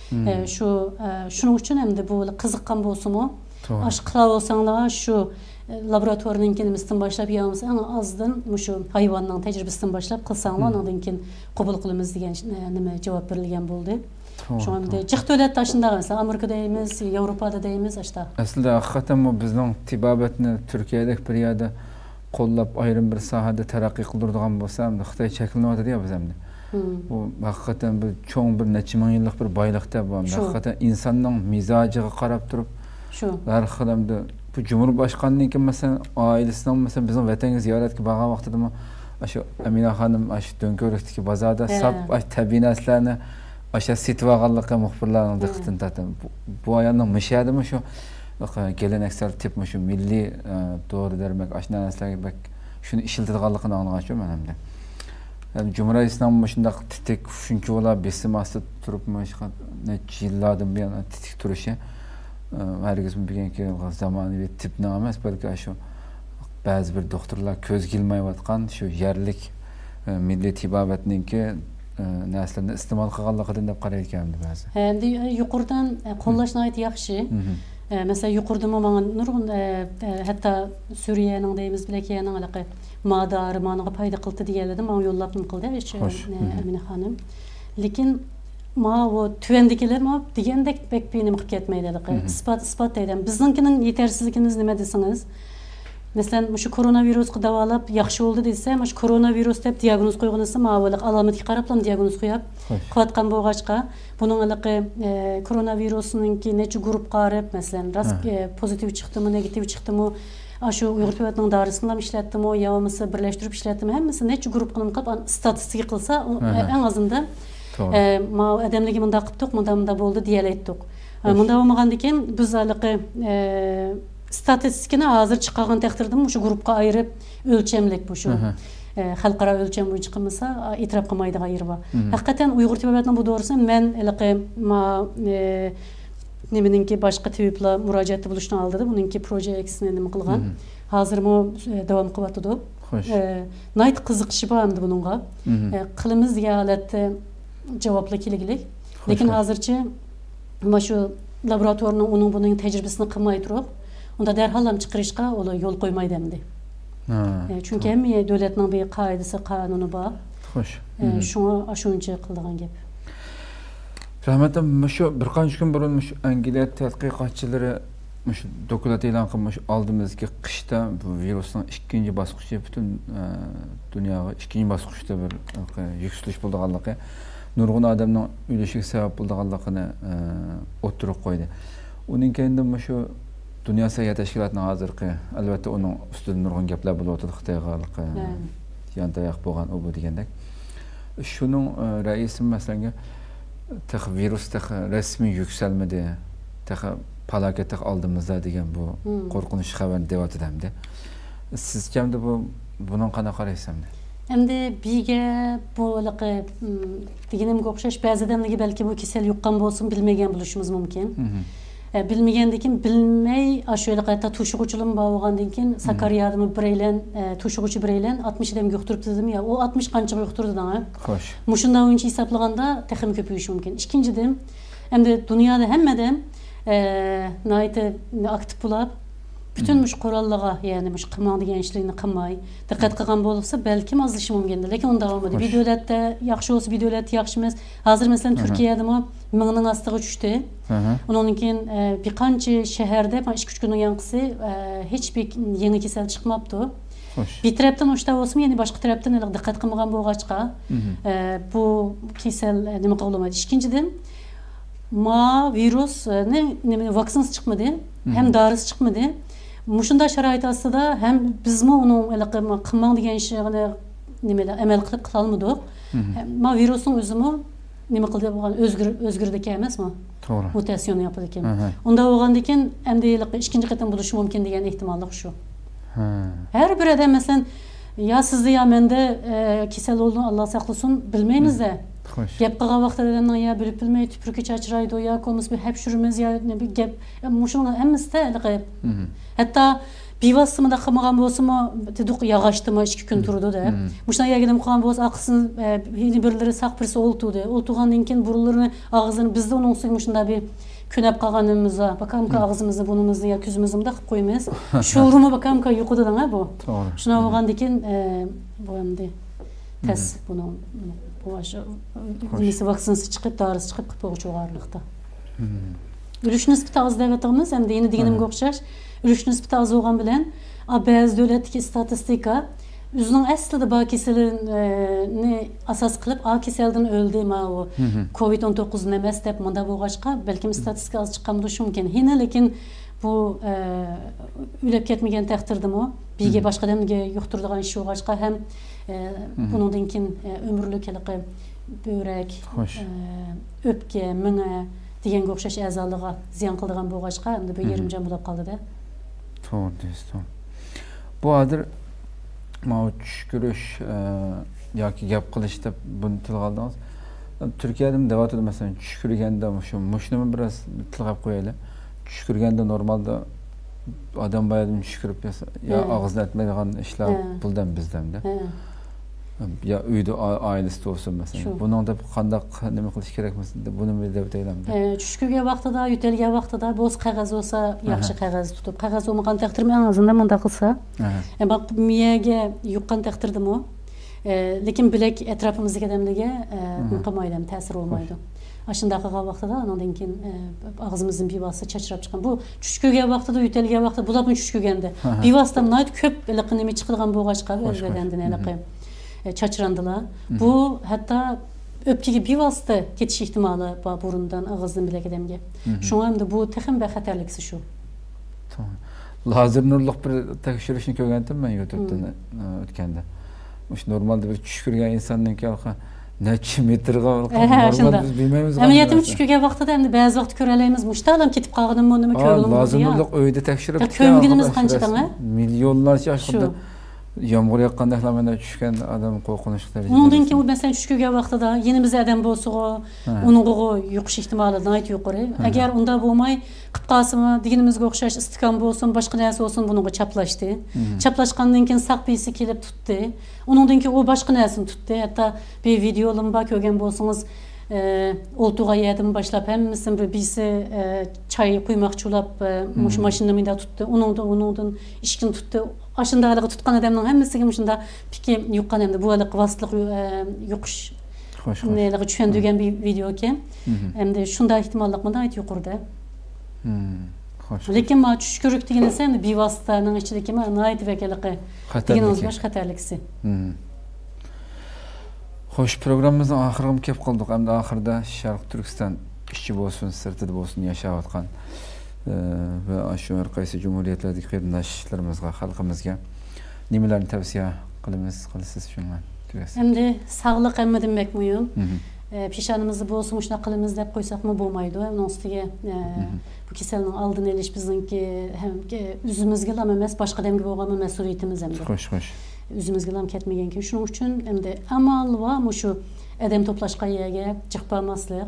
Şunun üçün hem de bu qiziqqan bolsunmu? Aşqılar olsanlar şu laboratuvarının kendimizden başlayıp yağımız en azdan şu hayvanın tecrübesinden başlayıp kılsanlar ondan keyin qabul qılımız degan nima cevap berilgan bo'ldi. Şu anda cık devlet taşında mesela Amerika'da deyimiz, Avrupa'da deyimiz işte. Aslında hakikaten bu bizning tibabetni Türkiye'deki bir yerde qo'llab ayrim bir sahada taraqqiy qildirgan bo'lsa hamda Xitoy cheklanyapti ya biz hamda. Bu hakikaten bir cho'ng bir necha ming yillik bir boyliqda bu hamda. Hakikaten insonning mizojiga qarab turib shu har xil hamda bu Cumhurbaşkanlığının mesela ailesinden mesela bizim vatanga ziyoratga borgan vaqtida shu Amina xonim shu Do'nko'rikdagi bozorda sap tabiiy narsalarni aşağı sitvaganlıqqa muxbirlarning diqqatini tortdim. Bu ayolning mishadimi shu geleneksel tip şu milli doğru dermek aşina narsalarga bak shuni ishiltirganligini anglagan shu men hamda. Cumhuriyet İslamı shundaq titik shuncha bo'la besim ostida turibmish necha yillardan buyon titik turishi herkes bilganki zamonaviy tipni emas balki shu ba'zi bir doktorlar ko'z kelmayotgan shu yerlik milliy tibabetninki narsalarni iste'mol qilganligidan deb qarayotgandi ba'zi. Endi yuqoridan qo'llashni ayt yaxshi. Mesela yuqorida mana nurg'un hatta Suriyaning deymiz bilakiyaning aloqa madari managa payda qildi deganlarda men yo'llab nim qildi Amina xonim. Lekin ma o tüvendikiler ma degandek pek benim qilib ketmaydi aloqa. Ispat deydim. Bizninkinin yetersizligimiz nima desiniz? Mesela şu koronavirusga davolab yaxshi bo'ldi desam, şu koronavirus deb diagnoz qo'ygansa, ma'lum alomatga qarab ham diagnoz qo'yib, qilayotgan bo'lg'achqa, buning aloqi koronavirusiningki necha guruh qarib, masalan, rast pozitiv chiqdimi, negativ chiqdimi, şu Uyghur Tibetning darisini ham ishlatdimi, yo bo'lmasa birlashtirib ishlatdimi, hammasi necha guruh qilib statistika qilsa, eng azından ma adamligi bunda qildik, bunda bo'ldi deyalaydik. Bunda bo'lmagandan keyin biz aloqi statistikini hazır çıkargan takdirde şu grupka ayırıp ölçemlik bu şu. Xalqara ölçem boyunca qilmasa itiraf qilmaydigan yeri bor. Hakikaten Uyghur Tibetning bu doğrusu men iliqi ma niminki boshqa tabiblar murojaatda bulishni aldidi. Buningki proje eksini nima qilgan. Hozir mo davom qilyapti. Xo'sh. Nayt qiziqishi bor endi buningga. Qilimiz degan holatda javobli keliglik. Lekin hozircha mana shu laboratoriyning uning tajribasini qilmay turib, unda darhol ham chiqarishga ular yo'l qo'ymaydi endi. Chunki hamma davlatning bir qoidasi, qonuni bor. Xo'sh. Shunga shuncha qildigan gap. Rahmatim, shu bir qancha kun burun Angliya tadqiqotchilari shu dokument e'lon qilmoq oldimizga qishda bu virusning ikkinchi bosqichi butun dunyoga ikkinchi bosqichda bir yuksalish bo'lganligi, nurg'un odamning o'lishiga sabab bo'lganligini o'tirib qo'ydi. Uning keyinda shu Dunyo Sog'liqni tashkilotining hozirgi albatta uning ustida nurg'un gaplar bo'lib o'tdi, Xitoyga yantayoq bo'lgan u bu degandek. Shuning raisi masalan virus rasmiy yuksalmadi, falokatga oldimizda degan bu qo'rqinch xabarni deyotiramda. Siz kimda buning qanaqa qaraysiz? Endi biga bu deganimga o'xshash ba'zi odamlarga balki bu kasal yuqqan bo'lsin, bilmagan bo'lishimiz mumkin. Bilmagandan keyin bilmay ashula qayta tushug'uchilim bo'lgandan keyin Sakariyadimi biraylan tushug'uchi biraylan 60 odamga yuqtiribdi dedim ya, u 60 qanchaga yuqtirdi-da? Xo'sh. Mushunda o'yinchi hisoblaganda texim ko'payishi mumkin. Ikkinchidan, endi dunyoda hammadan nayta aktiv bo'lib, bütün mush qurollarga, ya'ni mush qilmoq degan ishlarni qilmay, diqqat qilgan bo'lsa, balki ozlishi mumkin-da. Lekin unda bo'lmadi. Bir davlatda yaxshi bo'lsa, bir davlat yaxshi emas. Hozir masalan Turkiyada mingning ostiga tushdi. Undan keyin bir qancha shaharda 2-3 kundan yanqisi hech bir yangi kasal chiqmabdi. Bir tarafdan o'shda bo'lsa, ya'ni boshqa tarafdan diqqat qilmagan bo'lg'achqa bu kasal nima qilolmaydi. Ikkinchidan virusni vaksinasi chiqmadi, ham dorisi chiqmadi. Mushunda sharoit ostida ham bizmi uni qilmoq degan ishni amal qilib qila olmadik. Virusning o'zimi nima qildi bo'lgan o'zgardi emasmi? To'g'ri. Mutatsiyon yapadi ekan. Unda bo'lgandan keyin endi ikkinchi qatam bo'lishi mumkin degan ehtimollik shu. Har bir odam masalan ya sizda ya menda kasal bo'ldim, Alloh saqlasin, bilmaymiz-da. Gap qilgan vaqtda odamning ya bilib bilmay tupurga chachraydi, ya ko'mis bir hapshurimiz ya bir gap mushunga hammasida hatta bevosita qilmagan bo'lsa-mu, dedik yog'ashdimi 2 kun turdi-da. Mushunga yagidam qilgan bo'lsa, aqsini birlari saq birisi o'ltirdi. O'ltirgandan keyin burunlarini, og'zini bizda uning ustiga mushunda bir ko'nab qolganimizda, bakamka og'zimizni, burnimizni ya ko'zimizni bunday qilib qo'yamiz. Sho'limi bakamka yo'qodadan bu. Shuna bo'lgandan keyin bu endi tas buni bu vaksinasi chiqib, dorisi chiqib qo'yib qo'yganlikda. Ulush nisbati oz deb aytamiz, endi yana deganimga o'xshash, ulush nisbati oz bo'lgan bilan ba'zi davlatdagi statistika o'zining aslida bor kasalni asos qilib, kasaldan o'ldi, o COVID-19 emas deb menda bo'lg'achqa, balkim statistika oz chiqqan bo'lishi mumkin. Hina lekin bu o'lib ketmagan taqdirdami, biga boshqa odamga yuqtiradigan ish bo'lg'achqa ham bundan keyin umrlik böbrek, o'pka, minga deganga o'xshash a'zolarga ziyon qiladigan bo'lg'achqa, endi bu yerimjon bo'lib qoldi-da. To'g'ri. Bu hozir tushkurish yoki gap qilish deb buni tilga oldingiz. Turkiyada davlatda masalan tushkurganda mushnimi biroz tilga qo'yaylik. Tushkurganda normalda odam bayram tushkurib ya og'izdan aytmaydigan ishlar puldan bizdanda. Ya uyda ailesi olsun mesela. Bunun da qandaq nima qilish kerak mesela? Buni deb deylamda. Tushkuga vaqtida, yutalgan vaqtida bo'z qog'oz bo'lsa, yaxshi qog'oz tutib, qog'oz bo'lmagan taqdirda en azından bunda qilsa, bak miyaga yuqqan taqdirdami? Lekin bilak atrofimizdagi odamlarga qilmaydi, ta'sir olmaydi. Ashunda qilgan vaqtida, undan keyin og'zimizning bevosita chachrab chiqqan. Bu tushkuga vaqtida, yutalgan vaqtida bularni tushkuganda. Bevosita nima ko'p nima chiqadigan bo'lg'achqa, o'zgadandan aniq. Çaçrandılar. Bu hatta öpkege bevosita ketish ehtimoli bor burundan, og'izdan bilak odamga. Shunga ham bu texim va xatarlisi shu. Lazer nurliq bir tekshirishni ko'rgandim men YouTube'dan o'tganda. O'sha normalda bir tushkurgan insonning necha metrga normal biz bilmaymiz. Amaliyatim tushkurgan vaqtida endi ba'zi vaqt ko'ra olamiz. Mushtalam ketib qolganimni nima ko'rdim. Lazer nurliq uyda tekshirib ko'mgilimiz qanchadan? Milyonlarcha aşkında Yağmur yaqqanda hemen düşken adam korkunçluk derecede. Ondan ki bu mesela düşküge vaqtida yeni biz adam bolsa, onun qoğu yo'qish ehtimoli nayt yuqori. Agar unda bo'lmay, qıpqasımı diginimizge o'xshash istikan bo'lsin, boshqa narsa bo'lsin, buni chaplashdi. Chaplashgandan keyin saqbisi kelib tutdi. Onundan keyin o boshqa narsani tutdi. Hatta bir videolim bor, ko'rgan bo'lsangiz, oltuğa yedim başlap hemmisin bir birisi çay kuymakçı olap maşinamında tuttu. Onundan işkin tuttu. Aşında halığı tutkan adamın hemmisimışında peki yuqqan hem de bu halığı vasıtlık yokuş neyle düşündüğün bir video ki hem de şunda ihtimallık mı da ait yukarıda. Lekin ma düşkürük degeni sen de bir vasıtanın içindeki ma ait vekilliği degeniz baş xatarlıksı. Xo'sh, programmamizning oxiriga kelib qoldik. Hamda oxirida Sharq Turkiston ishchi bo'lsin, sirtida bo'lsin yashayotgan va shu har qaysi jumhuriyatlardagi qarindoshlarimizga, xalqimizga nimalarni tavsiya qilasiz shunga? Endi sog'liq hamma demak muhim. Peshonimizni bo'lsin shuna qilamiz deb qo'ysaqmi bo'lmaydi. Uning ustiga bu kasalning oldini olish bizningki ham o'zimizga ham emas, boshqa odamga bo'lgan mas'uliyatimiz ham. Xo'sh. Özümüzge lam ketmegen ki şunun için hem de amal var mı şu edem toplaşkan yerge çıkpamaslık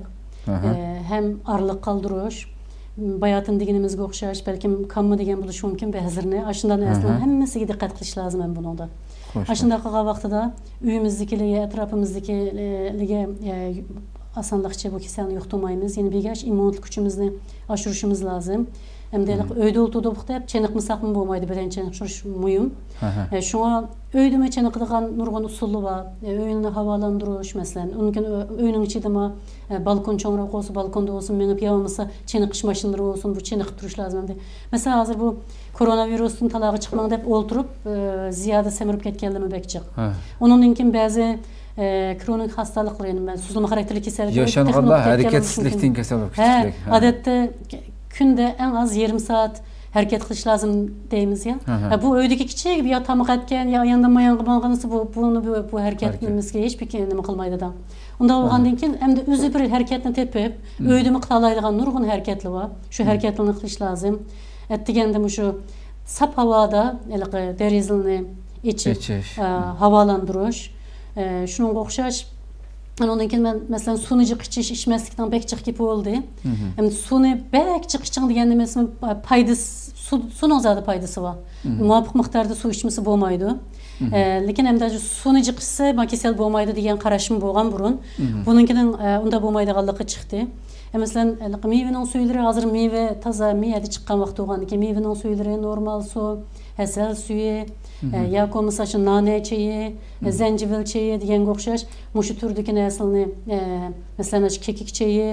hem arlık kaldırış bayatın diginimizge okşaş belki kanma degen buluş mümkün ve hazırne aşından aslında hemmesi dikkat kılış lazım hem bunu da. Aşında kağa vakti da üyümüzdekilere, etrafımızdakilere asanlıkça bu keselini yokturmayımız. Yani bir geç immunitlik gücümüzü aşırışımız lazım. Hem de öyde oltuğda hep çenik mısaq mı bulmaydı beden çenik şuruş muyum. Şuna öydüme çenik kıdığan nurgun usulü var. Öynünü havalandırış mesela. Onun öynün içinde ma balkon çoğunrak olsun, balkonda olsun, menip yavamısa çenik kış maşinleri olsun, bu çenik duruş lazım. Mesela hazır bu koronavirusun talağı çıkmağı hep olturup ziyade semirip ketkenleme bekçik. Onun için bazı kronik hastalıklar yani ben suzulma karakterli keserlik. Yaşanğanda hareketsizlikten keserlik. Adette günde en az 20 saat hareket kılış lazım deyimiz ya. Bu öydeki kiçiğe gibi ya tamak etken ya yanında mayan kıbanğanısı bu hareketlimizge hiçbir kendimi kılmaydı da. Onda olğandan keyin hem de özü bir hareketini tepip öydümü kılalaydıgan nurgun hareketli var. Şu hareketlini kılış lazım. Ettigendim şu sap havada derizilini içip havalandırış. Şunun okşaş. Ondan keyin ben mesela sunucu içiş içmeslikten pek çık gibi oldu. Hem sunu pek çıkışın degende mesela paydası sunun zaten paydası var. Muvaffak miktarda su içmesi bo'lmaydi. Lekin hem de sunucu içse makisel bo'lmaydi degan qarashim bo'lgan burun. Bununkinin unda bo'lmaydiganligi chiqdi. Mesela meyvenin suyları hazır meyve taza meyvede çıkan vakti olğandan keyin meyvenin suyları normal su, hasel suyu, ya komisa şu nane çayı, zencefil çayı diyen okşaş, muşu türdeki neslini mesela kekik çayı,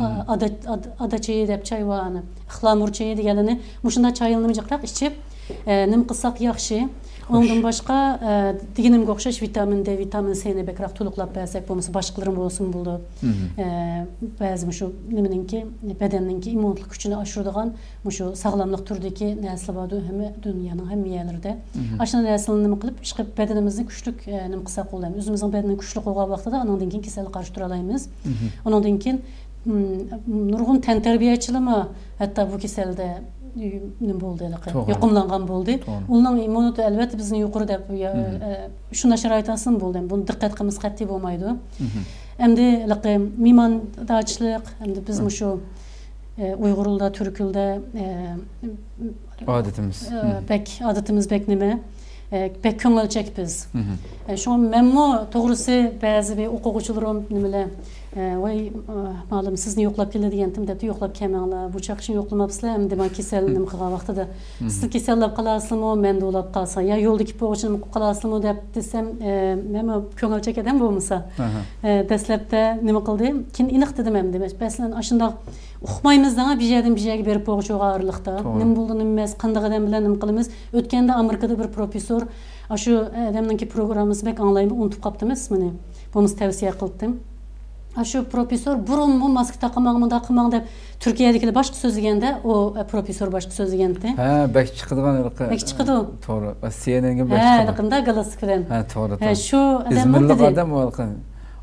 ada çayı dep çay var, ıhlamur çayı diyenini muşunda çayılmayacaklar içip nim kısak yaxşı. Ondan başka diginim okşaş vitamin D, vitamin C'ni bekrak tuluklap bəsək bulması başqalarım olsun buldu. Bəzi şu nimeninki bedeninki immunitlik gücünü aşırdığan şu sağlamlıq türdeki nəsli var hem dünyanın hem yerlerde. Aşına nəslini nim qılıb çıxıb bedenimizin güçlük nim qısaq olayım. Özümüzün bedeninin güçlük olğan vaxtda anandan keyin kesellik qarşı dura alayımız. Ondan keyin nurgun tən tərbiyəçilimi hatta bu keselde ne boldu yoqumlanğan boldu. Ondan immunite elbette bizning yuqori deb shunda sharoitasın boldu. Bunu diqqat qilimiz qat'iy bo'lmaydi. Endi mehmondochilik, endi biz şu Uyg'urulda, Türkülde adatimiz pek nima? Pek ko'ngilchak biz. Şu menmo to'g'risi ba'zi bir o'quvchilarim nimalar vay malum sizni yo'qlab keldi degandim deb yo'qlab kelmanglar. Bu chaqishni yo'qlamabsizlar ham demak kasalnim qilgan vaqtida siz kasallab qolasizmi, men de ulab qolsam ya yo'ldagi po'g'chini qolasizmi deb desam, men ko'ngilchak odam bo'lmasa dastlabda nima qildi? Keyin iniq dedim ham demak, masalan ashunda uqmaymiz da bir yerden bir yerga berib po'g'choga ayriliqda. Nim bo'ldi, nim emas, qanday odam bilan nim qilamiz? O'tganda Amerikada bir professor shu adamninki programmamizni bek anglaymi unutib qopdim ismini. Bunu tavsiya qildim. Şu profesör burun mu maske takımang mı takımang deb Türkiye'dekiler başka sözlegende o profesör başka sözlegendi. Ha, bek çıkıdığan ılqı. Bek çıkıdı. Doğru. CNN'ge bek çıkıdı. Ha, laqında galas filan. Ha, doğru. Şu adam İzmirlik adam o ılqı.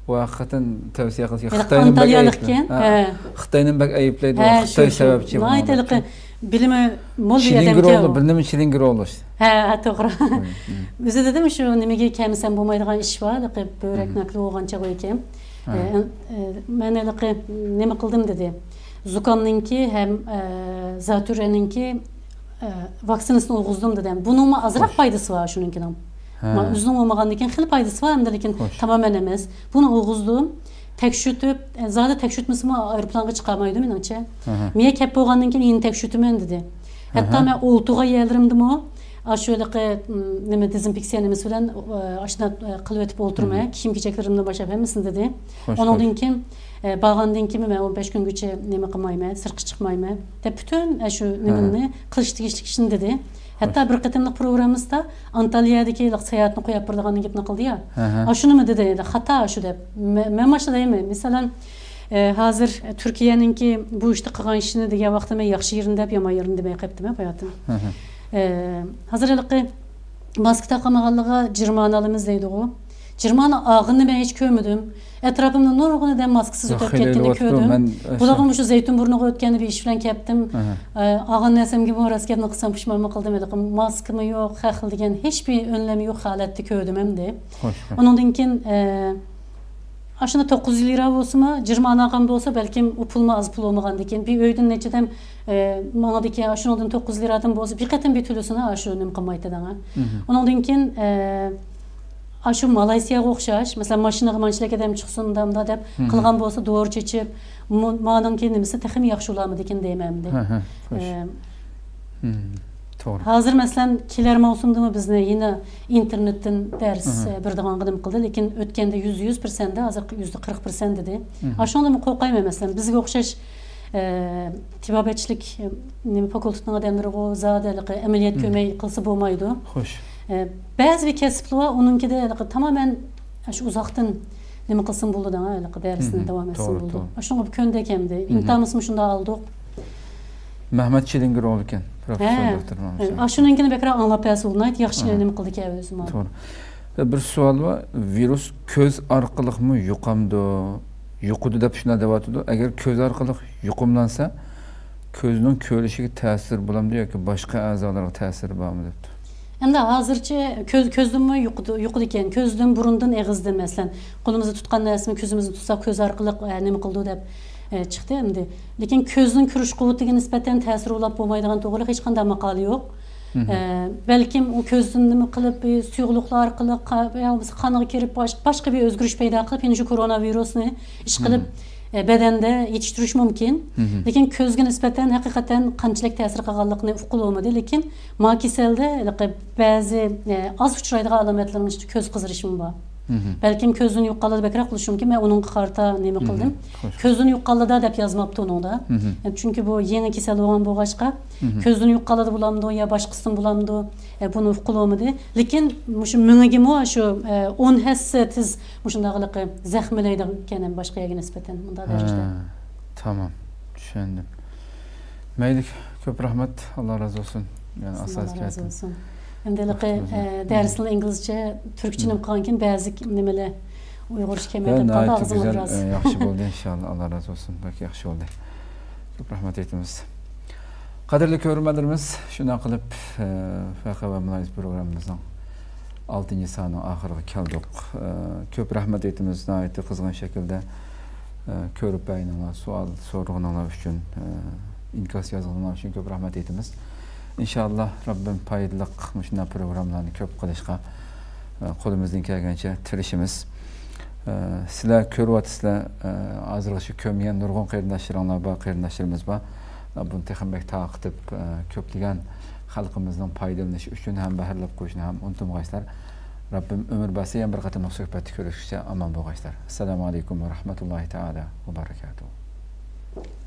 O hakikaten tavsiye qilsak Xitoyning bak ayıplaydı. Xitoy sebepçi. Aytılıqı bilimi mol Şilingiroğlu, bilimi Şilingiroğlu. Ha, to'g'ri. O'zi dedim shu nimaga kamsan bo'lmaydigan ish bor, börek nakli olgancha qo'ygan. Men nima qildim dedi. Zukamninki hem zatürreninki vaksinasini o'g'izdim dedim. Buning azroq foydasi bor shuningdan. Men o'zim olmagandan keyin xil foydasi bor, hamda lekin tamamen emas. Buni o'g'izdim. Tekşütüp, zaten tekşütmesi mi aeroplanga çıkamaydı menimce. Miye kep bo'lgandan keyin yeni tekşütümen dedi. Hatta men oltuğa yeldirimdim o. Şöyle nima dezinfeksiya nimasi bilan ashuna qilib o'tib o'tirmay, kiyim-kechaklarımni boshlab hammasini dedi. Ondan keyin borgandan keyin men 15 kungacha nima qilmayman, sirtqa chiqmayman. Deb bütün shu nimani qilish tegishli ishni dedi. Hatta bir qatimliq programmamizda Antalyadagi sayohatni qo'yib berdigan gapni qildi ya. Shuni mi dedi? Xato shu deb. Men boshlayman. Masalan, hozir Turkiyaninki bu ishni qilgan ishini degan vaqtda men yaxshi yerini deb, yomon yerini demay qo'yibdim hayotim. Hazırlıkı maske takamaganlığa jirmanalımız deydi o. Jirmana ağını ben hiç görmedim. Etrafımda nurgunu da maskesiz ötüp kettiğini gördüm. Bulağım şu Zeytinburnu'na ötkeni bir iş bilen keptim. Ağın nesem gibi orası kendini kısam pişmanma kıldım. Maskemi yok, xəxil degen hiçbir önlemi yok halette gördüm hem de. Onun için aşında 900 lira olsa mı, jirmana ağamda olsa belki o pulma az pul olmagan deken. Bir öydün neçeden bana da ki aşının 900 liradan olsa bir katın bir türlüsüne aşının kımaydı dana. Onun için aşı Malaysiya'ya okşaş. Mesela maşına mançlak edem çıksın damda dep kılgan olsa doğru çeçip mağdan kendimizi texim yaxşı olamı deken deyememdi. Hazır mesela kiler mavsumda mı bizne yine internetten ders bir dağın qıdım qıldı. Lekin ötkende %100%, hazır %40% dedi. Aşında mı qo'rqayman mesela bizge okşaş tibabetçilik fakültetinin adamları o zadelik ameliyat kömeği kılsa bo'lmaydi. Hoş. Bazı bir kesipli var, onunki de tamamen şu uzaktan nima qilsin bo'ldi da, dersini devam etsin bo'ldi. Aşında bir könde kemdi. İmtihanımızı şunda aldık. Mehmet Çilingiroğlu eken, profesör doktor. Aşınınkini bekara anlap yası olunaydı, yaxşı nima qildi ki özüm. Doğru. Bir sual var, virüs köz arqılıq mı yuqamdı? Yuqudu deb shuna deyatıdı. Agar ko'z orqali yuqumlansa, ko'zning ko'rishiga ta'sir bo'ladimi yoki boshqa a'zolarga ta'sir bormi debdi. Endi hozircha ko'zdinmi yuqudi ekan, ko'zdan, burundan, eg'izdan masalan, qo'limizni tutgan narsani ko'zimizni tutsak ko'z orqali nima qildi deb chiqdi endi. Lekin ko'zning ko'rish quvvatiga nisbatan ta'sir bo'lib bo'lmaydigan to'g'ri hech qanday maqoli yo'q. Belki o közün nima qilib suyuqliqlar orqali qoniga kirib boshqa bir o'zgarish paydo qilib, yana shu koronavirusni ish qilib bedende yetiştirish mumkin. Lekin ko'zga nisbatan haqiqatan qanchalik ta'sir qilganligini uqul olmadi. Lekin ma kaselde ba'zi az uchraydigan alomatlarning ichida ko'z qizirishi bor. Belki ko'zini yuqqalada bekrak qilishim ki, men uning qarta nima qildim. Ko'zini yuqqalada deb yozmabdi uningda. Çünkü bu yeni kasal bo'lgan bo'lg'achqa ko'zini yuqqalada bo'lamdi yo boshqasidan bo'lamdi, buni uqul olmadi. Lekin shu mingigimi shu 10 hassa tiz shundaqliqi zaxmlaydi ekan boshqaga nisbatan bunda darajada. Tamam, tushundim. Mayli, ko'p rahmat, Alloh razı olsun. Yani asas olsun. Endeliqi dersli İngilizce, Türkçe nim qankin bazı nimeler Uyg'urcha kelmaydi. Ağzıma biraz. Yaxshi bo'ldi inşallah. Allah razı olsun. Bak yaxshi bo'ldi. Ko'p rahmat aytamiz. Qadrli ko'ruvchilarimiz, shunday qilib FQV Muloyiz programımızın 6. sonu oxiriga keldik. Ko'p rahmat aytamiz. Nihoyatda qizg'in shaklda ko'rib baynolar, savol so'rag'anlar uchun, inkas yozganlar uchun ko'p rahmat aytamiz. İnşallah Rabbim payidliq shunday programlarni ko'p qilishga qo'limizdan kelgancha tirishimiz. Sizlar ko'ryapsizlar, hozir shu ko'mgan nurg'un qarindoshlarimiz bor, qarindoshlarimiz bor. Buni texnik taqib ko'plagan xalqimizning foydalanishi uchun ham baharlab qo'yishni ham unutmaysizlar. Rabbim umr basiyan bir qatim suhbatda ko'rishguncha omon bo'linglar. Assalomu alaykum va rahmatullohi taala va barakatuh.